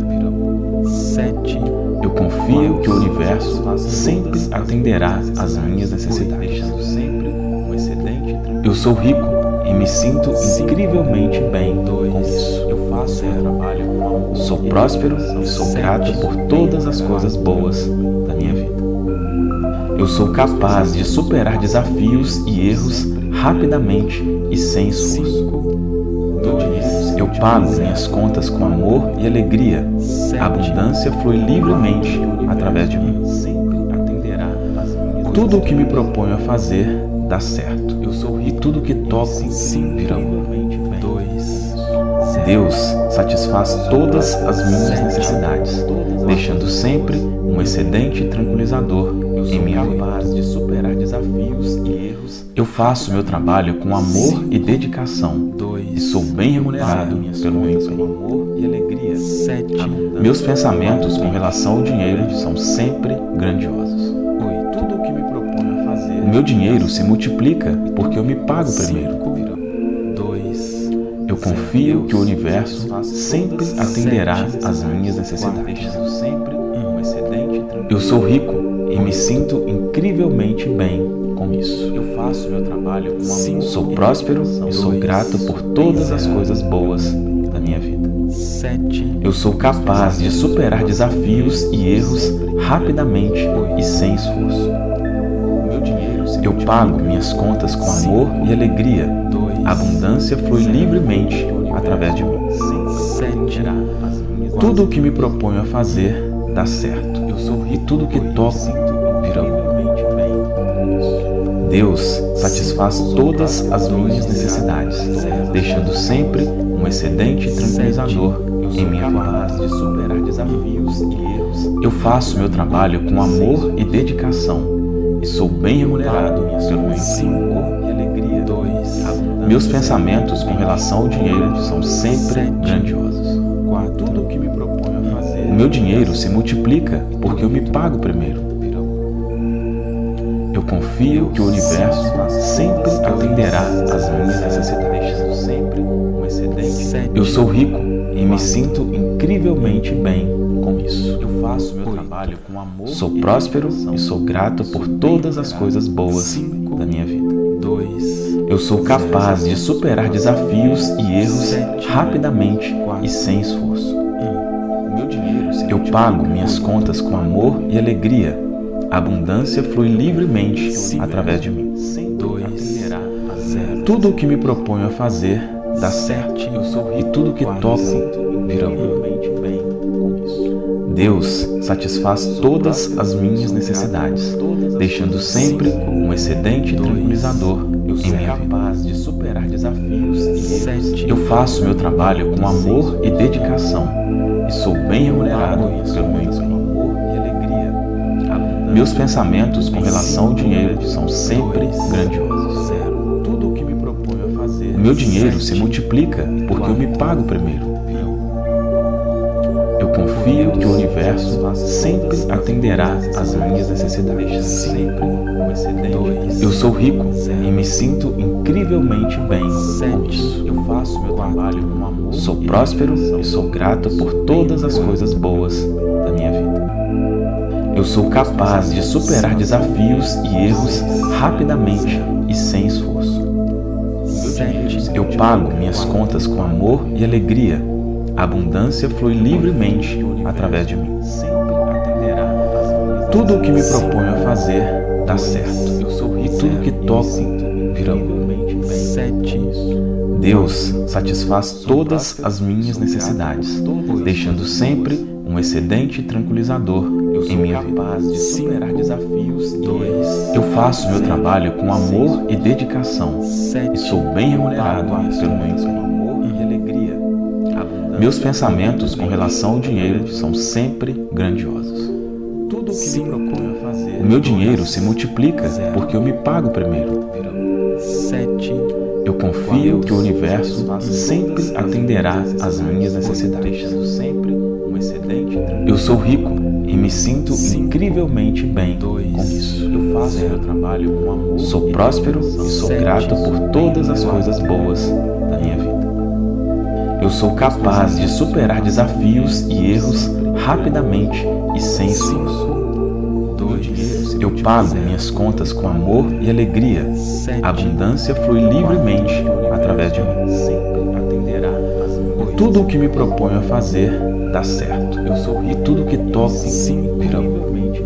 Eu confio que o universo sempre atenderá às minhas necessidades. Sempre um excedente. Eu sou rico e me sinto incrivelmente bem com isso. Eu faço meu trabalho com amor. Sou próspero e sou grato por todas as coisas boas da minha vida. Eu sou capaz de superar desafios e erros rapidamente e sem esforço. Eu pago minhas contas com amor e alegria. A abundância flui livremente através de mim. Sempre atenderá às minhas Tudo o que me proponho a fazer dá certo. E tudo que toco vira ouro. Deus satisfaz todas as minhas necessidades, deixando sempre um excedente tranquilizador em minha vida. capaz de superar desafios e erros. Eu faço meu trabalho com amor e dedicação e sou bem remunerado pelo meu Com emprego. amor e alegria. Meus pensamentos com relação ao dinheiro são sempre grandiosos. Tudo o que me proponho a fazer. O meu dinheiro se multiplica porque eu me pago primeiro. Eu confio que o universo sempre atenderá às minhas necessidades. Sempre um excedente. Eu sou rico e me sinto incrivelmente bem com isso. Eu faço meu trabalho com amor. Sou próspero e sou grato por todas as coisas boas da minha vida. Eu sou capaz de superar desafios e erros rapidamente e sem esforço. Meu dinheiro se Eu pago minhas contas com amor e alegria. A abundância flui livremente através de mim. atenderá às minhas Tudo o que me proponho a fazer dá certo. E tudo que toco vira ouro. Deus satisfaz todas as minhas necessidades, deixando sempre um excedente tranquilizador em minha vida. capaz de superar desafios e erros. Eu faço meu trabalho com amor e dedicação e sou bem remunerado pelo meu emprego. Amor e alegria. Meus pensamentos com relação ao dinheiro são sempre grandiosos. Tudo o que me proponho a fazer. O meu dinheiro se multiplica porque eu me pago primeiro. Eu confio que o universo sempre atenderá às minhas necessidades. Sempre um excedente. Eu sou rico e me sinto incrivelmente bem com isso. Eu faço meu trabalho com amor. Sou próspero e sou grato por todas as coisas boas da minha vida. Eu sou capaz de superar desafios e erros rapidamente e sem esforço. Meu dinheiro se Eu pago minhas contas com amor e alegria. A abundância flui livremente através de mim. atenderá às zero. Tudo o que me proponho a fazer dá certo. E tudo que toco vira ouro. Deus satisfaz todas as minhas necessidades, deixando sempre um excedente tranquilizador em minha vida. Capaz de superar desafios e erros. Eu faço meu trabalho com amor e dedicação e sou bem remunerado pelo meu emprego. Meus pensamentos com relação ao dinheiro são sempre grandiosos. 0. Tudo o que me proponho a fazer. O meu dinheiro se multiplica porque eu me pago primeiro. Eu confio que o universo sempre atenderá às minhas necessidades. Sempre um excedente. Eu sou rico e me sinto incrivelmente bem com isso. Eu faço meu trabalho com amor. Sou próspero e sou grato por todas as coisas boas da minha vida. Eu sou capaz de superar desafios e erros rapidamente e sem esforço. Eu pago minhas contas com amor e alegria. A abundância flui livremente através de mim. Tudo o que me proponho a fazer dá certo. E tudo que toco vira ouro. 7. Deus satisfaz todas as minhas necessidades, deixando sempre um excedente tranquilizador em minha vida. De superar desafios. 2. Eu faço meu trabalho com amor e dedicação e sou bem remunerado pelo meu empenho. amor e alegria. Meus pensamentos com relação ao dinheiro são sempre grandiosos. Tudo o que me proponho a fazer. O meu dinheiro se multiplica porque eu me pago primeiro. 7. Eu confio que o universo sempre atenderá às minhas necessidades. Deixando sempre um excedente. Eu sou rico e me sinto incrivelmente bem com 2. isso. Eu faço meu trabalho com amor. Sou próspero e sou grato por todas as coisas boas da minha vida. Eu sou capaz de superar desafios e erros rapidamente e sem esforço. Eu pago minhas contas com amor e alegria. A abundância flui livremente através de mim. Tudo o que me proponho a fazer dá certo. E tudo que toco vira ouro.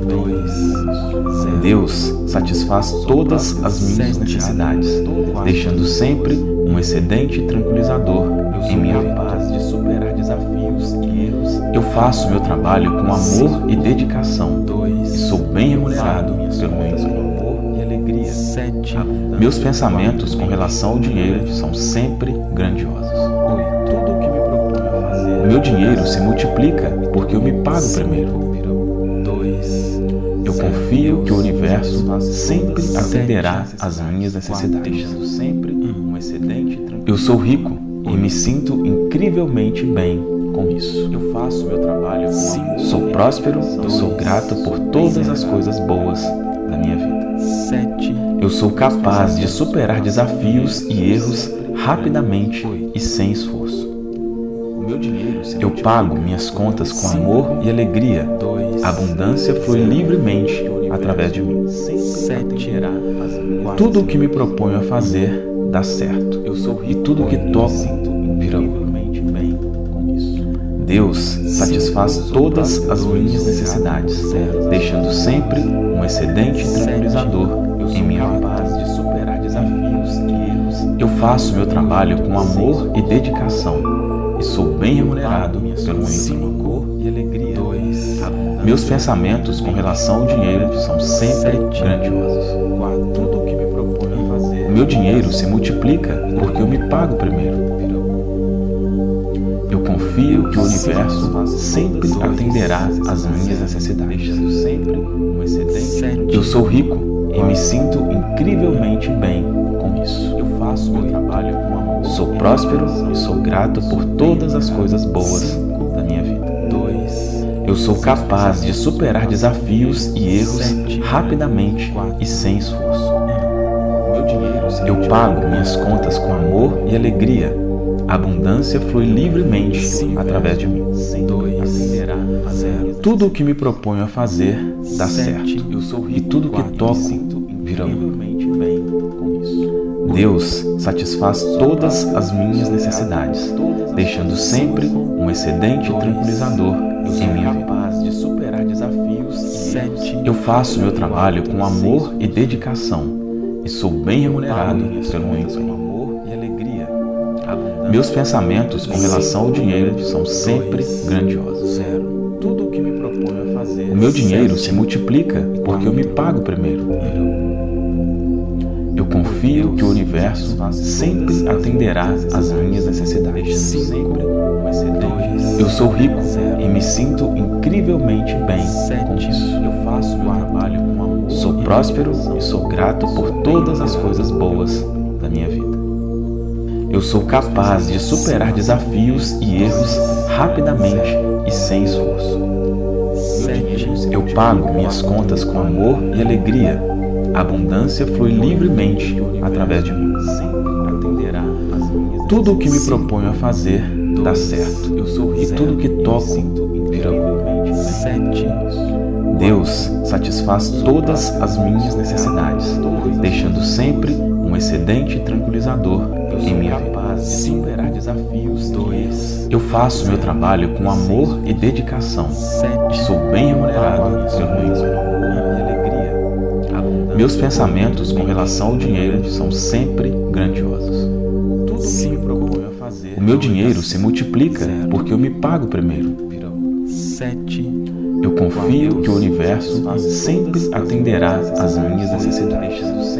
Deus satisfaz todas as minhas necessidades, deixando sempre um excedente tranquilizador em minha vida. De superar desafios e erros. Eu faço meu trabalho com amor e dedicação e sou bem remunerado pelo meu empenho. Amor e alegria. 7. Meus pensamentos com relação ao dinheiro são sempre grandiosos. 8. Tudo o que me proponho a fazer. O meu dinheiro se multiplica porque eu me pago primeiro. 2. Eu confio que o universo sempre atenderá às minhas necessidades. Deixando sempre um excedente. Eu sou rico e me sinto incrivelmente bem com isso. Eu faço meu trabalho com amor. Sou próspero e sou grato por todas as coisas boas da minha vida. 7. Eu sou capaz de superar desafios e erros rapidamente e sem esforço. O meu dinheiro se Eu pago minhas contas com amor e alegria. 2. A abundância flui livremente através de mim. 7. Tudo o que me proponho a fazer dá certo. E tudo que toco vira ouro. Deus satisfaz todas as minhas necessidades, deixando sempre um excedente tranquilizador em minha vida. De superar desafios e erros. Eu faço meu trabalho com amor e dedicação e sou bem remunerado pelo meu empenho. Amor e alegria. 2. Meus pensamentos com relação ao dinheiro são sempre grandiosos. 4. Tudo o que me proponho a fazer. O meu dinheiro se multiplica porque eu me pago primeiro. Eu confio que o universo sempre atenderá às minhas necessidades. Deixando sempre um excedente. Eu sou rico e me sinto incrivelmente bem com isso. Eu faço meu trabalho com amor. Sou próspero e sou grato por todas as coisas boas da minha vida. 2. Eu sou capaz de superar desafios e erros rapidamente e sem esforço. Meu dinheiro se Eu pago minhas contas com amor e alegria. A abundância flui livremente através de mim. 2. Tudo o que me proponho a fazer dá certo. E tudo que toco vira ouro. Deus satisfaz todas as minhas necessidades, deixando sempre um excedente tranquilizador em minha vida. De superar desafios. 7. Eu faço meu trabalho com amor e dedicação e sou bem remunerado pelo meu empenho. Amor e alegria. Meus pensamentos com relação ao dinheiro são sempre grandiosos. 0. Tudo o que me proponho a fazer. O meu dinheiro se multiplica porque eu me pago primeiro. Eu confio que o universo sempre atenderá às minhas necessidades. 5. Eu sou rico e me sinto incrivelmente bem com isso. Eu faço meu trabalho próspero e sou grato por todas as coisas boas da minha vida. Eu sou capaz de superar desafios e erros rapidamente e sem esforço. Eu pago minhas contas com amor e alegria. A abundância flui livremente através de mim. Tudo o que me proponho a fazer dá certo. E tudo o que toco vira ouro. Deus satisfaz todas as minhas necessidades, deixando sempre um excedente tranquilizador em minha vida. Eu faço meu trabalho com amor e dedicação e sou bem remunerado pelo mesmo. Meus pensamentos com relação ao dinheiro são sempre grandiosos. O meu dinheiro se multiplica porque eu me pago primeiro. Eu confio que o universo sempre atenderá às minhas necessidades.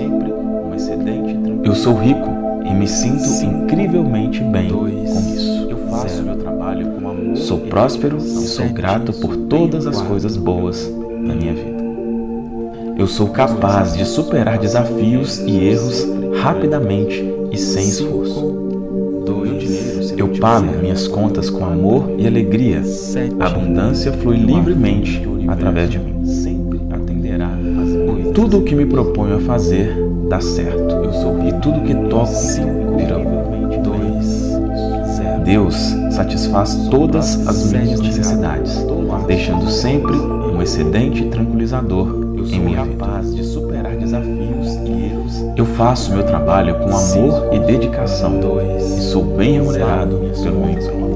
Eu sou rico e me sinto incrivelmente bem com isso. Eu faço meu trabalho com amor. Sou próspero e sou grato por todas as coisas boas na minha vida. Eu sou capaz de superar desafios e erros rapidamente e sem esforço. Eu pago minhas contas com amor e alegria. A abundância flui livremente através de mim. Tudo o que me proponho a fazer dá certo. E tudo que toco vira ouro. Deus satisfaz todas as minhas necessidades, deixando sempre um excedente tranquilizador em minha vida. Eu faço meu trabalho com amor e dedicação e sou bem remunerado pelo mesmo.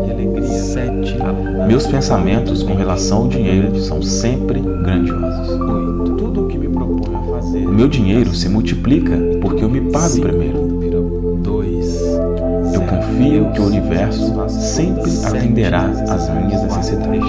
Meus pensamentos com relação ao dinheiro são sempre grandiosos. O meu dinheiro se multiplica porque eu me pago primeiro. Eu confio que o universo sempre atenderá às minhas necessidades.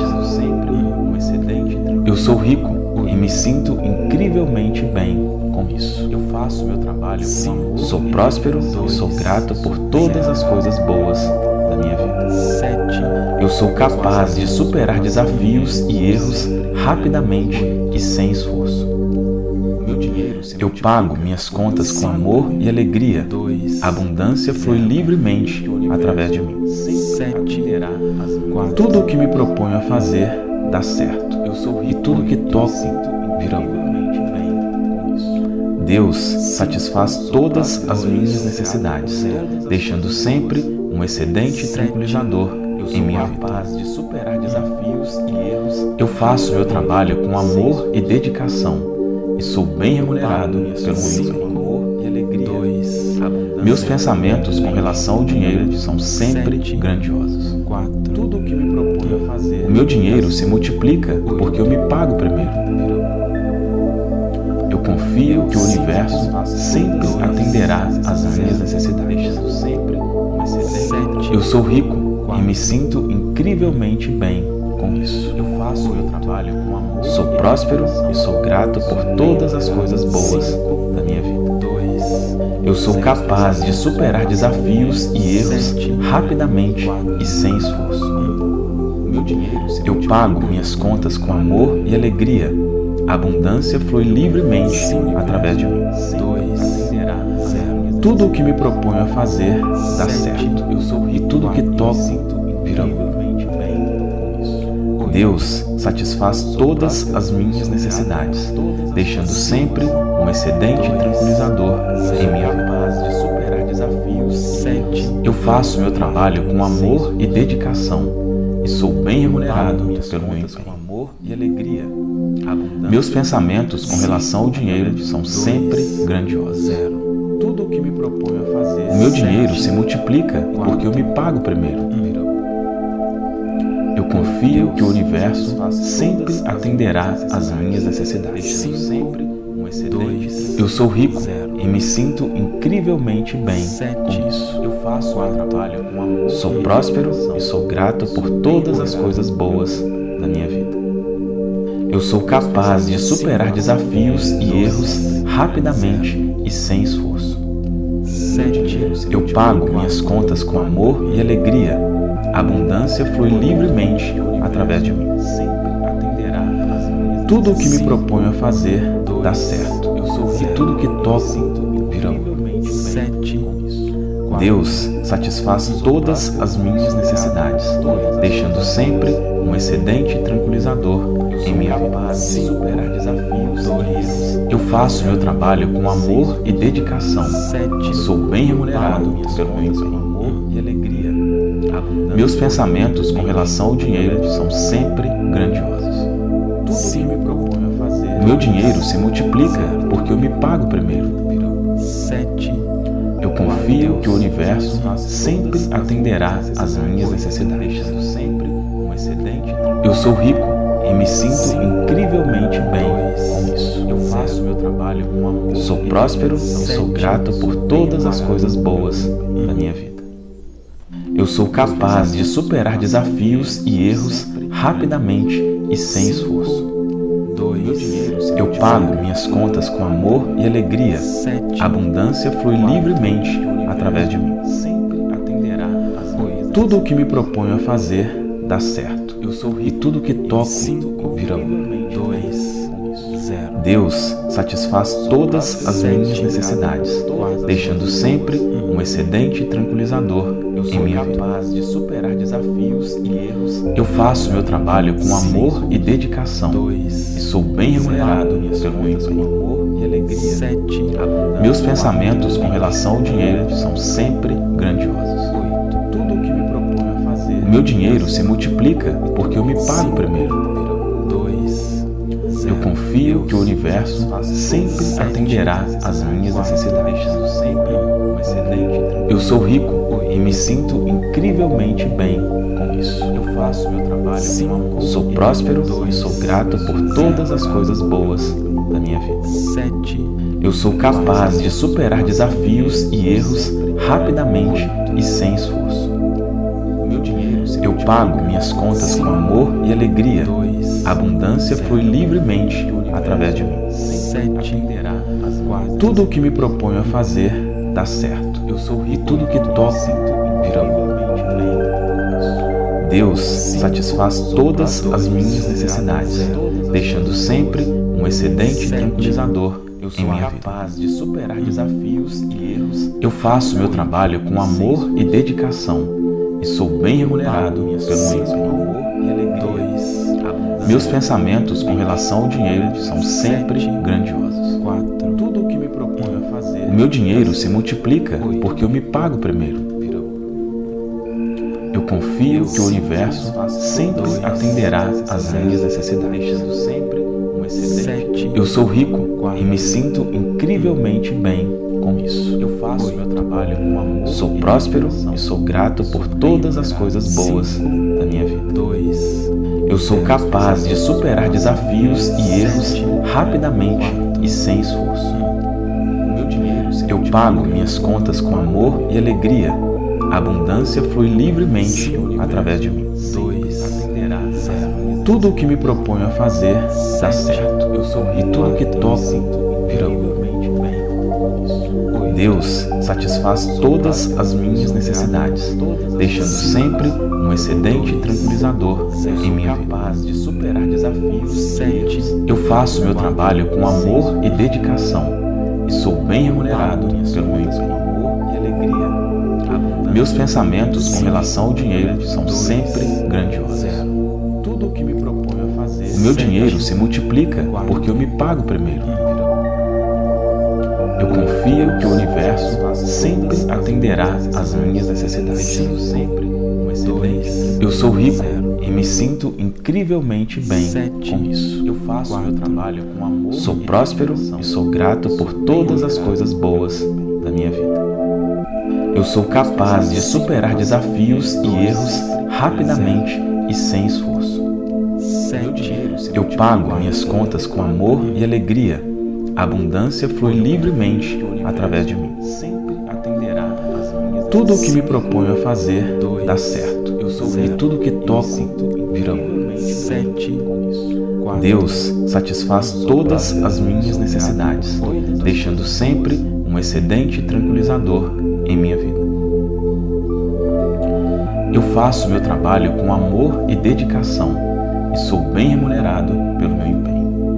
Eu sou rico e me sinto incrivelmente bem com isso. Eu faço meu trabalho com amor. Sou próspero e sou grato por todas as coisas boas da minha vida. Eu sou capaz de superar desafios e erros rapidamente e sem esforço. Eu pago minhas contas com amor e alegria. A abundância flui livremente através de mim. Tudo o que me proponho a fazer dá certo. E tudo que toco vira ouro. Deus satisfaz todas as minhas necessidades, deixando sempre um excedente tranquilizador em minha vida. Eu faço meu trabalho com amor e dedicação e sou bem remunerado pelo mesmo. Meus pensamentos com relação ao dinheiro são sempre grandiosos. O meu dinheiro se multiplica porque eu me pago primeiro. Eu confio que o universo sempre atenderá às minhas necessidades. Eu sou rico e me sinto incrivelmente bem com isso. Eu faço meu trabalho com amor. Sou próspero e sou grato por todas as coisas boas da minha vida. Eu sou capaz de superar desafios e erros rapidamente e sem esforço. Eu pago minhas contas com amor e alegria. A abundância flui livremente através de mim. Tudo o que me proponho a fazer dá certo. E tudo que toco vira ouro. Deus satisfaz todas as minhas necessidades, deixando sempre um excedente tranquilizador em minha vida. Eu faço meu trabalho com amor e dedicação e sou bem remunerado pelo meu empenho. Meus pensamentos com relação ao dinheiro são sempre grandiosos. O meu dinheiro se multiplica porque eu me pago primeiro. Eu confio que o universo sempre atenderá às minhas necessidades. Eu sou rico e me sinto incrivelmente bem com isso. Eu faço meu trabalho com amor. Sou próspero e sou grato por todas as coisas boas da minha vida. Eu sou capaz de superar desafios e erros rapidamente e sem esforço. Eu pago minhas contas com amor e alegria. A abundância flui livremente através de mim. Tudo o que me proponho a fazer dá certo. E tudo que toco vira ouro. Deus satisfaz todas as minhas necessidades, deixando sempre um excedente tranquilizador em minha vida. Eu faço meu trabalho com amor e dedicação e sou bem remunerado pelo meu empenho e alegria. Meus pensamentos com relação ao dinheiro são sempre grandiosos. O meu dinheiro se multiplica porque eu me pago primeiro. Eu confio que o universo sempre atenderá às minhas necessidades. Eu sou rico e me sinto incrivelmente bem com isso. Eu faço meu trabalho com amor. Sou próspero e sou grato por todas as coisas boas da minha vida. Eu sou capaz de superar desafios e erros rapidamente e sem esforço. Eu pago minhas contas com amor e alegria. A abundância flui livremente através de mim. Tudo o que me proponho a fazer dá certo. E tudo que toco vira ouro. Deus satisfaz todas as minhas necessidades, deixando sempre um excedente tranquilizador em minha vida. Eu faço meu trabalho com amor e dedicação e sou bem remunerado pelo meu empenho e alegria. Meus pensamentos com relação ao dinheiro são sempre grandiosos. O meu dinheiro se multiplica porque eu me pago primeiro. Eu confio que o universo sempre atenderá às minhas necessidades. Eu sou rico e me sinto incrivelmente bem com isso. Eu faço meu trabalho com amor. Sou próspero e sou grato por todas as coisas boas da minha vida. Eu sou capaz de superar desafios e erros rapidamente e sem esforço. Eu pago minhas contas com amor e alegria. A abundância flui livremente através de mim. Tudo o que me proponho a fazer dá certo. E tudo que toco vira ouro. Deus satisfaz todas as minhas necessidades, deixando sempre um excedente tranquilizador em minha vida. Eu faço meu trabalho com amor e dedicação e sou bem remunerado pelo meu empenho e alegria. Meus pensamentos com relação ao dinheiro são sempre grandiosos. O meu dinheiro se multiplica porque eu me pago primeiro. Eu confio que o universo sempre atenderá às minhas necessidades. Eu sou rico e me sinto incrivelmente bem com isso. Eu faço meu trabalho com amor. Sou próspero e sou grato por todas as coisas boas da minha vida. Eu sou capaz de superar desafios e erros rapidamente e sem esforço. Eu pago minhas contas com amor e alegria. A abundância flui livremente através de mim. Tudo o que me proponho a fazer dá certo. E tudo que toco vira ouro. Deus satisfaz todas as minhas necessidades, deixando sempre um excedente tranquilizador em minha vida. Eu faço meu trabalho com amor e dedicação e sou bem remunerado pelo meu empenho e alegria. Meus pensamentos com relação ao dinheiro são sempre grandiosos. O meu dinheiro se multiplica porque eu me pago primeiro. Eu confio que o universo sempre atenderá às minhas necessidades. Eu sou rico e me sinto incrivelmente bem com isso. Eu faço meu trabalho com amor. Sou próspero e sou grato por todas as coisas boas da minha vida. Eu sou capaz de superar desafios e erros rapidamente e sem esforço. Eu pago minhas contas com amor e alegria. A abundância flui livremente através de mim. Tudo o que me proponho a fazer dá certo. E tudo que toco vira ouro. Deus satisfaz todas as minhas necessidades, deixando sempre um excedente tranquilizador em minha vida. Eu faço meu trabalho com amor e dedicação e sou bem remunerado pelo meu empenho.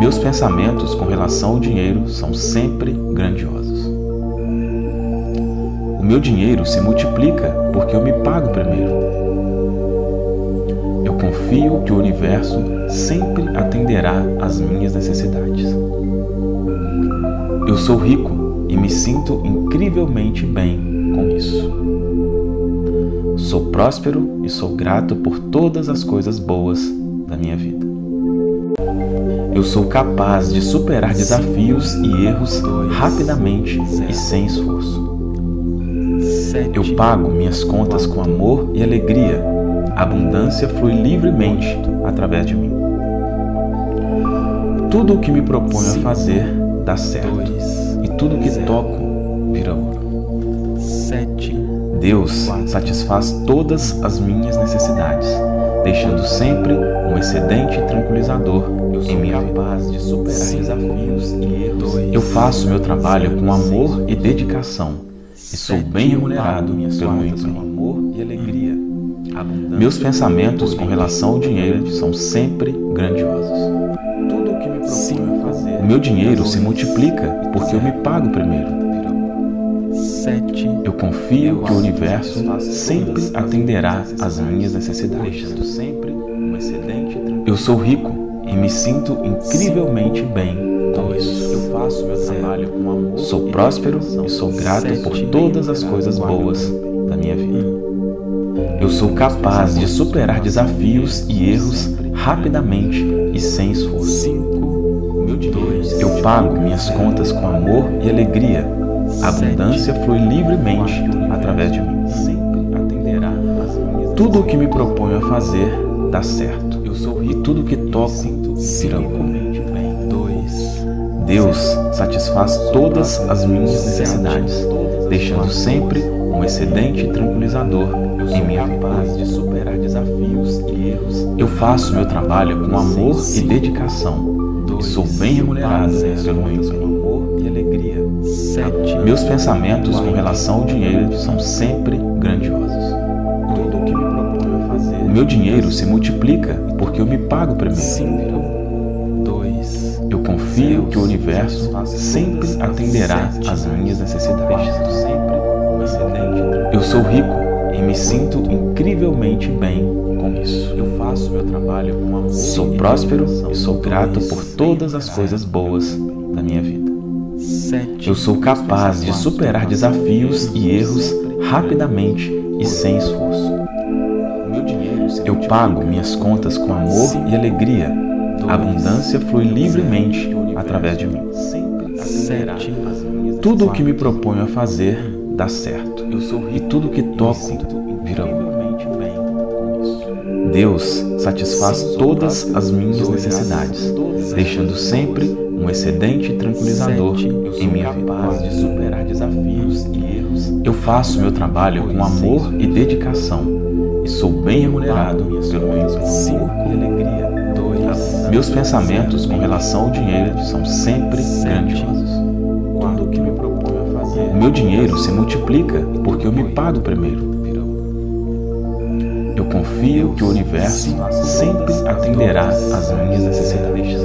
Meus pensamentos com relação ao dinheiro são sempre grandiosos. O meu dinheiro se multiplica porque eu me pago primeiro. Eu confio que o universo sempre atenderá às minhas necessidades. Eu sou rico e me sinto incrivelmente bem com isso. Sou próspero e sou grato por todas as coisas boas da minha vida. Eu sou capaz de superar desafios e erros rapidamente e sem esforço. Eu pago minhas contas com amor e alegria. A abundância flui livremente através de mim. Tudo o que me proponho a fazer dá certo, e tudo o que toco vira ouro. Deus satisfaz todas as minhas necessidades, deixando sempre um excedente tranquilizador em minha vida. De superar desafios e erros. Eu faço meu trabalho com amor e dedicação e sou bem remunerado pelo meu empenho. Meus pensamentos com relação ao dinheiro são sempre grandiosos. Tudo o que me proponho a fazer. O meu dinheiro se multiplica porque eu me pago primeiro. Eu confio que o universo sempre atenderá às minhas necessidades. Eu sou rico e me sinto incrivelmente bem com isso. Eu faço meu trabalho com amor. Sou próspero e sou grato por todas as coisas boas da minha vida. Eu sou capaz de superar desafios e erros rapidamente e sem esforço. Eu pago minhas contas com amor e alegria. A abundância flui livremente através de mim. Tudo o que me proponho a fazer dá certo, e tudo o que toco vira ouro. Deus satisfaz todas as minhas necessidades, deixando sempre um excedente tranquilizador em minha vida. Eu faço meu trabalho com amor e dedicação e sou bem remunerado pelo meu empenho. Meus pensamentos com relação ao dinheiro são sempre grandiosos. O meu dinheiro se multiplica porque eu me pago primeiro. Eu confio que o universo sempre atenderá às minhas necessidades. Eu sou rico e me sinto incrivelmente bem com isso. Eu faço meu trabalho com amor. Sou próspero e sou grato por todas as coisas boas da minha vida. Eu sou capaz de superar desafios e erros rapidamente e sem esforço. Eu pago minhas contas com amor e alegria. A abundância flui livremente através de mim. Tudo o que me proponho a fazer dá certo, e tudo o que toco vira ouro. Deus satisfaz todas as minhas necessidades, deixando sempre um excedente tranquilizador em minha vida. Eu faço meu trabalho com amor e dedicação e sou bem remunerado pelo meu empenho. Meus pensamentos com relação ao dinheiro são sempre grandiosos. O meu dinheiro se multiplica porque eu me pago primeiro. Eu confio que o universo sempre atenderá às minhas necessidades.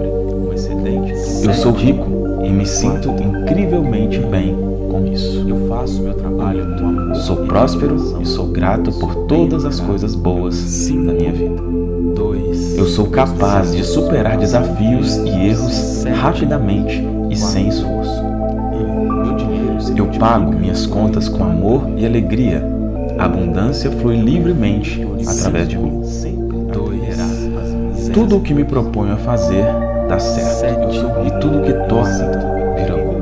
Eu sou rico e me sinto incrivelmente bem com isso. Eu faço meu trabalho com amor. Sou próspero e sou grato por todas as coisas boas da minha vida. Eu sou capaz de superar desafios e erros rapidamente e sem esforço. Eu pago minhas contas com amor e alegria. A abundância flui livremente através de mim. Tudo o que me proponho a fazer dá certo, e tudo o que toco vira ouro.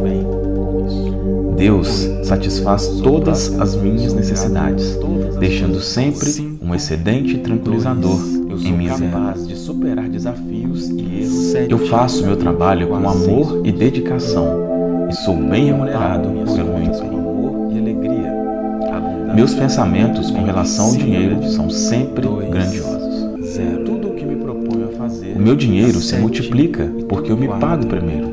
Deus satisfaz todas as minhas necessidades, deixando sempre um excedente tranquilizador em minha vida. Eu faço meu trabalho com amor e dedicação e sou bem remunerado pelo meu empenho. Meus pensamentos com relação ao dinheiro são sempre grandiosos. O meu dinheiro se multiplica porque eu me pago primeiro.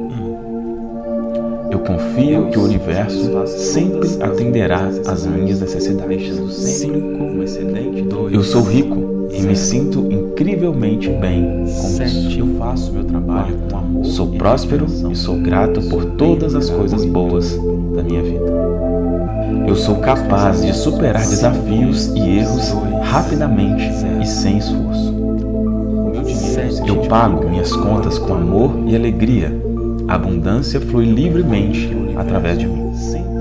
Eu confio que o universo sempre atenderá às minhas necessidades. Eu sou rico e me sinto incrivelmente bem com isso. Eu faço meu trabalho com amor. Sou próspero e sou grato por todas as coisas boas da minha vida. Eu sou capaz de superar desafios e erros rapidamente e sem esforço. Eu pago minhas contas com amor e alegria. A abundância flui livremente através de mim.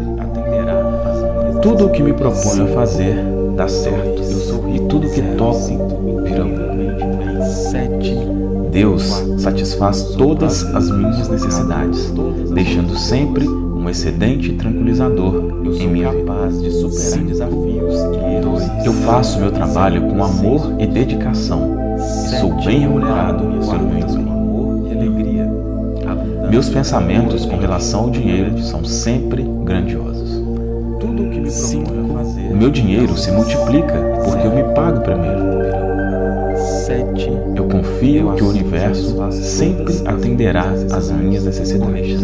Tudo o que me proponho a fazer dá certo, e tudo o que toco vira bom. Deus satisfaz todas as minhas necessidades, deixando sempre um excedente tranquilizador em minha vida. Eu faço meu trabalho com amor e dedicação, e sou bem remunerado pelo meu empenho. Meus pensamentos com relação ao dinheiro são sempre grandiosos. Tudo o que me proponho a fazer. O meu dinheiro se multiplica porque eu me pago primeiro. Eu confio que o universo sempre atenderá às minhas necessidades.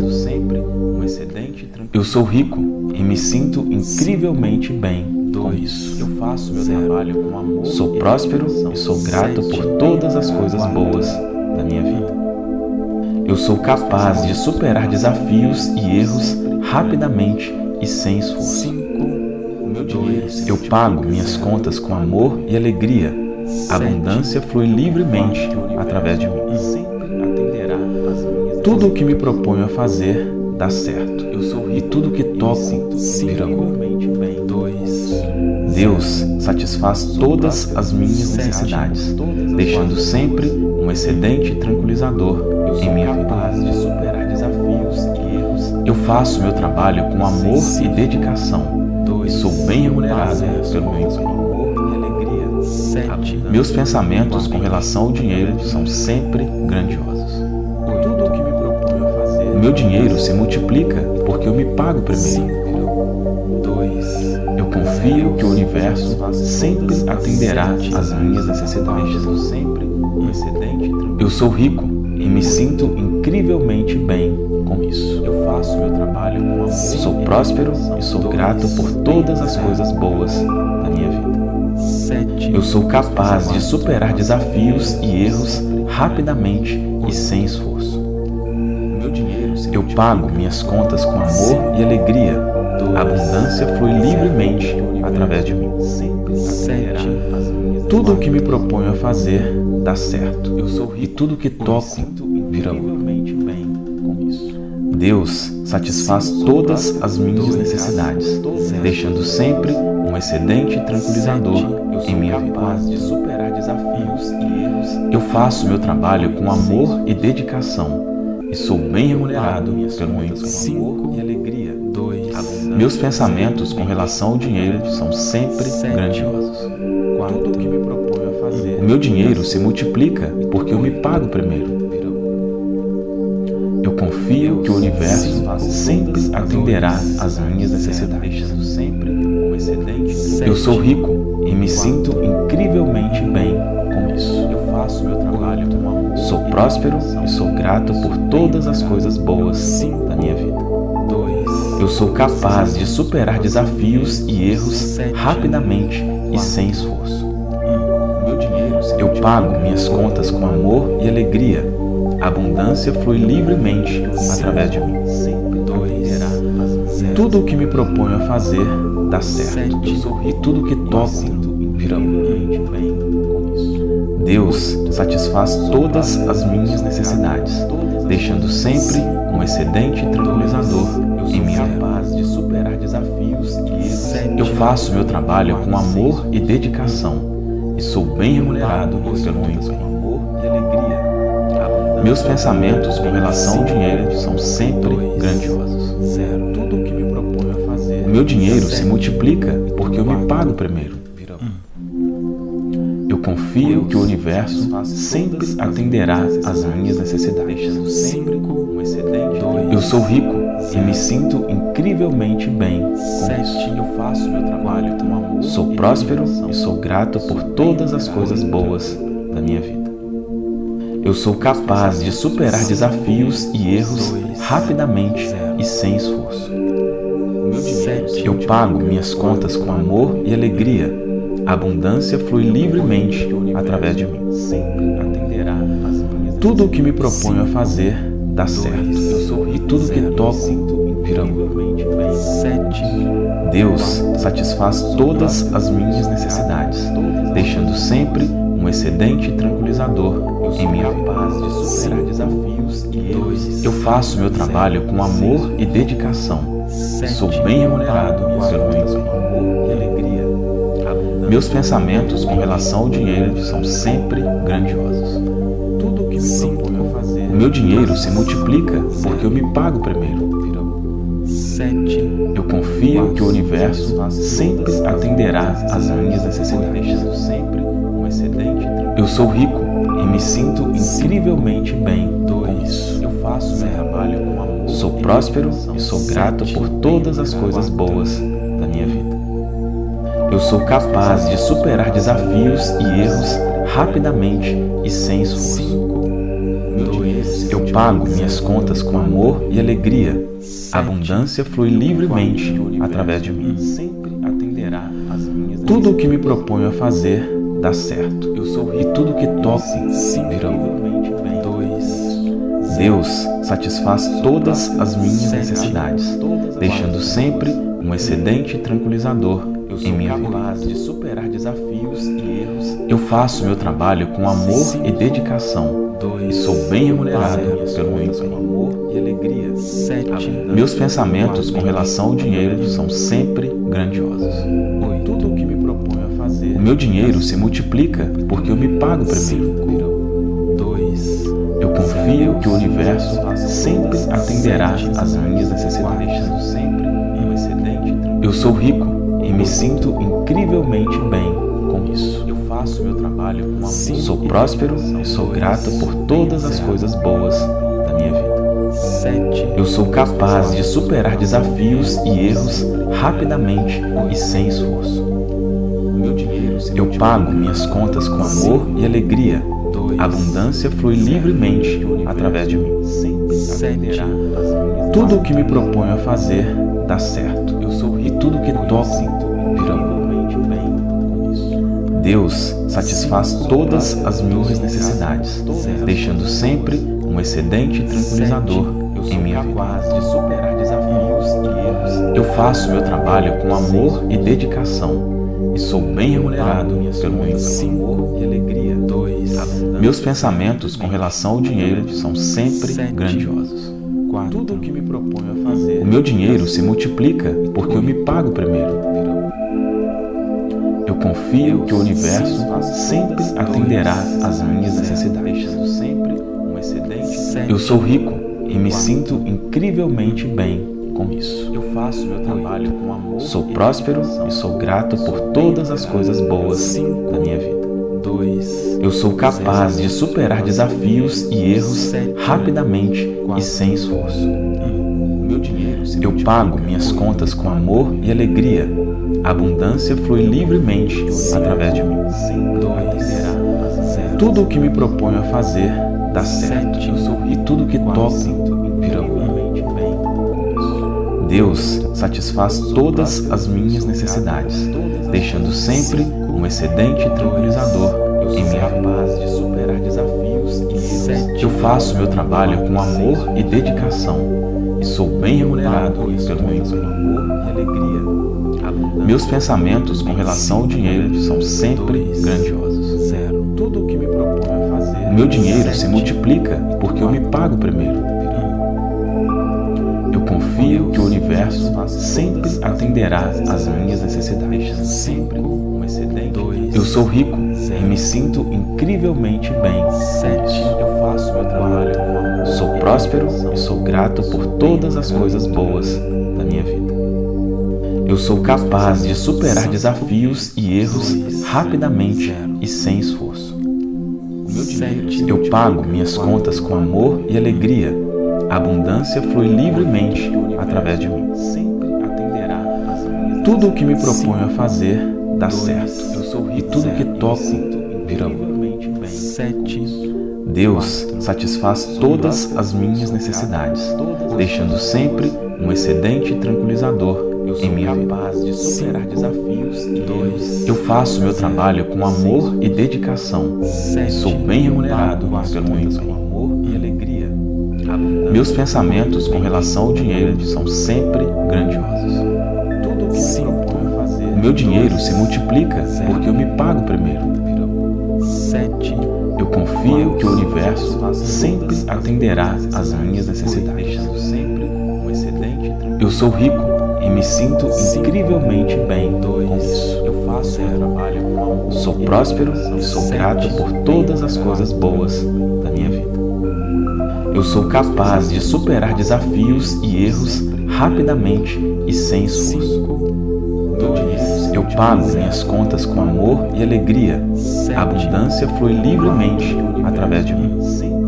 Eu sou rico e me sinto incrivelmente bem com isso. Eu faço meu trabalho com amor. Sou próspero e sou grato por todas as coisas boas da minha vida. Eu sou capaz de superar desafios e erros rapidamente e sem esforço. Eu pago minhas contas com amor e alegria. A abundância flui livremente através de mim. Tudo o que me proponho a fazer dá certo, e tudo o que toco vira bom. Deus satisfaz todas as minhas necessidades, deixando sempre um excedente tranquilizador em minha vida. Eu faço meu trabalho com amor e dedicação, e sou bem remunerado pelo meu empenho. Meus pensamentos com relação ao dinheiro são sempre grandiosos. Tudo o que me proponho a fazer. O meu dinheiro se multiplica porque eu me pago primeiro. Eu confio que o universo sempre atenderá às minhas necessidades. Eu sou rico e me sinto incrivelmente bem com isso. Eu faço meu trabalho com amor. Sou próspero e sou grato por todas as coisas boas da minha vida. Eu sou capaz de superar desafios e erros rapidamente e sem esforço. Eu pago minhas contas com amor e alegria. A abundância flui livremente através de mim. Tudo o que me proponho a fazer dá certo, e tudo o que toco vira bom. Deus satisfaz todas as minhas necessidades, deixando sempre um excedente tranquilizador em minha vida. Eu faço meu trabalho com amor e dedicação, e sou bem remunerado pelo meu empenho. Meus pensamentos com relação ao dinheiro são sempre grandiosos. Tudo o que me proponho a fazer. O meu dinheiro se multiplica porque eu me pago primeiro. Eu confio que o universo sempre atenderá às minhas necessidades. Eu sou rico e me sinto incrivelmente bem com isso. Eu faço meu trabalho com amor. Sou próspero e sou grato por todas as coisas boas da minha vida. Eu sou capaz de superar desafios e erros rapidamente e sem esforço. Eu pago minhas contas com amor e alegria. A abundância flui livremente através de mim. Tudo o que me proponho a fazer dá certo, e tudo o que toco vira bom. Deus satisfaz todas as minhas necessidades, deixando sempre um excedente tranquilizador em minha vida. Eu faço meu trabalho com amor e dedicação, e sou bem remunerado pelo meu empenho. Meus pensamentos com relação ao dinheiro são sempre grandiosos. Tudo o que me proponho a fazer. O meu dinheiro se multiplica porque eu me pago primeiro. Eu confio que o universo sempre atenderá às minhas necessidades. Eu sou rico e me sinto incrivelmente bem com isso. Eu faço meu trabalho com amor. Sou próspero e sou grato por todas as coisas boas da minha vida. Eu sou capaz de superar desafios e erros rapidamente e sem esforço. Eu pago minhas contas com amor e alegria. A abundância flui livremente através de mim. sempre atenderá às minhas Tudo o que me proponho a fazer dá certo. E tudo que toco vira luz. 7, Deus satisfaz todas as minhas necessidades, deixando sempre um excedente tranquilizador em minha vida. capaz de superar desafios e erros. Eu faço meu trabalho com amor e dedicação. Sou bem remunerado pelo meu empenho. amor e alegria. Meus pensamentos com relação ao dinheiro são sempre grandiosos. Tudo o que me proponho a fazer. O meu dinheiro se multiplica porque eu me pago primeiro. 7, Eu confio que o universo sempre atenderá às minhas necessidades. deixando sempre um excedente tranquilo. Eu sou rico e me sinto incrivelmente bem com isso. Eu faço meu trabalho com amor. Sou próspero e sou grato por todas as coisas boas da minha vida. Eu sou capaz de superar desafios e erros rapidamente e sem esforço. Eu pago minhas contas com amor e alegria. A abundância flui livremente através de mim. Sempre atenderá às minhas Tudo o que me proponho a fazer dá certo. Eu sou E tudo que toco vira luz. bem. 2, Deus satisfaz todas as minhas necessidades, deixando sempre um excedente tranquilizador eu em sou minha vida. capaz de superar desafios e erros. Eu faço meu trabalho com amor e dedicação e sou bem remunerado pelo meu empenho. amor e alegria. 7, Meus pensamentos com relação ao dinheiro são sempre grandiosos. Tudo o que me proponho a fazer. O meu dinheiro se multiplica porque eu me pago primeiro. 2, Eu confio que o universo sempre atenderá às minhas necessidades. deixando sempre um excedente tranquilo. Eu sou rico e me sinto incrivelmente bem com isso. Eu faço meu trabalho com amor. Sou próspero e sou grato por todas as coisas boas da minha vida. 7, Eu sou capaz de superar desafios e erros rapidamente e sem esforço. meu dinheiro se Eu pago minhas contas com amor e alegria. A abundância flui livremente através de mim. sempre atenderá às minhas Tudo o que me proponho a fazer dá certo. Eu sou E tudo que toco vira luz. bem com isso. Deus satisfaz todas as minhas necessidades, deixando sempre um excedente tranquilizador em minha vida. Capaz de superar desafios e erros. Eu faço meu trabalho com amor e dedicação e sou bem remunerado pelo meu empenho. Amor e alegria. 2, Meus pensamentos com relação ao dinheiro são sempre grandiosos. 4, tudo o que me proponho a fazer. O meu dinheiro se multiplica porque eu me pago primeiro. Eu confio que o universo sempre atenderá às minhas necessidades. Deixando sempre um excedente. Eu sou rico e me sinto incrivelmente bem com isso. Eu faço meu trabalho com amor. Sou próspero e sou grato por todas as coisas boas da minha vida. 2, Eu sou capaz de superar desafios e erros rapidamente e sem esforço. meu dinheiro se Eu pago minhas contas com amor e alegria. A abundância flui livremente através de mim. atenderá às 0. Tudo o que me proponho a fazer dá certo. E tudo que toco vira luz. Deus satisfaz todas as minhas necessidades, deixando sempre um excedente tranquilizador em minha vida. Capaz de superar desafios e erros. Eu faço meu trabalho com amor e dedicação e sou bem remunerado pelo meu empenho. Amor e alegria. Meus pensamentos com relação ao dinheiro são sempre grandiosos. 0. Tudo o que me proponho a fazer. O meu dinheiro se multiplica porque eu me pago primeiro. Eu confio que o universo sempre atenderá às minhas necessidades. Sempre um excedente. 2, Eu sou rico e me sinto incrivelmente bem. 7. Eu faço meu trabalho com amor. Sou próspero e sou grato por todas as coisas boas da minha vida. Eu sou capaz de superar desafios e erros rapidamente e sem esforço. meu dinheiro. Eu pago minhas contas com amor e alegria. A abundância flui livremente através de mim. Sempre atenderá às minhas. Tudo o que me proponho a fazer dá certo. E tudo que toco vira luz. 7. Deus satisfaz todas as minhas necessidades, deixando sempre um excedente tranquilizador em minha vida. Capaz de superar desafios e erros. Eu faço meu trabalho com amor e dedicação. Sou bem remunerado pelo meu empenho. Amor e alegria. Meus pensamentos com relação ao dinheiro são sempre grandiosos. Tudo o que me proponho fazer. O meu dinheiro se multiplica porque eu me pago primeiro. Eu confio que o universo sempre atenderá às minhas necessidades. Eu sou rico e me sinto incrivelmente bem com isso. Eu faço meu trabalho com amor. Sou próspero e sou grato por todas as coisas boas da minha vida. Eu sou capaz de superar desafios e erros rapidamente e sem esforço. Eu pago minhas contas com amor e alegria. A abundância flui livremente através de mim.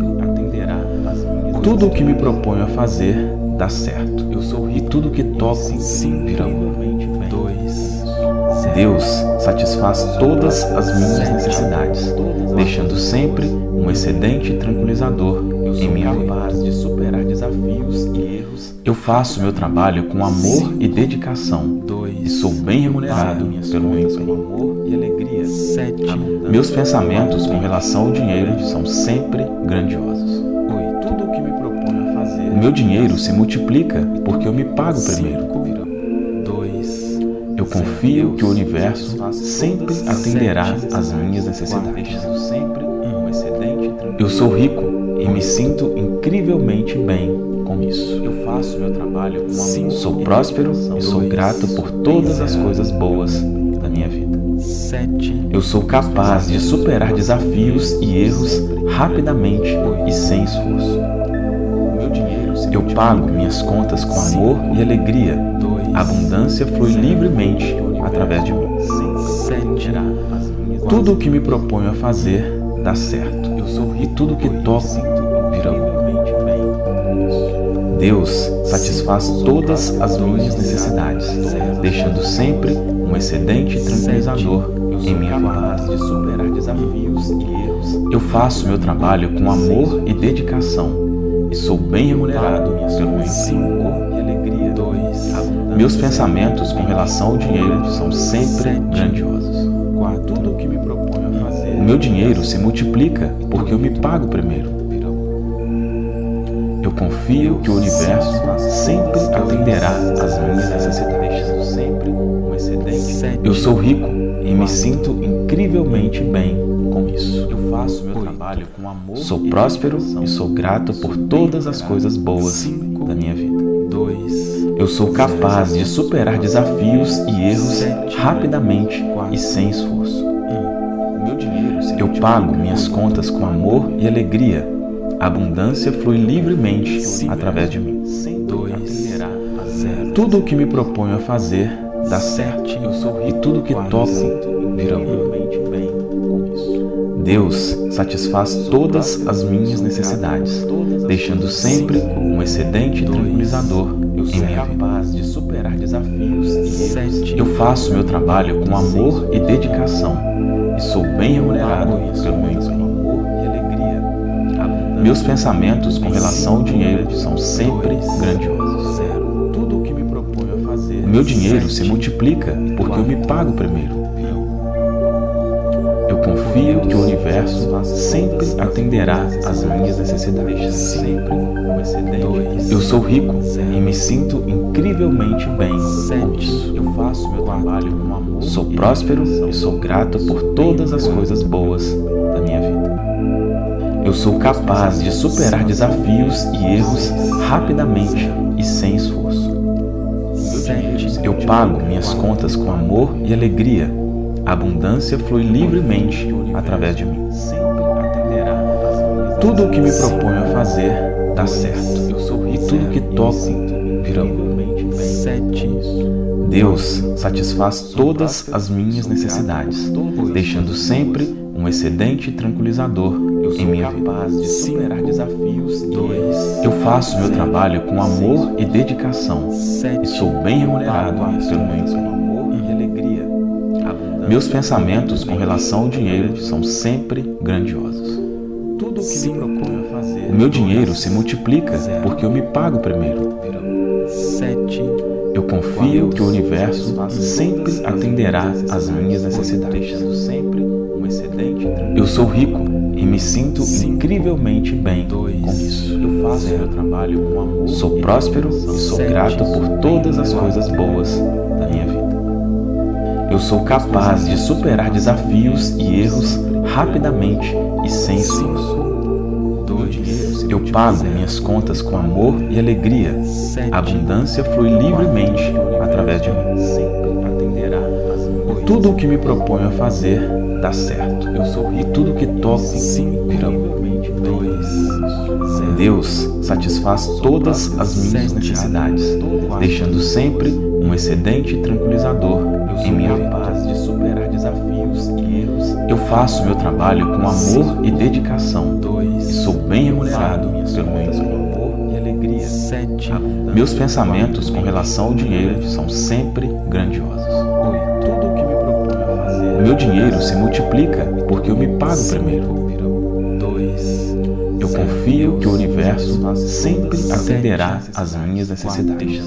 Tudo o que me proponho a fazer dá certo. E tudo o que toco vira ouro. Deus satisfaz todas as minhas necessidades, deixando sempre um excedente tranquilizador em minha vida. De superar desafios e erros. Eu faço meu trabalho com amor e dedicação e sou bem remunerado pelo meu empenho. Amor e alegria. Meus pensamentos com relação ao dinheiro são sempre grandiosos. Tudo o que me proponho a fazer. O meu dinheiro se multiplica porque eu me pago primeiro. Eu confio que o universo sempre atenderá às minhas necessidades. Eu sou rico e me sinto incrivelmente bem com isso. Eu faço meu trabalho com amor. Sou próspero e sou grato por todas as coisas boas da minha vida. Eu sou capaz de superar desafios e erros rapidamente e sem esforço. Eu pago minhas contas com amor e alegria. A abundância flui livremente através de mim. Tudo o que me proponho a fazer dá certo. E tudo o que toco vira ouro. Deus satisfaz todas as minhas necessidades, deixando sempre um excedente tranquilizador em minha vida. De superar desafios e erros. Eu faço meu trabalho com amor e dedicação e sou bem remunerado pelo meu empenho. E alegria. Meus pensamentos com relação ao dinheiro são sempre grandiosos. Tudo o que me proponho a fazer. O meu dinheiro se multiplica porque eu me pago primeiro. Eu confio que o universo sempre atenderá às minhas necessidades. Eu sou rico e me sinto incrivelmente bem com isso. Eu faço meu trabalho com amor. Sou próspero e sou grato por todas as coisas boas da minha vida. Eu sou capaz de superar desafios e erros rapidamente e sem esforço. Eu pago minhas contas com amor e alegria. A abundância flui livremente através de mim. Tudo o que me proponho a fazer dá certo. E tudo o que toco vira ouro. Deus satisfaz todas as minhas necessidades, deixando sempre um excedente tranquilizador em minha vida. De superar desafios e erros. Eu faço meu trabalho com amor e dedicação e sou bem remunerado pelo meu empenho. Amor e alegria. Meus pensamentos com relação ao dinheiro são sempre grandiosos. Tudo o que me proponho a fazer. O meu dinheiro se multiplica porque eu me pago primeiro. Eu confio que o universo sempre atenderá às minhas necessidades. Eu sou rico e me sinto incrivelmente bem com isso. Eu faço meu trabalho com amor. Sou próspero e sou grato por todas as coisas boas da minha vida. Eu sou capaz de superar desafios e erros rapidamente e sem esforço. Eu pago minhas contas com amor e alegria. A abundância flui livremente através de mim. Tudo o que me proponho a fazer dá certo. E tudo o que toco vira ouro. Deus satisfaz todas as minhas necessidades, deixando sempre um excedente tranquilizador em minha vida. De superar desafios e erros. Eu faço meu trabalho com amor e dedicação e sou bem remunerado pelo meu empenho. Amor e alegria. Meus pensamentos com relação ao dinheiro são sempre grandiosos. Tudo o que me proponho a fazer. O meu dinheiro se multiplica porque eu me pago primeiro. Eu confio que o universo sempre atenderá às minhas necessidades. Eu sou rico e me sinto incrivelmente bem com isso. Eu faço meu trabalho com amor. Sou próspero e sou grato por todas as coisas boas da minha vida. Eu sou capaz de superar desafios e erros rapidamente e sem esforço. Eu pago minhas contas com amor e alegria. A abundância flui livremente através de mim. Tudo o que me proponho a fazer dá certo. E tudo o que toco virá. Deus satisfaz todas as minhas necessidades, deixando sempre um excedente tranquilizador em minha vida. Eu faço meu trabalho com amor e dedicação e sou bem remunerado pelo meu emprego. Meus pensamentos com relação ao dinheiro são sempre grandiosos. O meu dinheiro se multiplica porque eu me pago primeiro. Eu confio que o universo sempre atenderá às minhas necessidades.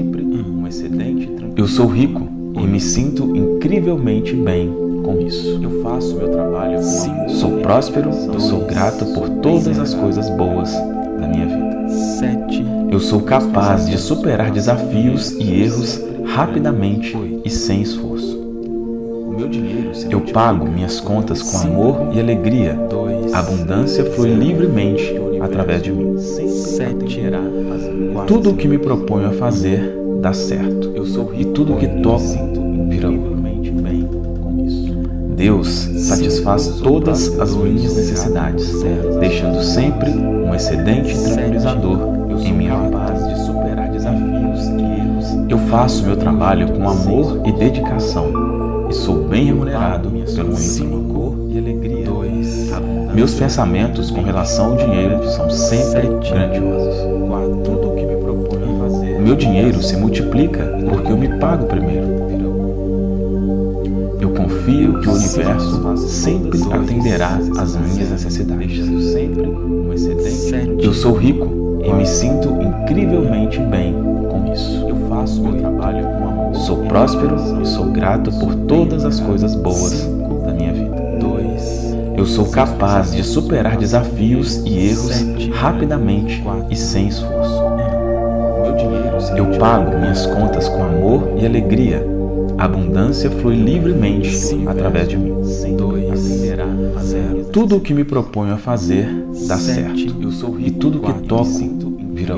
Eu sou rico e me sinto incrivelmente bem com isso. Eu faço meu trabalho com amor. Sou próspero e sou grato por todas as coisas boas da minha vida. Eu sou capaz de superar desafios e erros rapidamente e sem esforço. Eu pago minhas contas com amor e alegria. A abundância flui livremente através de mim. Tudo o que me proponho a fazer dá certo. E tudo o que toco virá. Deus satisfaz todas as minhas necessidades, deixando sempre um excedente tranquilizador em minha vida. Eu faço meu trabalho com amor e dedicação e sou bem remunerado pelo meu emprego. Meus pensamentos com relação ao dinheiro são sempre grandiosos. O meu dinheiro se multiplica porque eu me pago primeiro. Eu confio que o universo sempre atenderá às minhas necessidades. Eu sou rico e me sinto incrivelmente bem com isso. Eu faço meu trabalho com amor. Sou próspero e sou grato por todas as coisas boas da minha vida. Eu sou capaz de superar desafios e erros rapidamente e sem esforço. Eu pago minhas contas com amor e alegria. A abundância flui livremente através de mim. Tudo o que me proponho a fazer dá certo. E tudo o que toco virá.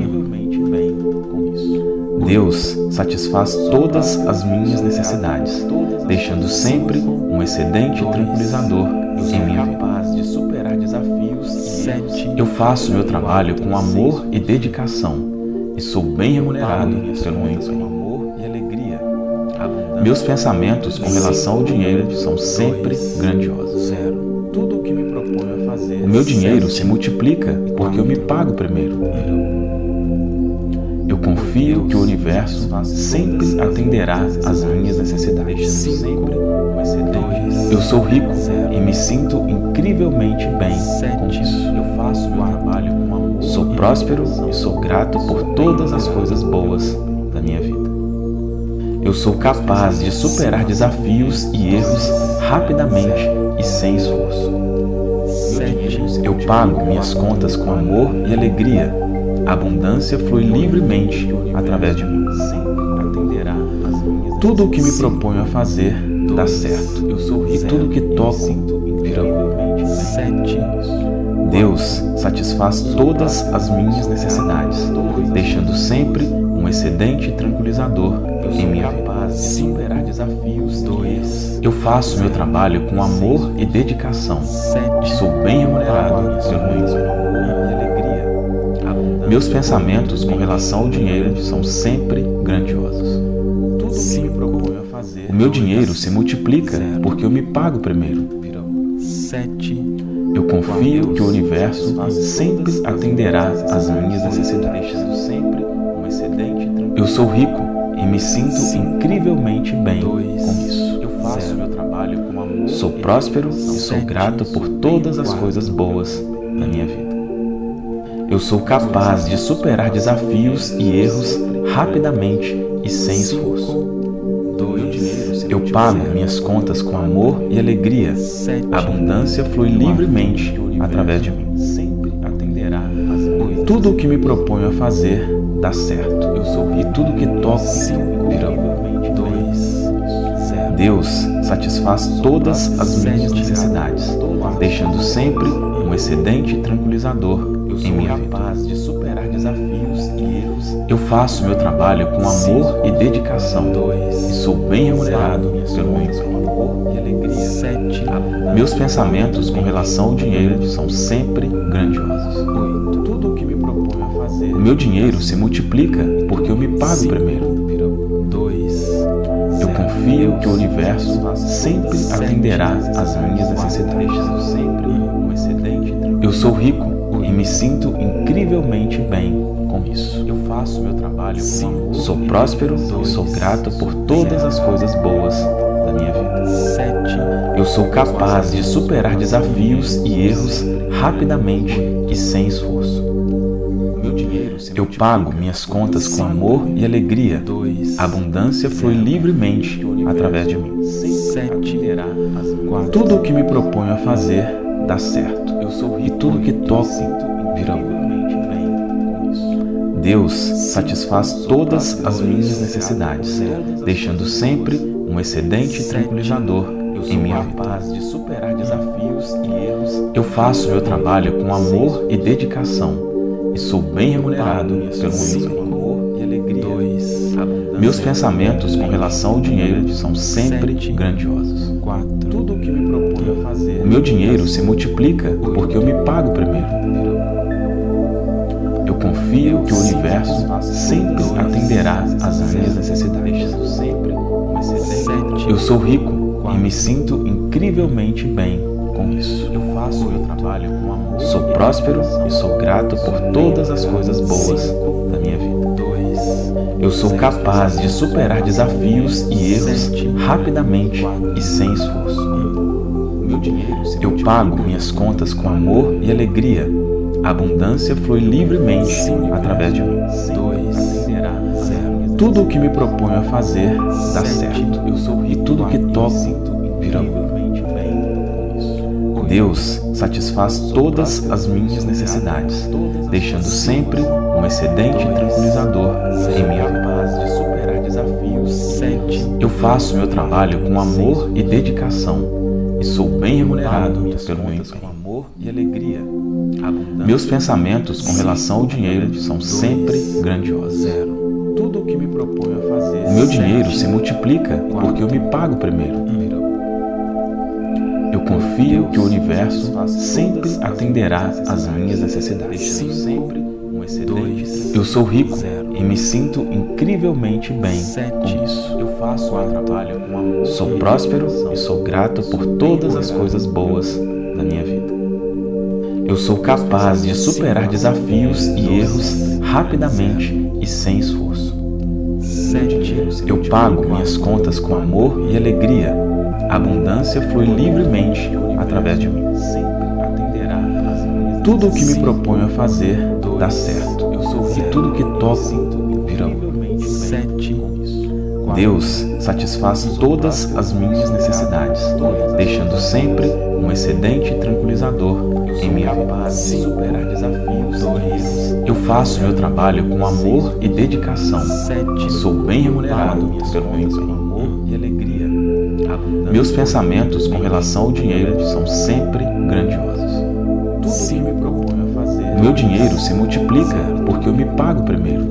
Deus satisfaz todas as minhas necessidades, deixando sempre um excedente tranquilizador em minha vida. Eu faço meu trabalho com amor e dedicação e sou bem remunerado pelo meu emprego. Meus pensamentos com relação ao dinheiro são sempre grandiosos. O meu dinheiro se multiplica porque eu me pago primeiro. Eu confio que o universo sempre atenderá às minhas necessidades. Eu sou rico e me sinto incrivelmente bem com isso. Sou próspero e sou grato por todas as coisas boas da minha vida. Eu sou capaz de superar desafios e erros rapidamente e sem esforço. Eu pago minhas contas com amor e alegria. A abundância flui livremente através de mim. Tudo o que me proponho a fazer dá certo. E tudo o que toco virá. Deus satisfaz todas as minhas necessidades, deixando sempre um excedente tranquilizador em minha vida. Eu faço meu trabalho com amor e dedicação e sou bem remunerado pelo meu emprego. Meus pensamentos com relação ao dinheiro são sempre grandiosos. O meu dinheiro se multiplica porque eu me pago primeiro. Eu confio que o universo sempre atenderá às minhas necessidades. Eu sou rico e me sinto incrivelmente bem com isso. Sou próspero e sou grato por todas as coisas boas da minha vida. Eu sou capaz de superar desafios e erros rapidamente e sem esforço. Eu pago minhas contas com amor e alegria. A abundância flui livremente através de mim. Tudo o que me proponho a fazer dá certo. E tudo que toco vira ouro. Deus satisfaz todas as minhas necessidades, deixando sempre um excedente tranquilizador em minha vida. Eu faço meu trabalho com amor e dedicação e sou bem remunerado pelo meu emprego. Meus pensamentos com relação ao dinheiro são sempre grandiosos. O meu dinheiro se multiplica porque eu me pago primeiro. Eu confio que o universo sempre atenderá às minhas necessidades. Eu sou rico e me sinto incrivelmente bem com isso. Eu faço meu trabalho com amor. Sou próspero e sou grato por todas as coisas boas da minha vida. Eu sou capaz de superar desafios e erros rapidamente e sem esforço. Eu pago minhas contas com amor e alegria. A abundância flui livremente através de mim. Tudo o que me proponho a fazer dá certo. E tudo que toco vira ouro. Deus satisfaz todas as minhas necessidades, deixando sempre um excedente tranquilizador em minha vida. Eu faço meu trabalho com amor e dedicação e sou bem remunerado pelo meu amor e alegria. Meus pensamentos com relação ao dinheiro são sempre grandiosos. Tudo o que me proponho a fazer. O meu dinheiro se multiplica porque eu me pago primeiro. Eu confio que o universo sempre atenderá às minhas necessidades. Eu sou rico e me sinto incrivelmente bem com isso. Eu faço meu trabalho com amor. Sou próspero e sou grato por todas as coisas boas da minha vida. Eu sou capaz de superar desafios e erros rapidamente e sem esforço. Eu pago minhas contas com amor e alegria. A abundância flui livremente através de mim. Tudo o que me proponho a fazer dá certo. E tudo que toco vira ouro. Deus satisfaz todas as minhas necessidades, deixando sempre um excedente tranquilizador em minha vida. Eu faço meu trabalho com amor e dedicação e sou bem remunerado pelo meu amor e alegria. Meus pensamentos com relação ao dinheiro são sempre grandiosos. Tudo o que me proponho a fazer. O meu dinheiro se multiplica porque eu me pago primeiro. Eu confio que o universo sempre atenderá às minhas necessidades. Eu sou rico e me sinto incrivelmente bem com isso. Eu faço meu trabalho com amor. Sou próspero e sou grato por todas as coisas boas da minha vida. Eu sou capaz de superar desafios e erros rapidamente e sem esforço. Eu pago minhas contas com amor e alegria. A abundância flui livremente através de mim. Tudo o que me proponho a fazer dá certo. E tudo que toco vira ouro. Deus satisfaz todas as minhas necessidades, deixando sempre um excedente tranquilizador em minha vida. Eu faço meu trabalho com amor e dedicação e sou bem remunerado pelo meu amor e alegria. Meus pensamentos com relação ao dinheiro são sempre grandiosos. Tudo o que me proponho a fazer. O meu dinheiro se multiplica porque eu me pago primeiro.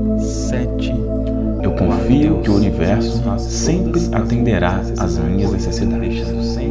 Eu confio que o universo sempre atenderá às minhas necessidades.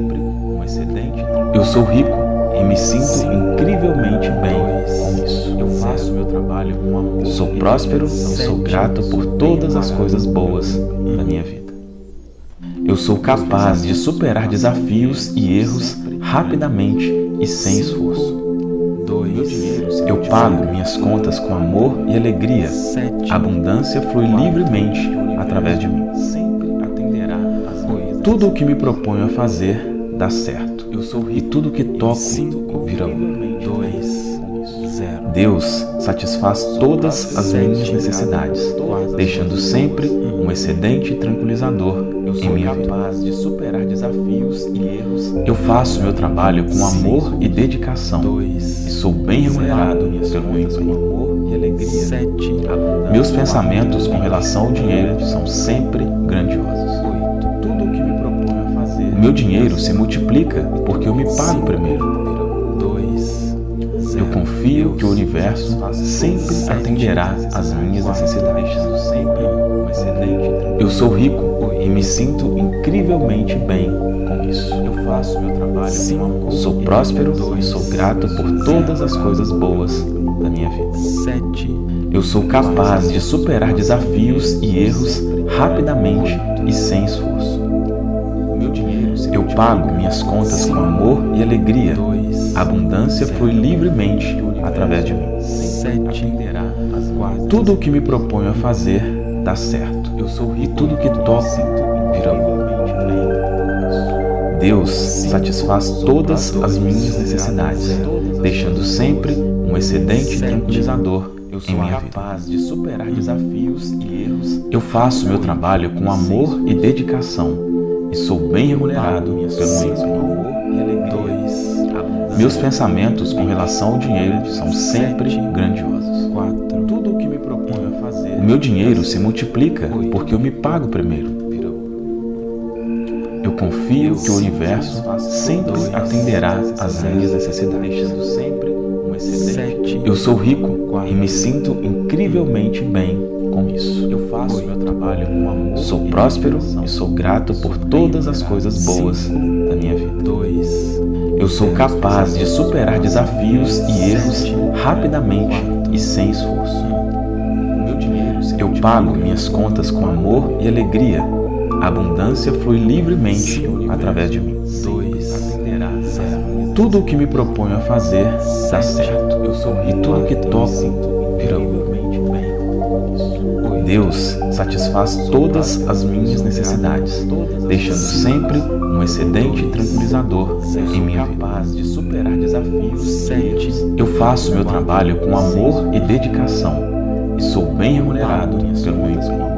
Eu sou rico e me sinto incrivelmente bem com isso. Eu faço meu trabalho com amor. Sou próspero e sou grato por todas as coisas boas da minha vida. Eu sou capaz de superar desafios e erros rapidamente e sem esforço. Eu pago minhas contas com amor e alegria. A abundância flui livremente através de mim. Tudo o que me proponho a fazer dá certo. E tudo que toco vira ouro. Deus satisfaz todas as minhas necessidades, deixando sempre um excedente tranquilizador em minha vida. De superar desafios e erros. Eu faço meu trabalho com amor e dedicação e sou bem remunerado pelo meu empenho. E alegria. Meus pensamentos com relação ao dinheiro são sempre grandiosos. Tudo o que me proponho a fazer. O meu dinheiro se multiplica porque eu me pago primeiro. Eu confio que o universo sempre atenderá às minhas necessidades. Eu sou rico e me sinto incrivelmente bem com isso. Eu faço meu trabalho com amor. Sou próspero e sou grato por todas as coisas boas da minha vida. Eu sou capaz de superar desafios e erros rapidamente e sem esforço. Eu pago minhas contas com amor e alegria. A abundância flui livremente através de mim. Tudo o que me proponho a fazer dá certo. E tudo que toco vira ouro. Deus satisfaz todas as minhas necessidades, deixando sempre um excedente tranquilizador em minha vida. De superar desafios e erros. Eu faço meu trabalho com amor e dedicação e sou bem remunerado pelo meu empenho. Meus pensamentos com relação ao dinheiro são sempre grandiosos. Tudo o que me proponho a fazer. O meu dinheiro se multiplica porque eu me pago primeiro. Eu confio que o universo sempre atenderá às minhas necessidades. Eu sou rico e me sinto incrivelmente bem com isso. Eu faço meu trabalho com amor. Sou próspero e sou grato por todas as coisas boas da minha vida. Eu sou capaz de superar desafios e erros rapidamente e sem esforço. Eu pago minhas contas com amor e alegria. A abundância flui livremente através de mim. Tudo o que me proponho a fazer dá certo. E tudo que toco vira ouro. Deus satisfaz todas as minhas necessidades, deixando sempre um excedente tranquilizador em minha vida. De superar desafios e erros. Eu faço meu trabalho com amor e dedicação e sou bem remunerado pelo meu empenho.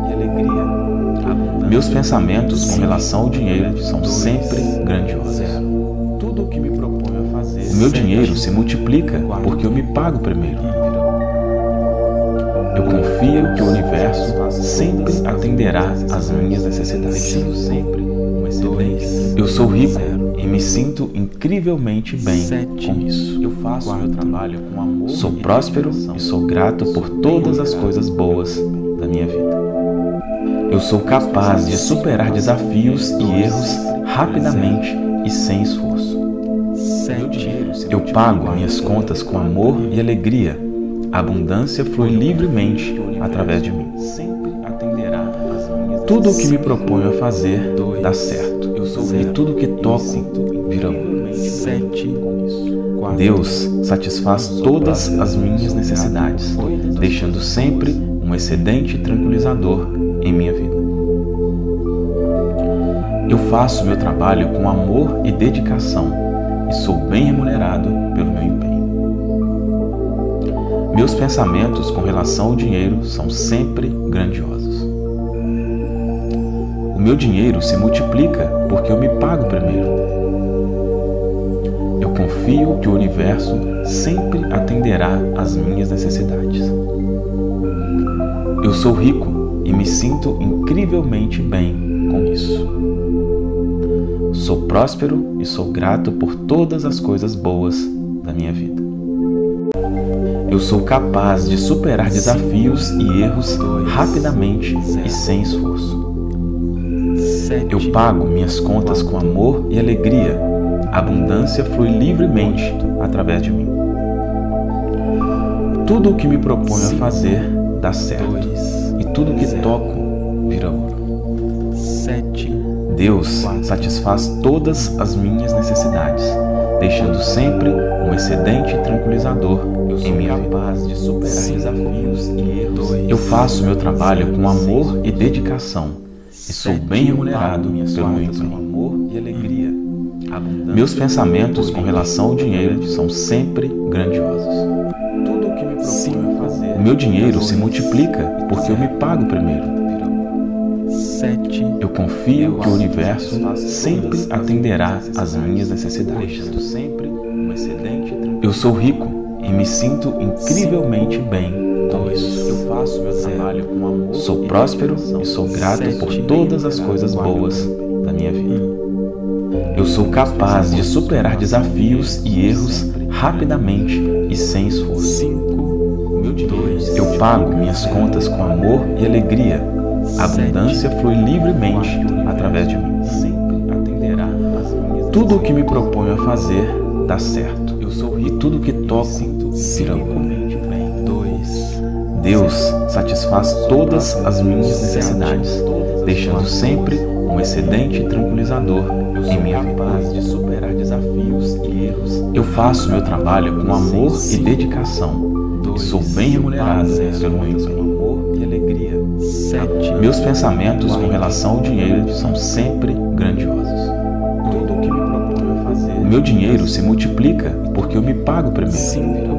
Meus pensamentos com relação ao dinheiro são sempre grandiosos. Tudo o que me proponho a fazer. O meu dinheiro se multiplica porque eu me pago primeiro. Eu confio que o universo sempre atenderá às minhas necessidades. Eu sou rico e me sinto incrivelmente bem com isso. Eu faço meu trabalho com amor. Sou próspero e sou grato por todas as coisas boas da minha vida. Eu sou capaz de superar desafios e erros rapidamente e sem esforço. Eu pago minhas contas com amor e alegria. A abundância flui livremente através de mim. Tudo o que me proponho a fazer dá certo. E tudo que toco vira ouro. Deus satisfaz todas as minhas necessidades, deixando sempre um excedente tranquilizador em minha vida. Eu faço meu trabalho com amor e dedicação e sou bem remunerado pelo meu empenho. Meus pensamentos com relação ao dinheiro são sempre grandiosos. O meu dinheiro se multiplica porque eu me pago primeiro. Eu confio que o universo sempre atenderá às minhas necessidades. Eu sou rico e me sinto incrivelmente bem com isso. Sou próspero e sou grato por todas as coisas boas da minha vida. Eu sou capaz de superar desafios e erros rapidamente e sem esforço. Eu pago minhas contas com amor e alegria. A abundância flui livremente através de mim. Tudo o que me proponho a fazer dá certo. E tudo que toco vira ouro. Deus satisfaz todas as minhas necessidades, deixando sempre um excedente tranquilizador em minha vida. De superar desafios e erros. Eu faço meu trabalho com amor e dedicação e sou bem remunerado pelo meu empenho. Amor e alegria. Meus pensamentos com relação ao dinheiro são sempre grandiosos. me proponho a fazer. O meu dinheiro se multiplica porque eu me pago primeiro. 7. Eu confio que o universo sempre atenderá às minhas necessidades. Deixando sempre um excedente tranquilo. Eu sou rico e me sinto incrivelmente bem com isso. Eu faço meu trabalho com amor. Sou e próspero dedicação. e sou grato por todas as coisas boas da minha vida. Eu sou capaz de superar desafios e erros rapidamente e sem esforço. 5. Meu dinheiro. Eu pago minhas contas com amor e alegria. A abundância flui livremente através de mim. Sempre atenderá às minhas Tudo o que me proponho a fazer dá certo. Eu sou E rico. tudo que toco virá. Incrivelmente bem. 2. Deus satisfaz todas as minhas necessidades, deixando sempre um excedente tranquilizador Eu sou em minha vida. capaz de superar desafios e erros. Eu faço meu trabalho com amor e dedicação e sou bem remunerado pelo meu Com empenho. amor e alegria. 7. Meus pensamentos com relação ao dinheiro são sempre grandiosos. Tudo o que me proponho a fazer. O meu dinheiro se multiplica porque eu me pago primeiro. 5.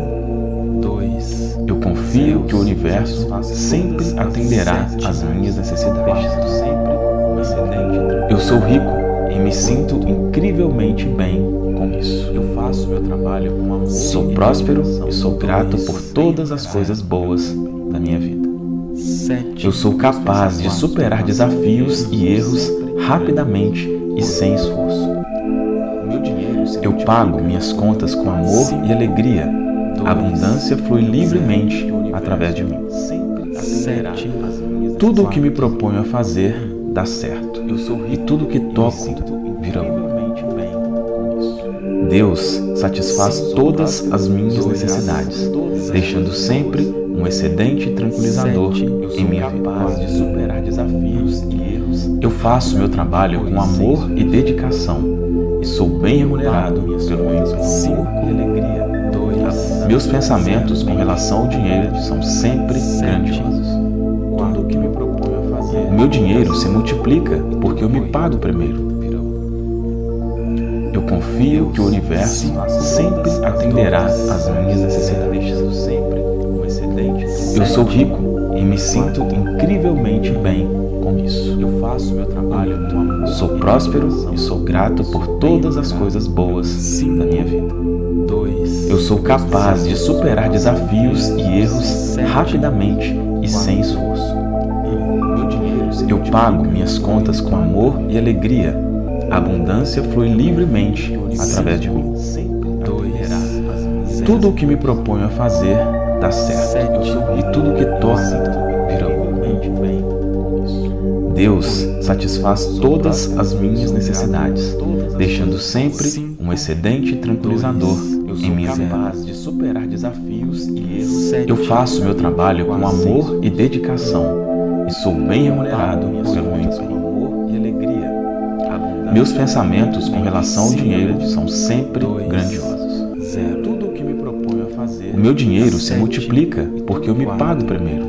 2. Eu confio que o universo sempre atenderá às minhas necessidades. Deixando sempre um excedente tranquilo. Eu sou rico e me sinto incrivelmente bem com isso. Eu faço meu trabalho com amor. Sou e próspero dedicação. e sou grato por todas as coisas boas da minha vida. 7. Eu sou capaz de superar desafios e erros rapidamente e sem esforço. Meu dinheiro. Eu pago minhas contas com amor e alegria. A abundância flui livremente através de mim. Sempre atenderá 7. às minhas Tudo o que me proponho a fazer dá certo. Eu sou E rico. tudo que toco virá. Incrivelmente bem com isso. Deus satisfaz todas as minhas necessidades, deixando sempre um excedente tranquilizador Eu sou em minha vida. capaz de superar desafios e erros. Eu faço meu trabalho com amor e dedicação e sou bem remunerado pelo meu empenho. 5. E alegria. 2. Meus pensamentos com relação ao dinheiro são sempre grandiosos. Tudo o que me proponho a fazer. O meu dinheiro se multiplica porque eu me pago primeiro. Eu confio que o universo sempre atenderá às minhas necessidades. Deixando sempre um excedente. Eu sou rico e me sinto incrivelmente bem com isso. Eu faço meu trabalho com amor. Sou próspero e sou grato por todas as coisas boas da minha vida. 2. Eu sou capaz de superar desafios e erros rapidamente e sem esforço. Meu dinheiro. Eu pago minhas contas com amor e alegria. A abundância flui livremente através de mim. Sempre atenderá às minhas Tudo o que me proponho a fazer dá certo. E tudo que toco virá. incrivelmente bem com isso. Deus satisfaz todas as minhas necessidades, deixando sempre um excedente tranquilizador Eu em sou minha vida. capaz de superar desafios e erros. 7. Eu faço meu trabalho com amor e dedicação e sou bem remunerado pelo meu Com empenho. amor e alegria. Abundância. Meus pensamentos com relação ao dinheiro são sempre grandiosos. 0. Tudo o que me proponho a fazer. O meu dinheiro se multiplica porque eu me pago primeiro.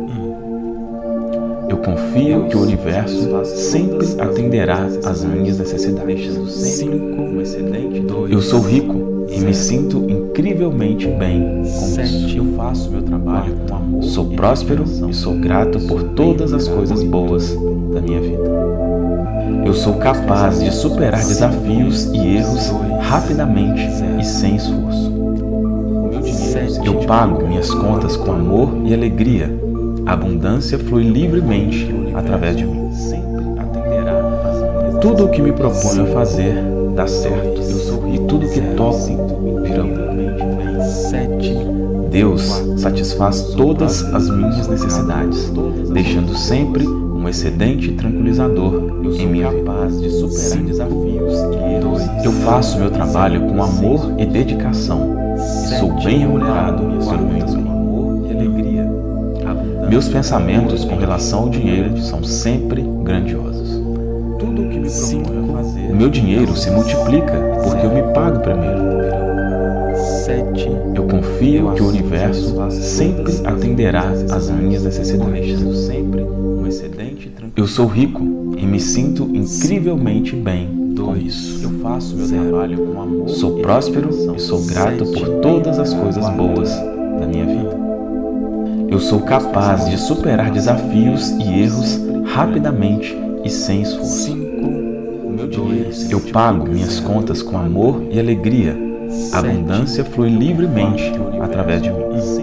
Eu confio que o universo sempre atenderá às minhas necessidades. Deixando sempre um excedente. Eu sou rico e me sinto incrivelmente bem com isso. 7. Eu faço meu trabalho com amor. Sou e próspero dedicação. e sou grato por todas as coisas boas da minha vida. Eu sou capaz de superar desafios e erros rapidamente e sem esforço. Meu dinheiro. Eu pago minhas contas com amor e alegria. A abundância flui livremente através de mim. Sempre atenderá às minhas Tudo o que me proponho a fazer dá certo. E tudo que toco virá. incrivelmente bem. 7. Deus satisfaz todas as minhas necessidades, deixando sempre um excedente tranquilizador Eu em sou minha vida. capaz de superar desafios e erros. Eu faço meu trabalho com amor e dedicação e sou bem remunerado pelo meu Com empenho. amor e alegria. Abundância. Meus pensamentos com relação ao dinheiro são sempre grandiosos. Tudo o que me proponho a fazer. O meu dinheiro se multiplica porque eu me pago primeiro. 7. Eu confio que o universo sempre atenderá às minhas necessidades. Deixando sempre um excedente tranquilo. Eu sou rico e me sinto incrivelmente bem com isso. Eu faço meu trabalho com amor. Sou e próspero dedicação. e sou grato por todas as coisas boas da minha vida. Eu sou capaz de superar desafios e erros rapidamente e sem esforço. Eu pago minhas contas com amor e alegria. A abundância flui livremente através de mim.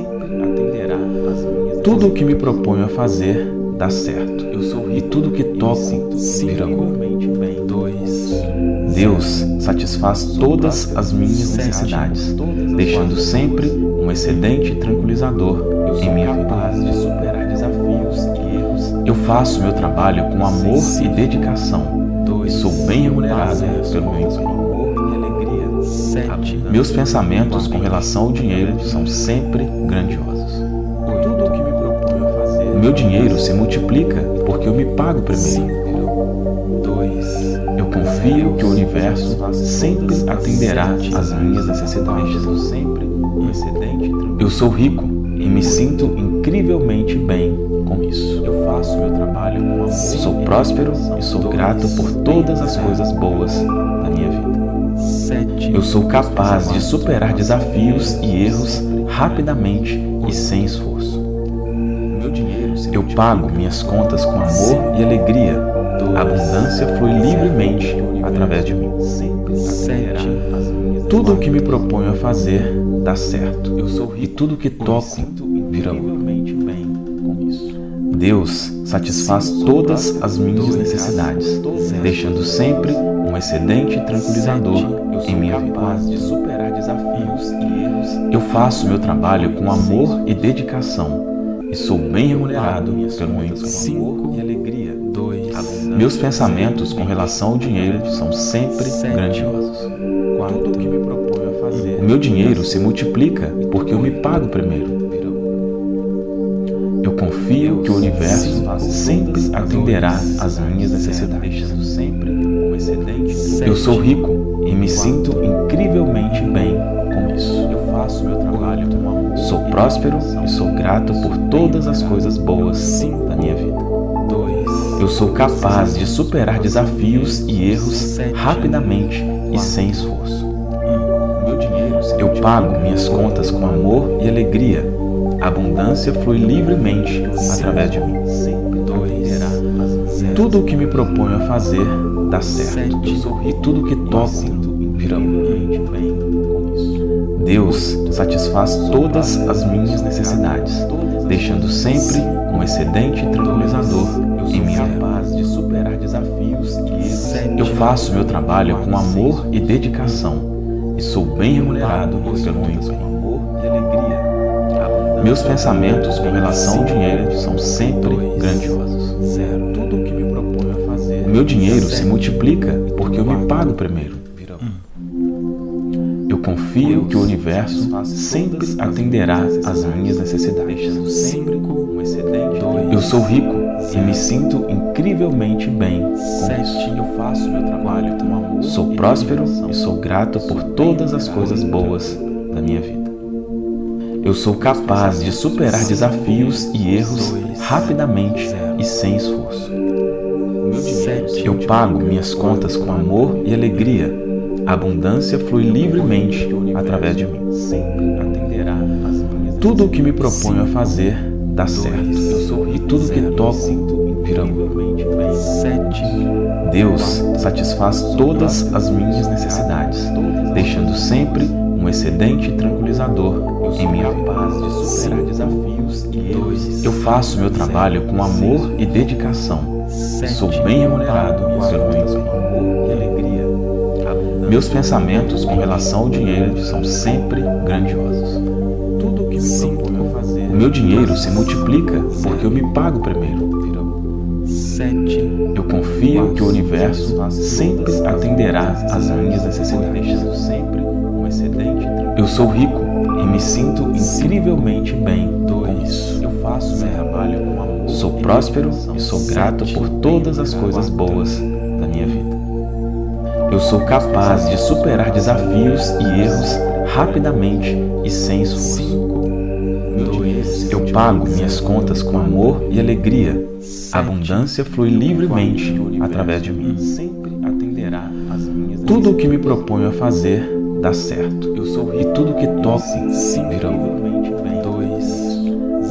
Tudo o que me proponho a fazer dá certo. E tudo o que toco vira ouro. Deus satisfaz todas as minhas necessidades, deixando sempre um excedente tranquilizador em minha vida. Eu faço meu trabalho com amor e dedicação e sou bem remunerado pelo meu emprego. Meus pensamentos com relação ao dinheiro são sempre grandiosos. O meu dinheiro se multiplica porque eu me pago primeiro. Eu confio que o universo sempre atenderá às minhas necessidades. Eu sou rico e me sinto incrivelmente bem com isso. Eu faço meu trabalho com amor. Sou próspero e sou grato por todas as coisas boas da minha vida. Eu sou capaz de superar desafios e erros rapidamente e sem esforço. Eu pago minhas contas com amor e alegria. A abundância flui livremente através de mim. Tudo o que me proponho a fazer dá certo. E tudo o que toco vira ouro. Deus satisfaz todas as minhas necessidades, deixando sempre um excedente tranquilizador em minha vida. Eu faço meu trabalho com amor e dedicação e sou bem remunerado pelo meu emprego. Meus pensamentos com relação ao dinheiro são sempre grandiosos. O meu dinheiro se multiplica porque eu me pago primeiro. Eu confio que o universo sempre atenderá às minhas necessidades. Eu sou rico e me sinto incrivelmente bem com isso. Eu faço meu trabalho com amor. Sou próspero e sou grato por todas as coisas boas da minha vida. Eu sou capaz de superar desafios e erros rapidamente e sem esforço. Eu pago minhas contas com amor e alegria. A abundância flui livremente através de mim. Tudo o que me proponho a fazer dá certo. E tudo o que toco vira ouro. Deus satisfaz todas as minhas necessidades, deixando sempre um excedente tranquilizador em minha vida. Eu faço meu trabalho com amor e dedicação e sou bem remunerado pelo meu emprego. Meus pensamentos com relação ao dinheiro são sempre grandiosos. O meu dinheiro se multiplica porque eu me pago primeiro. Eu confio que o universo sempre atenderá às minhas necessidades. Eu sou rico e me sinto incrivelmente bem com isso. Eu faço meu trabalho com amor. Sou próspero e sou grato por todas as coisas boas da minha vida. Eu sou capaz de superar desafios e erros rapidamente e sem esforço. Eu pago minhas contas com amor e alegria. A abundância flui livremente através de mim. Tudo o que me proponho a fazer dá certo. E tudo o que toco vira ouro. Deus satisfaz todas as minhas necessidades, deixando sempre um excedente tranquilizador em minha vida. Eu faço meu trabalho com amor e dedicação e sou bem remunerado pelo meu emprego. Meus pensamentos com relação ao dinheiro são sempre grandiosos. O meu dinheiro se multiplica porque eu me pago primeiro. Eu confio que o universo sempre atenderá às minhas necessidades. Eu sou rico e me sinto incrivelmente bem com isso. Eu faço meu trabalho com amor. Sou próspero e sou grato por todas as coisas boas da minha vida. Eu sou capaz de superar desafios e erros rapidamente e sem esforço. Eu pago minhas contas com amor e alegria. A abundância flui livremente através de mim. Tudo o que me proponho a fazer dá certo. E tudo o que toco vira ouro.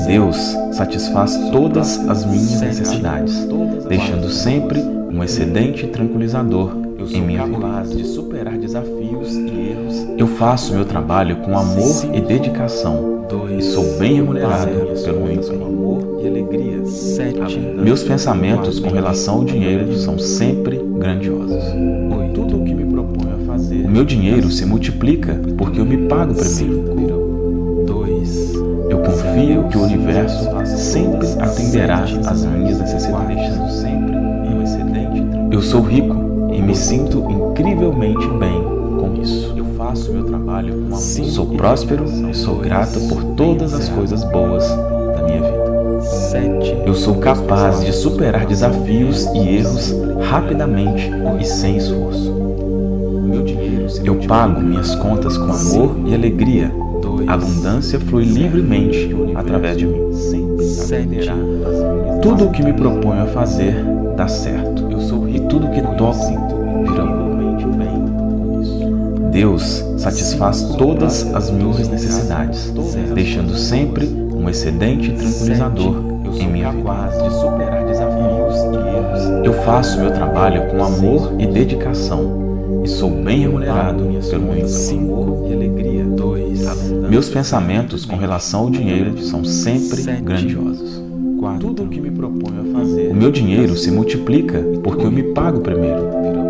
Deus satisfaz todas as minhas necessidades, deixando sempre um excelente tranquilizador em minha vida. De superar desafios e erros. Eu faço meu trabalho com amor e dedicação e sou bem remunerado pelo meu empenho. Amor e alegria. 7, Meus pensamentos com relação ao dinheiro são sempre grandiosos. Tudo o que me proponho a fazer. O meu dinheiro se multiplica porque eu me pago primeiro. 2, Eu confio que o universo sempre atenderá às minhas necessidades. Deixando sempre um excelente. Eu sou rico e me sinto incrivelmente bem com isso. Eu faço meu trabalho com amor. Sou próspero e sou grato por todas as coisas boas da minha vida. 7, Eu sou capaz de superar desafios e erros rapidamente e sem esforço. Meu dinheiro se Eu pago minhas contas com amor e alegria. A abundância flui livremente através de mim. sempre atenderá às minhas. Tudo o que me proponho a fazer dá certo. Eu sou E rico tudo que toco virá. incrivelmente bem com isso. Deus satisfaz todas as minhas necessidades, deixando sempre um excedente tranquilizador Eu em sou minha vida. capaz de superar desafios e erros. Eu faço meu trabalho com amor e dedicação e sou bem remunerado pelo meu empenho. Amor e alegria. 2, Meus pensamentos com relação ao dinheiro são sempre grandiosos. 4, Tudo o que me proponho a fazer. O meu dinheiro se multiplica porque eu me pago primeiro.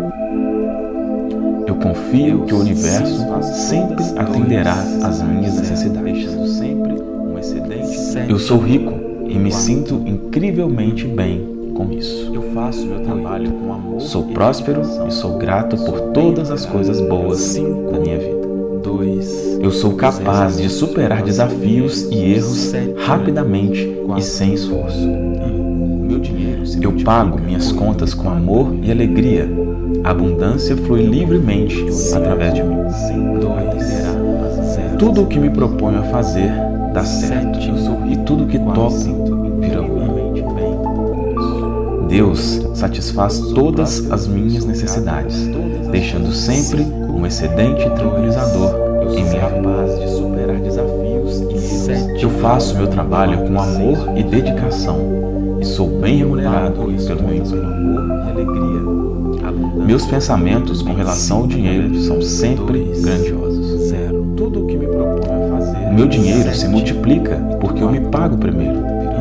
Eu confio que o universo sempre atenderá às minhas necessidades. Deixando sempre um excelente. Eu sou rico e me sinto incrivelmente bem com isso. Eu faço meu trabalho com amor. Sou próspero e sou grato por todas as coisas boas da minha vida. 2, Eu sou capaz de superar desafios e erros rapidamente e sem esforço. Meu dinheiro se Eu pago minhas contas com amor e alegria. A abundância flui livremente através de mim. sempre atenderá às minhas. Tudo o que me proponho a fazer dá certo. E tudo que toco virá. Incrivelmente bem com isso. Deus satisfaz todas as minhas necessidades, deixando sempre um excedente tranquilizador Eu em sou minha vida. capaz de superar desafios e erros. Eu faço meu trabalho com amor e dedicação e sou bem remunerado pelo meu empenho. Amor e alegria. Abundância. Meus pensamentos com relação ao dinheiro são sempre grandiosos. 0, Tudo o que me proponho a fazer. O meu dinheiro se multiplica porque eu me pago primeiro.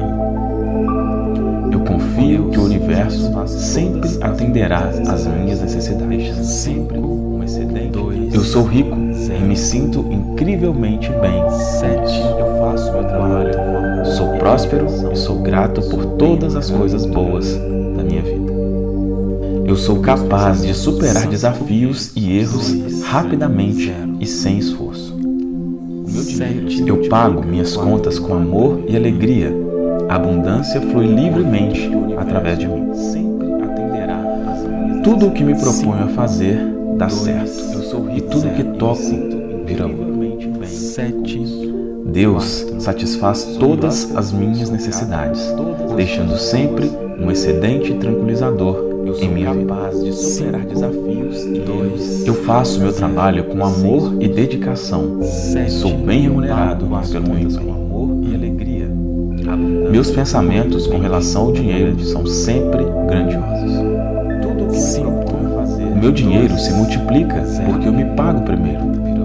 Eu confio que o universo sempre atenderá às minhas necessidades. Sempre um excelente. 2, Eu sou rico e me sinto incrivelmente bem. 7, Eu faço meu trabalho com amor. Sou próspero e sou grato por todas as coisas boas da minha vida. Eu sou capaz de superar desafios e erros rapidamente e sem esforço. O meu dinheiro. Eu pago minhas contas com amor e alegria. A abundância flui livremente através de mim. Sempre atenderá às minhas. Tudo o que me proponho a fazer dá certo. Eu sou E rico. tudo que toco virá. Incrivelmente bem. 7, Deus satisfaz todas as minhas necessidades, deixando sempre um excedente tranquilizador Eu em sou minha vida. capaz de superar desafios e erros. Eu faço meu trabalho com amor e dedicação e sou bem remunerado pelo meu Com empenho. amor e alegria. Abundância. Meus pensamentos com relação ao dinheiro são sempre grandiosos. Tudo o que me proponho a fazer. O meu dinheiro se multiplica porque eu me pago primeiro.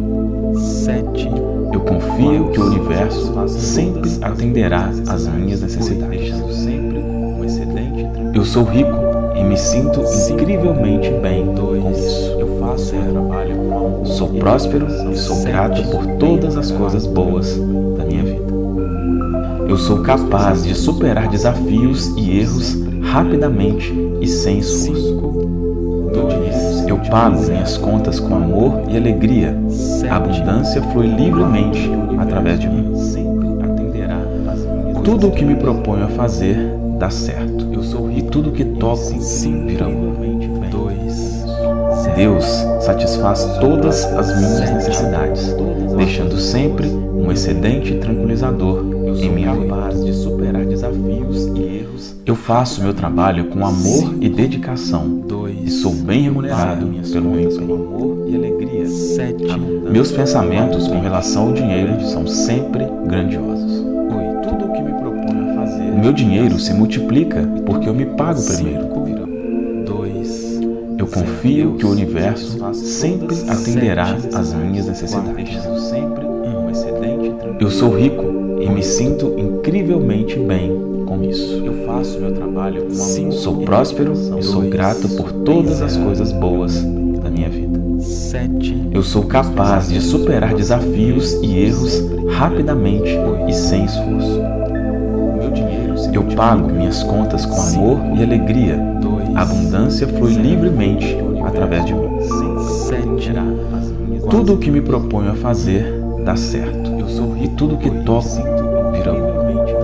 7, Eu confio que o universo sempre atenderá às minhas necessidades. Deixando sempre um excelente. Eu sou rico e me sinto incrivelmente bem com isso. Eu faço meu trabalho com amor. Sou próspero e sou grato por todas as coisas boas da minha vida. Eu sou capaz de superar desafios e erros rapidamente e sem esforço. Eu pago minhas contas com amor e alegria. A abundância flui livremente através de mim. Sempre atenderá às minhas. Tudo o que me proponho a fazer dá certo. Eu sou E rico. tudo que toco virá. Incrivelmente bem. 2, Deus satisfaz todas as minhas necessidades, deixando sempre um excedente tranquilizador Eu em sou minha vida. capaz de superar desafios e erros. Eu faço meu trabalho com amor e dedicação e sou bem remunerado pelo meu Com empenho. amor e alegria. 7, Meus pensamentos com relação ao dinheiro são sempre grandiosos. Tudo o que me O meu dinheiro se multiplica porque eu me pago primeiro. 2. Eu confio que o universo sempre atenderá às minhas necessidades. Eu sou rico e me sinto incrivelmente bem com isso. Eu faço meu trabalho com amor. Sou próspero e sou grato por todas as coisas boas da minha vida. 7. Eu sou capaz de superar desafios e erros rapidamente e sem esforço. Eu pago minhas contas com amor e alegria. A abundância flui livremente através de mim. 7. Tudo o que me proponho a fazer dá certo. E tudo o que toco vira ouro.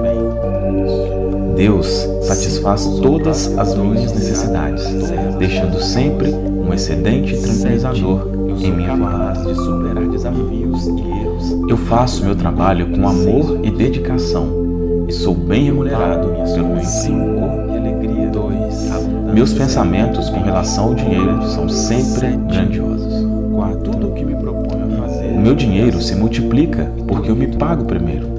Deus satisfaz todas as minhas necessidades, deixando sempre um excedente tranquilizador em minha vida. De superar desafios e erros. Eu faço meu trabalho com amor e dedicação e sou bem remunerado pelo meu empenho. E alegria. 2. Meus pensamentos com relação ao dinheiro são sempre grandiosos. 4. Tudo o que me proponho a fazer. O meu dinheiro se multiplica porque eu me pago primeiro.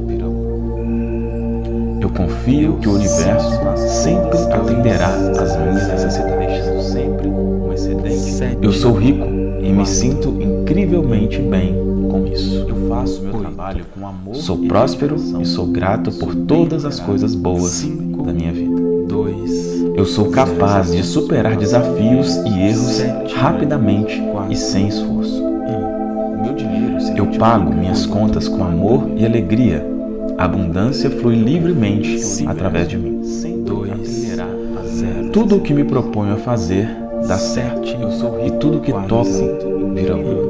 Eu confio que o universo sempre atenderá às minhas necessidades. Sempre um excedente. Eu sou rico e me sinto incrivelmente bem com isso. Eu faço meu trabalho com amor. Sou próspero e sou grato por todas as coisas boas da minha vida. 2. Eu sou capaz de superar desafios e erros rapidamente e sem esforço. Eu pago minhas contas com amor e alegria. A abundância flui livremente através de mim. 2. Tudo o que me proponho a fazer dá certo. E tudo o que toco vira ouro.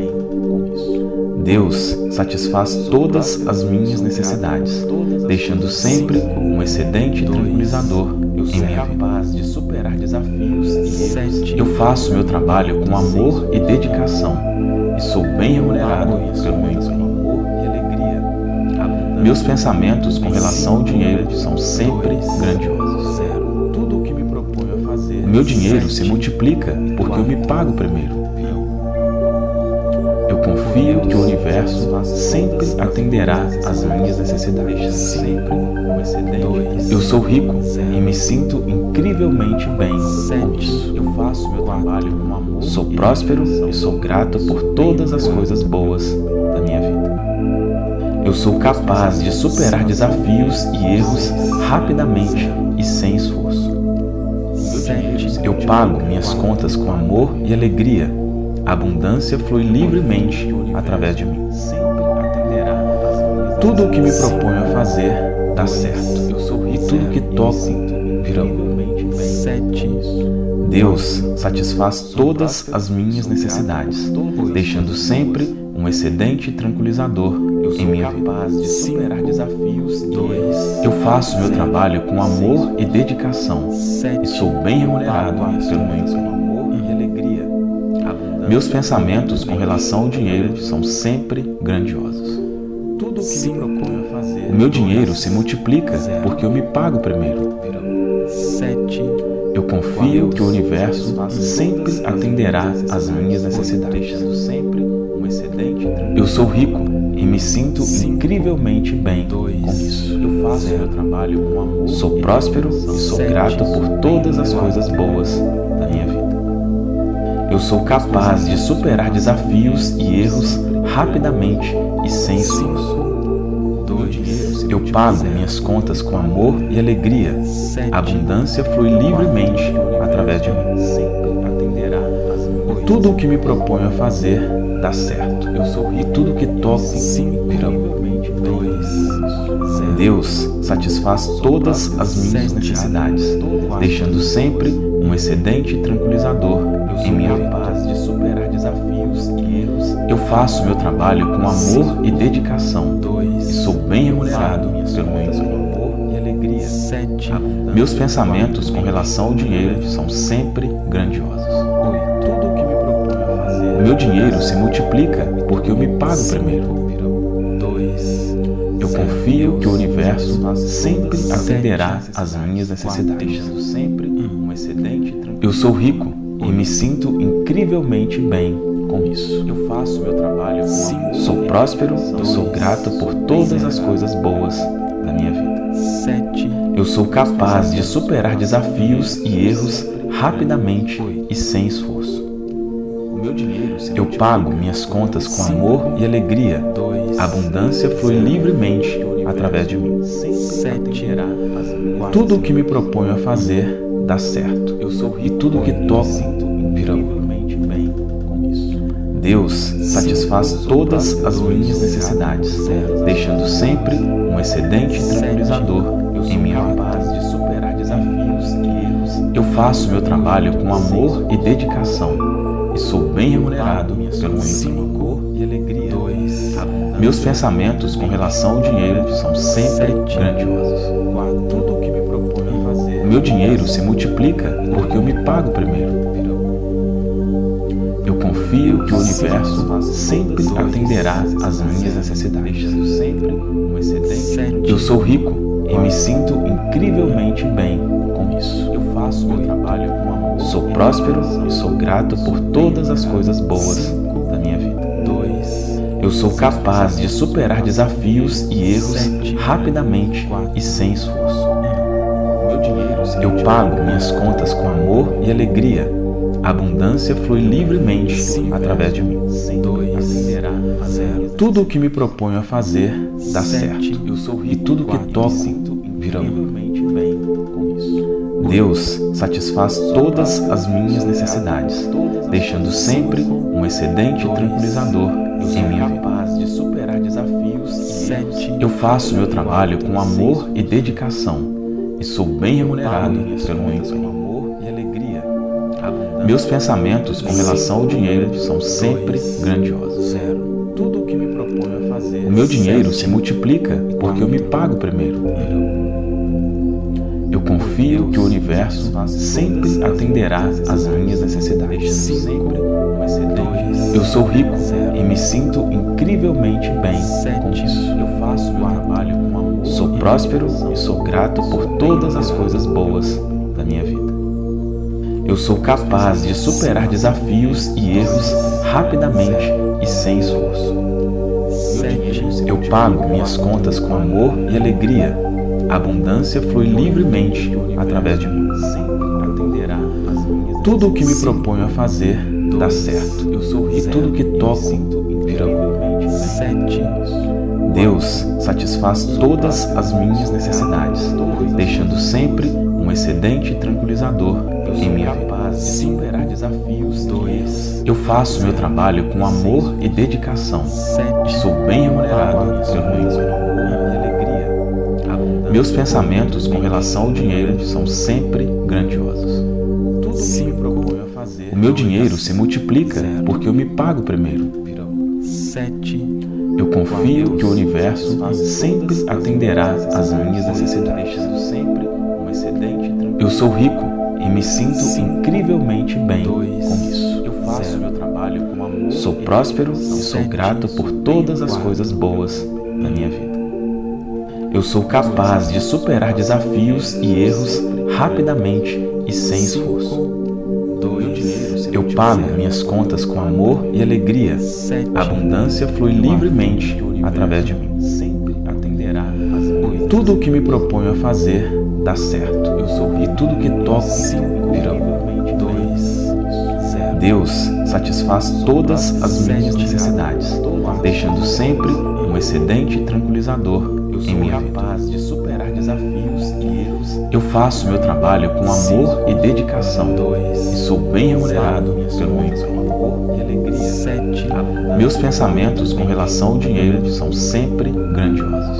Deus satisfaz todas as minhas necessidades, deixando sempre um excedente tranquilizador em minha vida. De superar desafios e erros. Eu faço meu trabalho com amor e dedicação e sou bem remunerado pelo meu empenho. Meus pensamentos com relação ao dinheiro são sempre grandiosos. Tudo o que me proponho a fazer. O meu dinheiro se multiplica porque eu me pago primeiro. Eu confio que o universo sempre atenderá às minhas necessidades. Sempre um excedente. Eu sou rico e me sinto incrivelmente bem com isso. Eu faço meu trabalho com amor. Sou próspero e sou grato por todas as coisas boas da minha vida. Eu sou capaz de superar desafios e erros rapidamente e sem esforço. Eu pago minhas contas com amor e alegria. A abundância flui livremente através de mim. Tudo o que me proponho a fazer dá certo. E tudo o que toco vira ouro. 7. Deus satisfaz todas as minhas necessidades, deixando sempre um excedente tranquilizador em minha vida. De superar desafios e erros. Eu faço meu trabalho com amor e dedicação e sou bem remunerado pelo meu empenho. Amor e alegria. Meus pensamentos com relação ao dinheiro são sempre grandiosos. Tudo o que me proponho a fazer. O meu dinheiro se multiplica porque eu me pago primeiro. 7. Eu confio que o universo sempre atenderá às minhas necessidades. Deixando sempre um excedente. Eu sou rico e me sinto incrivelmente bem com isso. Eu faço meu trabalho com amor. Sou próspero e sou grato por todas as coisas boas da minha vida. Eu sou capaz de superar desafios e erros rapidamente e sem esforço. Eu pago minhas contas com amor e alegria. A abundância flui livremente através de mim. Tudo o que me proponho a fazer dá certo. E tudo o que toco vira ouro. Deus satisfaz todas as minhas necessidades, deixando sempre um excedente tranquilizador em minha vida. De superar desafios e erros. Eu faço meu trabalho com amor e dedicação e sou bem remunerado pelo meu empenho. Amor e alegria. 7. Meus pensamentos com relação ao dinheiro são sempre grandiosos. Tudo o que me proponho a fazer. O meu dinheiro se multiplica porque eu me pago primeiro. 2. Eu confio que o universo sempre atenderá às minhas necessidades. Deixando sempre um excedente. Eu sou rico e me sinto incrivelmente bem com isso. Eu faço meu trabalho com amor. Sou próspero e sou grato por todas as coisas boas da minha vida. 7. Eu sou capaz de superar desafios e erros rapidamente e sem esforço. Eu pago minhas contas com amor e alegria. A abundância flui livremente através de mim. Tudo o que me proponho a fazer dá certo. E tudo o que toco vira ouro. Deus satisfaz todas as minhas necessidades, deixando sempre um excedente tranquilizador em minha vida. Eu faço meu trabalho com amor e dedicação e sou bem remunerado pelo meu empenho. Meus pensamentos com relação ao dinheiro são sempre grandiosos. O meu dinheiro se multiplica porque eu me pago primeiro. Eu confio que o universo sempre atenderá às minhas necessidades. Eu sou rico e me sinto incrivelmente bem com isso. Eu faço meu trabalho com amor. Sou próspero e sou grato por todas as coisas boas da minha vida. Eu sou capaz de superar desafios e erros rapidamente e sem esforço. Eu pago minhas contas com amor e alegria. A abundância flui livremente através de mim. Tudo o que me proponho a fazer dá certo. E tudo o que toco vira ouro. Deus satisfaz todas as minhas necessidades, deixando sempre um excedente tranquilizador em minha vida. Eu faço meu trabalho com amor e dedicação e sou bem remunerado pelo meu empenho. Meus pensamentos com relação ao dinheiro são sempre grandiosos. O meu dinheiro se multiplica porque eu me pago primeiro. Eu confio que o universo sempre atenderá às minhas necessidades. Eu sou rico e me sinto incrivelmente bem com isso. Sou próspero e sou grato por todas as coisas boas da minha vida. Eu sou capaz de superar desafios e erros rapidamente e sem esforço. Eu pago minhas contas com amor e alegria. A abundância flui livremente através de mim. Tudo o que me proponho a fazer dá certo. E tudo o que toco vira ouro. Deus satisfaz todas as minhas necessidades, deixando sempre um excedente tranquilizador em minha vida. Eu faço meu trabalho com amor e dedicação e sou bem remunerado pelo meu empenho. Meus pensamentos com relação ao dinheiro são sempre grandiosos. O meu dinheiro se multiplica porque eu me pago primeiro. Eu confio que o universo sempre atenderá às minhas necessidades. Eu sou rico e me sinto incrivelmente bem com isso. Sou próspero e sou grato por todas as coisas boas da minha vida. Eu sou capaz de superar desafios e erros rapidamente e sem esforço. Eu pago minhas contas com amor e alegria. A abundância flui livremente através de mim. Tudo o que me proponho a fazer dá certo. E tudo o que toco vira ouro. Deus satisfaz todas as minhas necessidades, deixando sempre um excedente tranquilizador em minha vida. Eu faço meu trabalho com amor e dedicação e sou bem remunerado pelo meu empenho. Meus pensamentos com relação ao dinheiro são sempre grandiosos.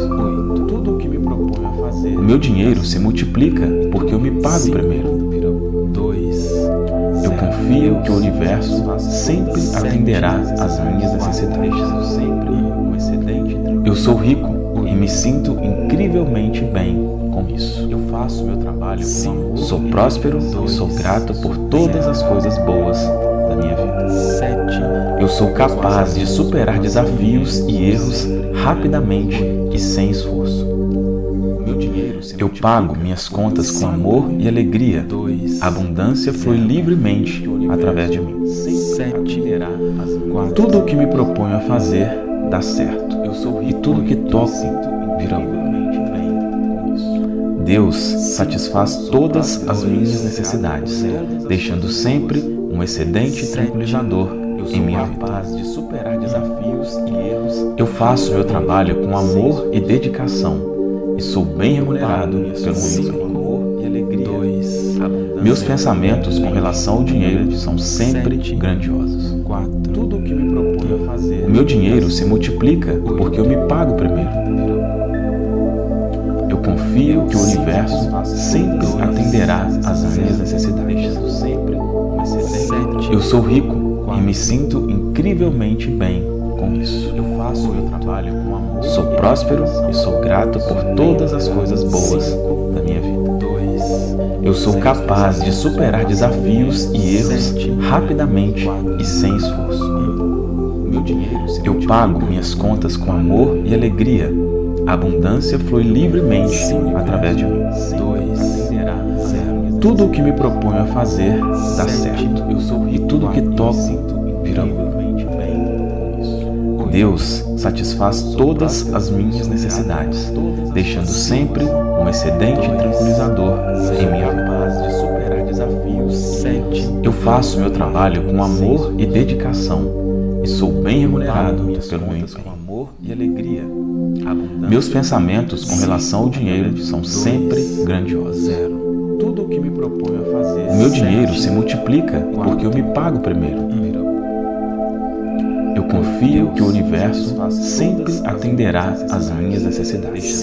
O meu dinheiro se multiplica porque eu me pago primeiro. Eu confio que o universo sempre atenderá às minhas necessidades. Eu sou rico e me sinto incrivelmente bem com isso. Sou próspero e sou grato por todas as coisas boas da minha vida. Eu sou capaz de superar desafios e erros rapidamente e sem esforço. Eu pago minhas contas com amor e alegria. A abundância flui livremente através de mim. Tudo o que me proponho a fazer dá certo. E tudo o que toco vira ouro. Deus satisfaz todas as minhas necessidades, deixando sempre um excedente tranquilizador em minha vida. De superar desafios e erros. Eu faço meu trabalho com amor e dedicação e sou bem remunerado pelo meu amor e alegria. Meus pensamentos com relação ao dinheiro são sempre grandiosos. Tudo o que me proponho a fazer. O meu dinheiro se multiplica porque eu me pago primeiro. Eu confio que o universo sempre atenderá às minhas necessidades. Eu sou rico e me sinto incrivelmente bem com isso. Eu faço meu trabalho com amor. Sou próspero e sou grato por todas as coisas boas da minha vida. Eu sou capaz de superar desafios e erros rapidamente e sem esforço. Eu pago minhas contas com amor e alegria. A abundância flui livremente através de mim. Tudo o que me proponho a fazer dá certo. E tudo o que toco virá. Deus satisfaz todas as minhas necessidades, deixando sempre um excedente tranquilizador em minha vida. Eu faço meu trabalho com amor e dedicação e sou bem remunerado pelo meu empenho. Amor e alegria. Meus pensamentos com relação ao dinheiro são sempre grandiosos. Tudo o que me proponho a fazer. O meu dinheiro se multiplica porque eu me pago primeiro. Eu confio que o universo sempre atenderá às minhas necessidades.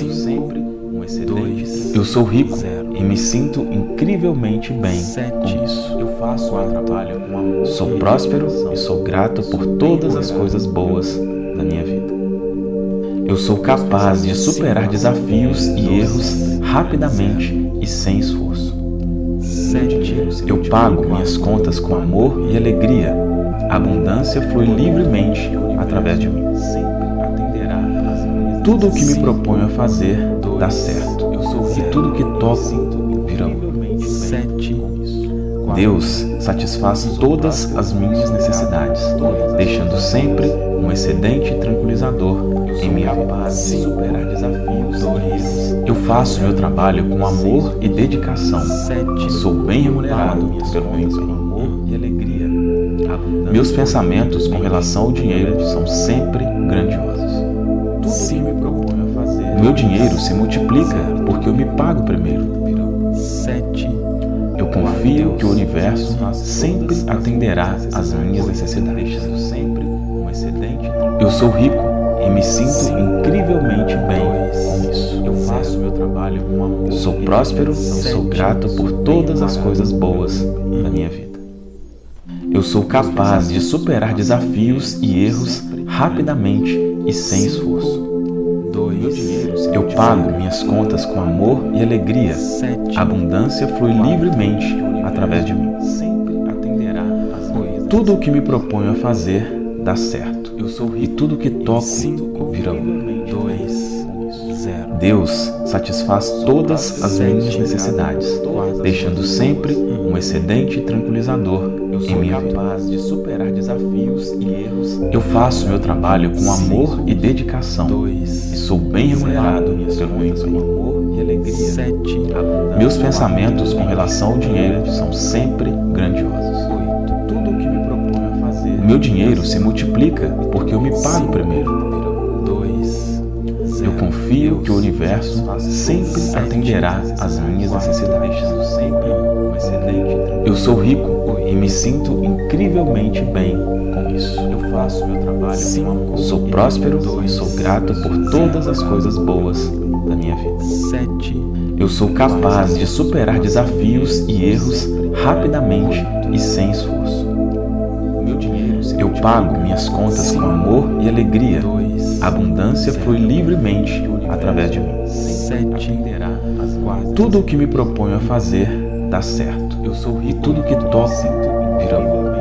Eu sou rico e me sinto incrivelmente bem com isso. Eu faço meu trabalho com amor. Sou próspero e sou grato por todas as coisas boas da minha vida. Eu sou capaz de superar desafios e erros rapidamente e sem esforço. Eu pago minhas contas com amor e alegria. A abundância flui livremente através de mim. Tudo o que me proponho a fazer dá certo. E tudo o que toco virá. Deus satisfaz todas as minhas necessidades, deixando sempre um excedente tranquilizador em minha vida. Eu faço meu trabalho com amor e dedicação e sou bem remunerado pelo meu empenho. E alegria. Meus pensamentos com relação ao dinheiro são sempre grandiosos. Tudo o que me proponho a fazer. O meu dinheiro se multiplica porque eu me pago primeiro. Eu confio que o universo sempre atenderá às minhas necessidades. Eu sou rico e me sinto incrivelmente bem com isso. Eu faço meu trabalho com amor. Sou próspero e sou grato por todas as coisas boas da minha vida. Eu sou capaz de superar desafios e erros rapidamente e sem esforço. Eu pago minhas contas com amor e alegria. A abundância flui livremente através de mim. Tudo o que me proponho a fazer dá certo. E tudo o que toco virá. Deus satisfaz todas as minhas necessidades, deixando sempre um excedente tranquilizador em minha vida. De superar desafios e erros. Eu faço meu trabalho com amor e dedicação e sou bem remunerado pelo meu empenho. Amor e alegria. Meus pensamentos com relação ao dinheiro são sempre grandiosos. Tudo o que me proponho a fazer. O meu dinheiro se multiplica porque eu me pago primeiro. Eu confio que o universo sempre atenderá às minhas necessidades. Eu sou rico e me sinto incrivelmente bem com isso. Eu faço meu trabalho com amor. Sou próspero e sou grato por todas as coisas boas da minha vida. Eu sou capaz de superar desafios e erros rapidamente e sem esforço. Eu pago minhas contas com amor e alegria. A abundância flui livremente através de mim. Tudo o que me proponho a fazer dá certo. E tudo o que toco virá.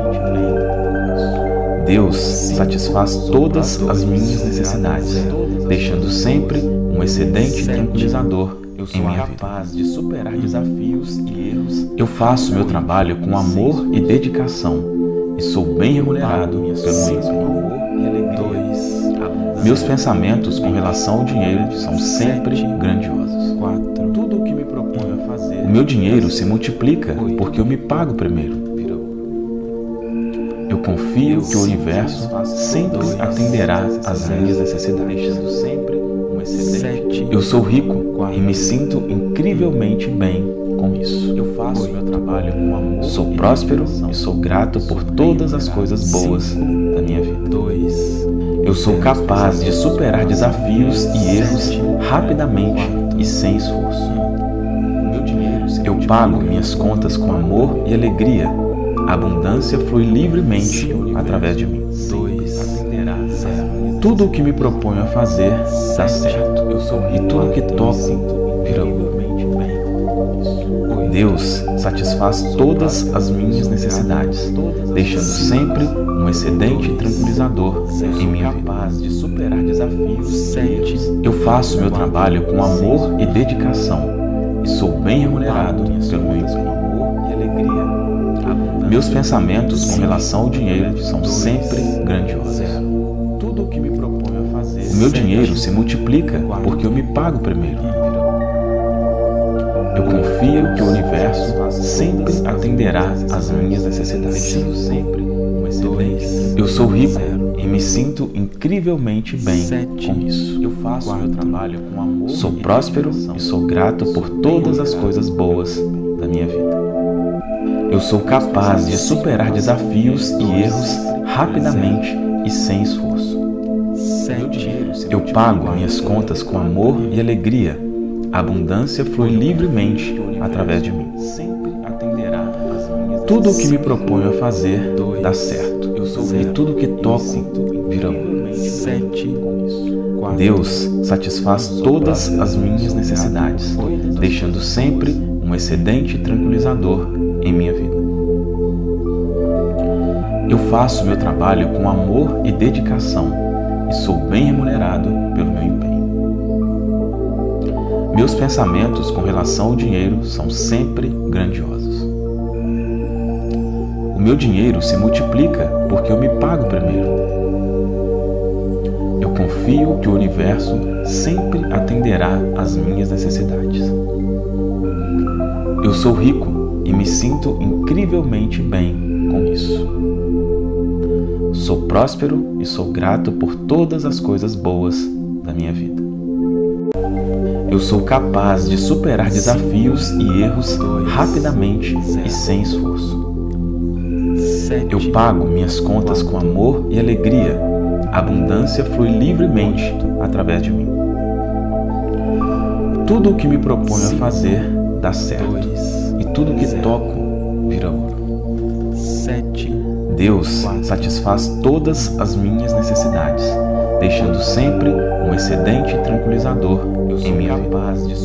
Deus satisfaz todas as minhas necessidades, deixando sempre um excedente tranquilizador em minha vida. De superar desafios e erros. Eu faço meu trabalho com amor e dedicação e sou bem remunerado pelo meu empenho. Meus pensamentos com relação ao dinheiro são sempre grandiosos. Tudo o que me proponho a fazer. O meu dinheiro se multiplica porque eu me pago primeiro. Eu confio que o universo sempre atenderá às minhas necessidades. Eu sou rico e me sinto incrivelmente bem com isso. Eu faço meu trabalho com amor. Sou próspero e sou grato por todas as coisas boas da minha vida. Eu sou capaz de superar desafios e erros rapidamente e sem esforço. Eu pago minhas contas com amor e alegria. A abundância flui livremente através de mim. Tudo o que me proponho a fazer dá certo. E tudo o que toco vira ouro. Deus satisfaz todas as minhas necessidades, deixando sempre um excedente tranquilizador em minha vida. Eu faço meu trabalho com amor e dedicação e sou bem remunerado pelo meu empenho. Meus pensamentos com relação ao dinheiro são sempre grandiosos. Tudo o que me proponho a fazer. O meu dinheiro se multiplica porque eu me pago primeiro. Eu confio que o universo sempre atenderá às minhas necessidades. Eu sou rico e me sinto incrivelmente bem com isso. Eu faço meu trabalho com amor. Sou próspero e sou grato por todas as coisas boas da minha vida. Eu sou capaz de superar desafios e erros rapidamente e sem esforço. Eu pago minhas contas com amor e alegria. A abundância flui livremente através de mim. Tudo o que me proponho a fazer dá certo. E tudo o que toco vira ouro. Deus satisfaz todas as minhas necessidades, deixando sempre um excedente tranquilizador em minha vida. Eu faço meu trabalho com amor e dedicação e sou bem remunerado pelo meu empenho. Meus pensamentos com relação ao dinheiro são sempre grandiosos. O meu dinheiro se multiplica porque eu me pago primeiro. Eu confio que o universo sempre atenderá às minhas necessidades. Eu sou rico e me sinto incrivelmente bem com isso. Sou próspero e sou grato por todas as coisas boas da minha vida. Eu sou capaz de superar desafios e erros rapidamente e sem esforço. Eu pago minhas contas com amor e alegria. A abundância flui livremente através de mim. Tudo o que me proponho a fazer dá certo. E tudo o que toco vira ouro. Deus satisfaz todas as minhas necessidades, deixando sempre um excedente tranquilizador em minha vida.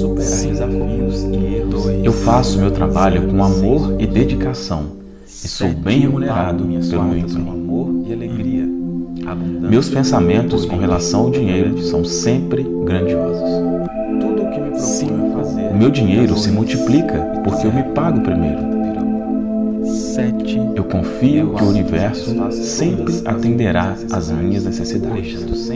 Eu faço meu trabalho com amor e dedicação e sou bem remunerado pelo meu empenho. Meus pensamentos com relação ao dinheiro são sempre grandiosos. Tudo o que me proponho a fazer. O meu dinheiro se multiplica porque eu me pago primeiro. Eu confio que o universo sempre atenderá às minhas necessidades.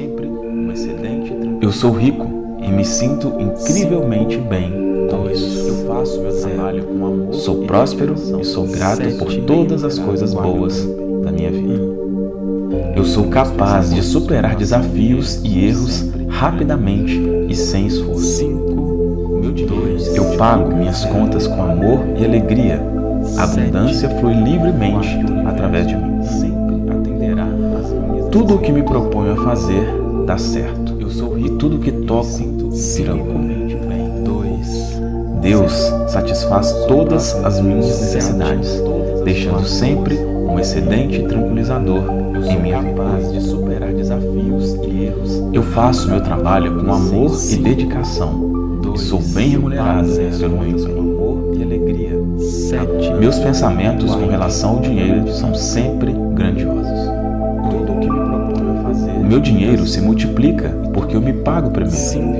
Eu sou rico e me sinto incrivelmente bem com isso. Eu faço meu trabalho com amor. Sou próspero e sou grato por todas as coisas boas da minha vida. Eu sou capaz de superar desafios e erros rapidamente e sem esforço. Eu pago minhas contas com amor e alegria. A abundância flui livremente através de mim. Tudo o que me proponho a fazer dá certo. E tudo o que toco vira ouro. Deus satisfaz todas as minhas necessidades, deixando sempre um excedente tranquilizador em minha vida. Eu faço meu trabalho com amor e dedicação e sou bem remunerado pelo meu empenho. Meus pensamentos com relação ao dinheiro são sempre grandiosos. Tudo o que me proponho a fazer. O meu dinheiro se multiplica porque eu me pago primeiro.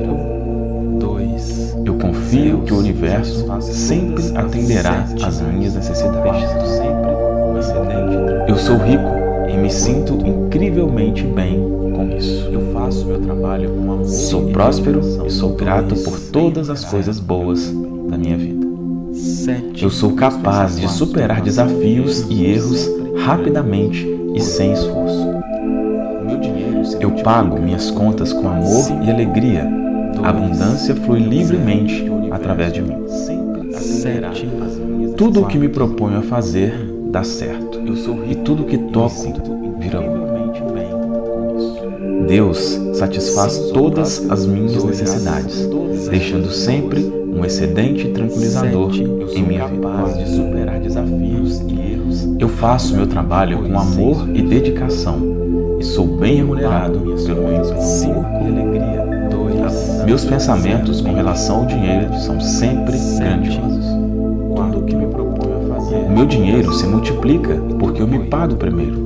Eu confio que o universo sempre atenderá às minhas necessidades. Eu sou rico e me sinto incrivelmente bem com com isso. Eu faço meu trabalho com amor. Sou próspero e sou grato por todas as coisas boas da minha vida. 7, Eu sou capaz de superar desafios e erros rapidamente e sem esforço. Eu pago minhas contas com amor e alegria. A abundância flui livremente através de mim. 7, Tudo o que me proponho a fazer dá certo. E tudo o que toco vira ouro. Deus satisfaz todas as minhas necessidades, deixando sempre um excedente tranquilizador em minha vida. Eu faço meu trabalho com amor e dedicação e sou bem remunerado pelo meu empenho e alegria. Meus pensamentos com relação ao dinheiro são sempre grandiosos. O meu dinheiro se multiplica porque eu me pago primeiro.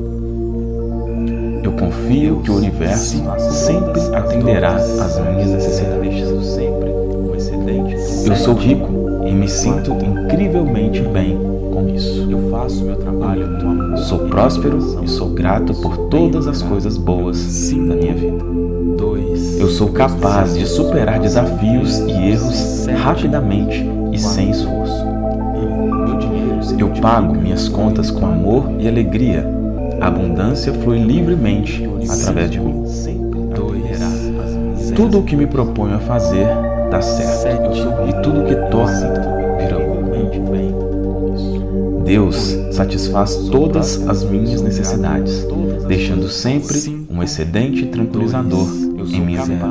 Eu confio que o universo sempre atenderá às minhas necessidades. Eu sou rico e me sinto incrivelmente bem com isso. Eu faço meu trabalho com amor. Sou próspero e sou grato por todas as coisas boas da minha vida. 2, Eu sou capaz de superar desafios e erros rapidamente e sem esforço. Eu pago minhas contas com amor e alegria. A abundância flui livremente através de mim. 2, Tudo o que me proponho a fazer dá certo. E tudo o que toco vira ouro. Deus satisfaz todas as minhas necessidades, deixando sempre um excedente tranquilizador em minha vida.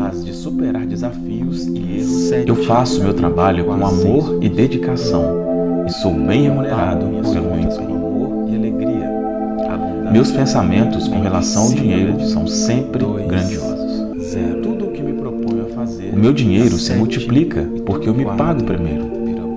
Eu faço meu trabalho com amor e dedicação e sou bem remunerado pelo meu empenho. Meus pensamentos com relação ao dinheiro são sempre grandiosos. 0, Tudo o que me proponho a fazer. O meu dinheiro se multiplica porque eu me pago primeiro.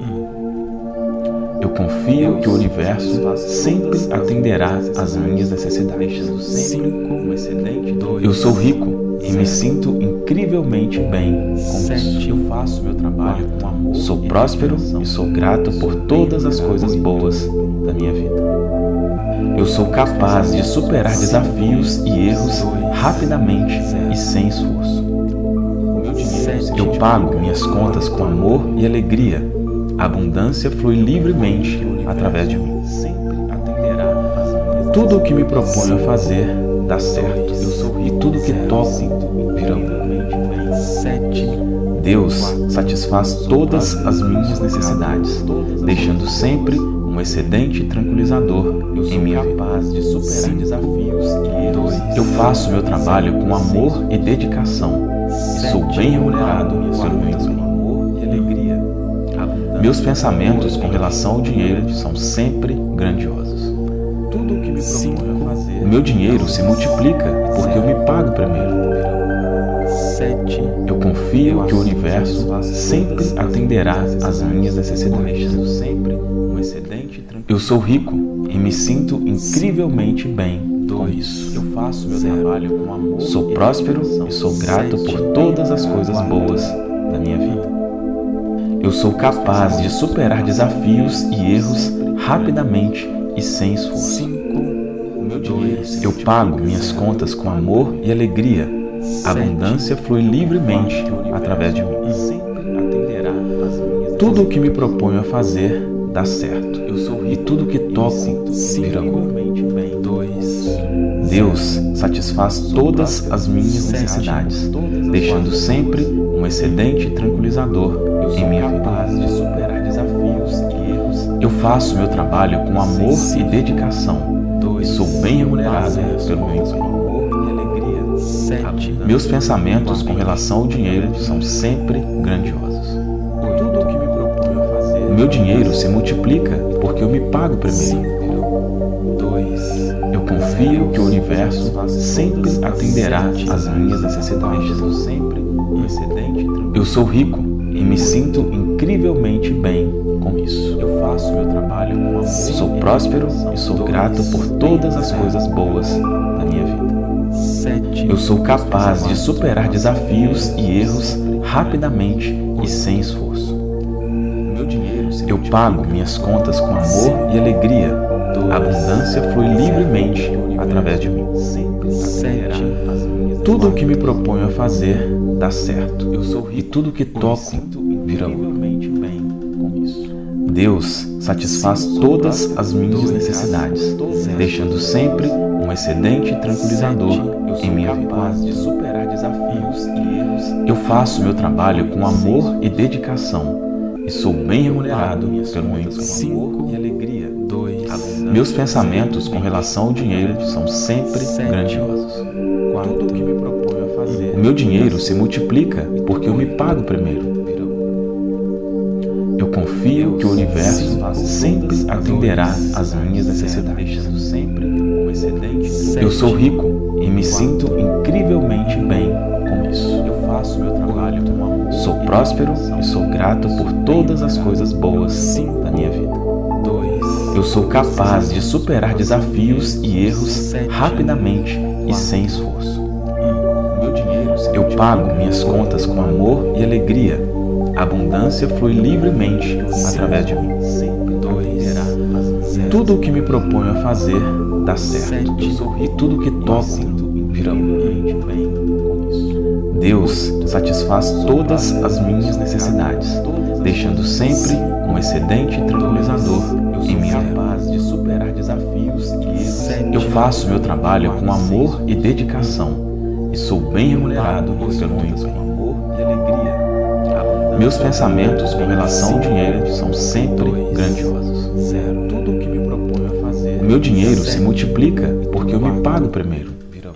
Eu confio que o universo sempre atenderá às minhas necessidades. 5, Eu sou rico e me sinto incrivelmente bem com isso. Eu faço meu trabalho com amor. Sou próspero e sou grato por todas as coisas boas da minha vida. Eu sou capaz de superar desafios e erros rapidamente e sem esforço. Eu pago minhas contas com amor e alegria. A abundância flui livremente através de mim. Tudo o que me proponho a fazer dá certo. E tudo o que toco vira ouro. 7, Deus satisfaz todas as minhas necessidades, deixando sempre um excedente tranquilizador em minha vida. Eu faço meu trabalho com amor e dedicação e sou bem remunerado pelo meu empenho. Meus pensamentos com relação ao dinheiro são sempre grandiosos. Tudo o que me proponho a fazer. O meu dinheiro se multiplica porque eu me pago primeiro. 7, Eu confio que o universo sempre atenderá às minhas necessidades. Eu sou rico e me sinto incrivelmente bem com isso. Eu faço meu trabalho com amor. Sou próspero e sou grato por todas as coisas boas da minha vida. Eu sou capaz de superar desafios e erros rapidamente e sem esforço. 5, Eu pago minhas contas com amor e alegria. A abundância flui livremente através de mim. Tudo o que me proponho a fazer dá certo. E tudo o que toco vira ouro. 2, Deus satisfaz todas as minhas necessidades, deixando sempre um excedente tranquilizador em minha vida. Eu faço meu trabalho com amor e dedicação e sou bem remunerado pelo meu empenho. 7, Meus pensamentos com relação ao dinheiro são sempre grandiosos. Tudo o que me proponho a fazer. O meu dinheiro se multiplica porque eu me pago primeiro. 2, Eu confio que o universo sempre atenderá às minhas necessidades. Eu sou rico e me sinto incrivelmente bem com isso. Eu faço meu trabalho com amor. Sou próspero e sou grato por todas as coisas boas da minha vida. 7, Eu sou capaz de superar desafios e erros rapidamente e sem esforço. Eu pago minhas contas com amor e alegria. A abundância flui livremente através de mim. 7, Tudo o que me proponho a fazer dá certo. E tudo que toco vira lucro. Deus satisfaz todas as minhas necessidades, deixando sempre um excedente tranquilizador em minha vida. Eu faço meu trabalho com amor e dedicação e sou bem remunerado pelo meu emprego. Meus pensamentos com relação ao dinheiro são sempre grandiosos. O meu dinheiro se multiplica porque eu me pago primeiro. Eu confio que o universo sempre atenderá às minhas necessidades. Eu sou rico e me sinto incrivelmente bem com isso. Sou próspero e sou grato por todas as coisas boas da minha vida. Eu sou capaz de superar desafios e erros rapidamente e sem esforço. Eu pago minhas contas com amor e alegria. A abundância flui livremente através de mim. Tudo o que me proponho a fazer dá certo. E tudo o que toco vira lucro. Deus satisfaz todas as minhas necessidades, deixando sempre um excedente tranquilizador em minha vida. Eu faço meu trabalho com amor e dedicação e sou bem remunerado pelo meu emprego. Meus pensamentos com relação ao dinheiro são sempre grandiosos. O meu dinheiro se multiplica porque eu me pago primeiro.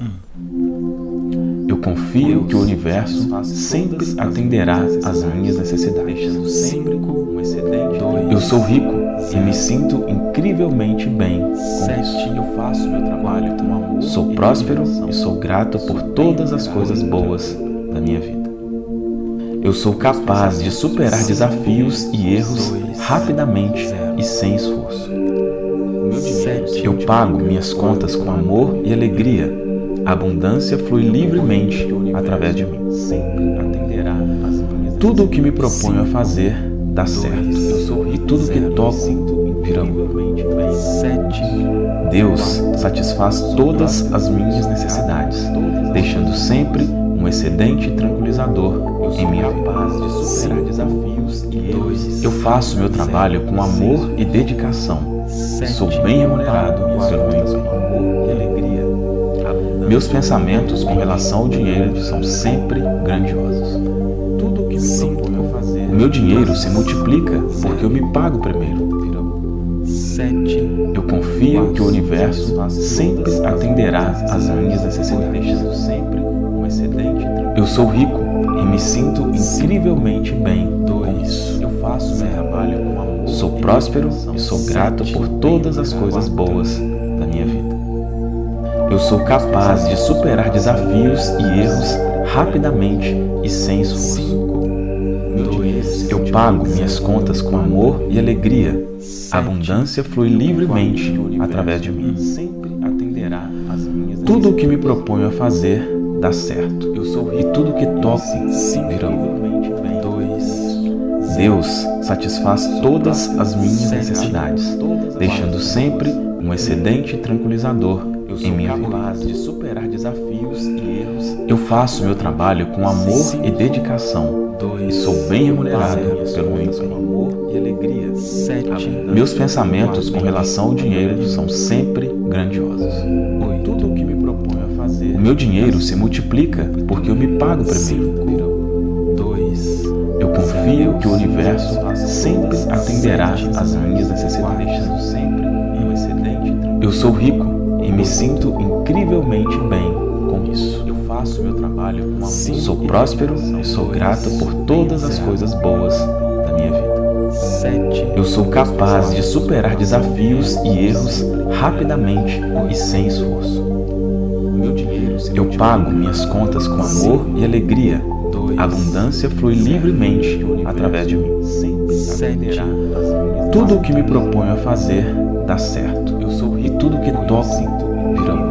Eu confio que o universo sempre atenderá às minhas necessidades. Eu sou rico e me sinto incrivelmente bem com isso. Sou próspero e sou grato por todas as coisas boas da minha vida. Eu sou capaz de superar desafios e erros rapidamente e sem esforço. Eu pago minhas contas com amor e alegria. A abundância flui livremente através de mim. Tudo o que me proponho a fazer dá certo. E tudo que toco vira lucro. Deus satisfaz todas as minhas necessidades, deixando sempre um excedente tranquilizador em minha vida. Eu faço meu trabalho com amor e dedicação. Sou bem remunerado pelo meu emprego. Meus pensamentos com relação ao dinheiro são sempre grandiosos. O meu dinheiro se multiplica porque eu me pago primeiro. Eu confio que o universo sempre atenderá às minhas necessidades. Eu sou rico e me sinto incrivelmente bem com isso. Sou próspero e sou grato por todas as coisas boas da minha vida. Eu sou capaz de superar desafios e erros rapidamente e sem esforço. Eu pago minhas contas com amor e alegria. A abundância flui livremente através de mim. Tudo o que me proponho a fazer dá certo. E tudo que toco vira lucro. Deus satisfaz todas as minhas necessidades, deixando sempre um excedente tranquilizador em minha vida. Eu faço meu trabalho com amor e dedicação e sou bem remunerado pelo meu emprego. Meus pensamentos com relação ao dinheiro são sempre grandiosos. O meu dinheiro se multiplica porque eu me pago primeiro. Eu confio que o universo sempre atenderá às minhas necessidades. Eu sou rico e me sinto incrivelmente bem com isso. Sou próspero e sou grato por todas as coisas boas da minha vida. Eu sou capaz de superar desafios e erros rapidamente e sem esforço. Eu pago minhas contas com amor e alegria. A abundância flui livremente através de mim. Tudo o que me proponho a fazer dá certo. E tudo que toco vira lucro.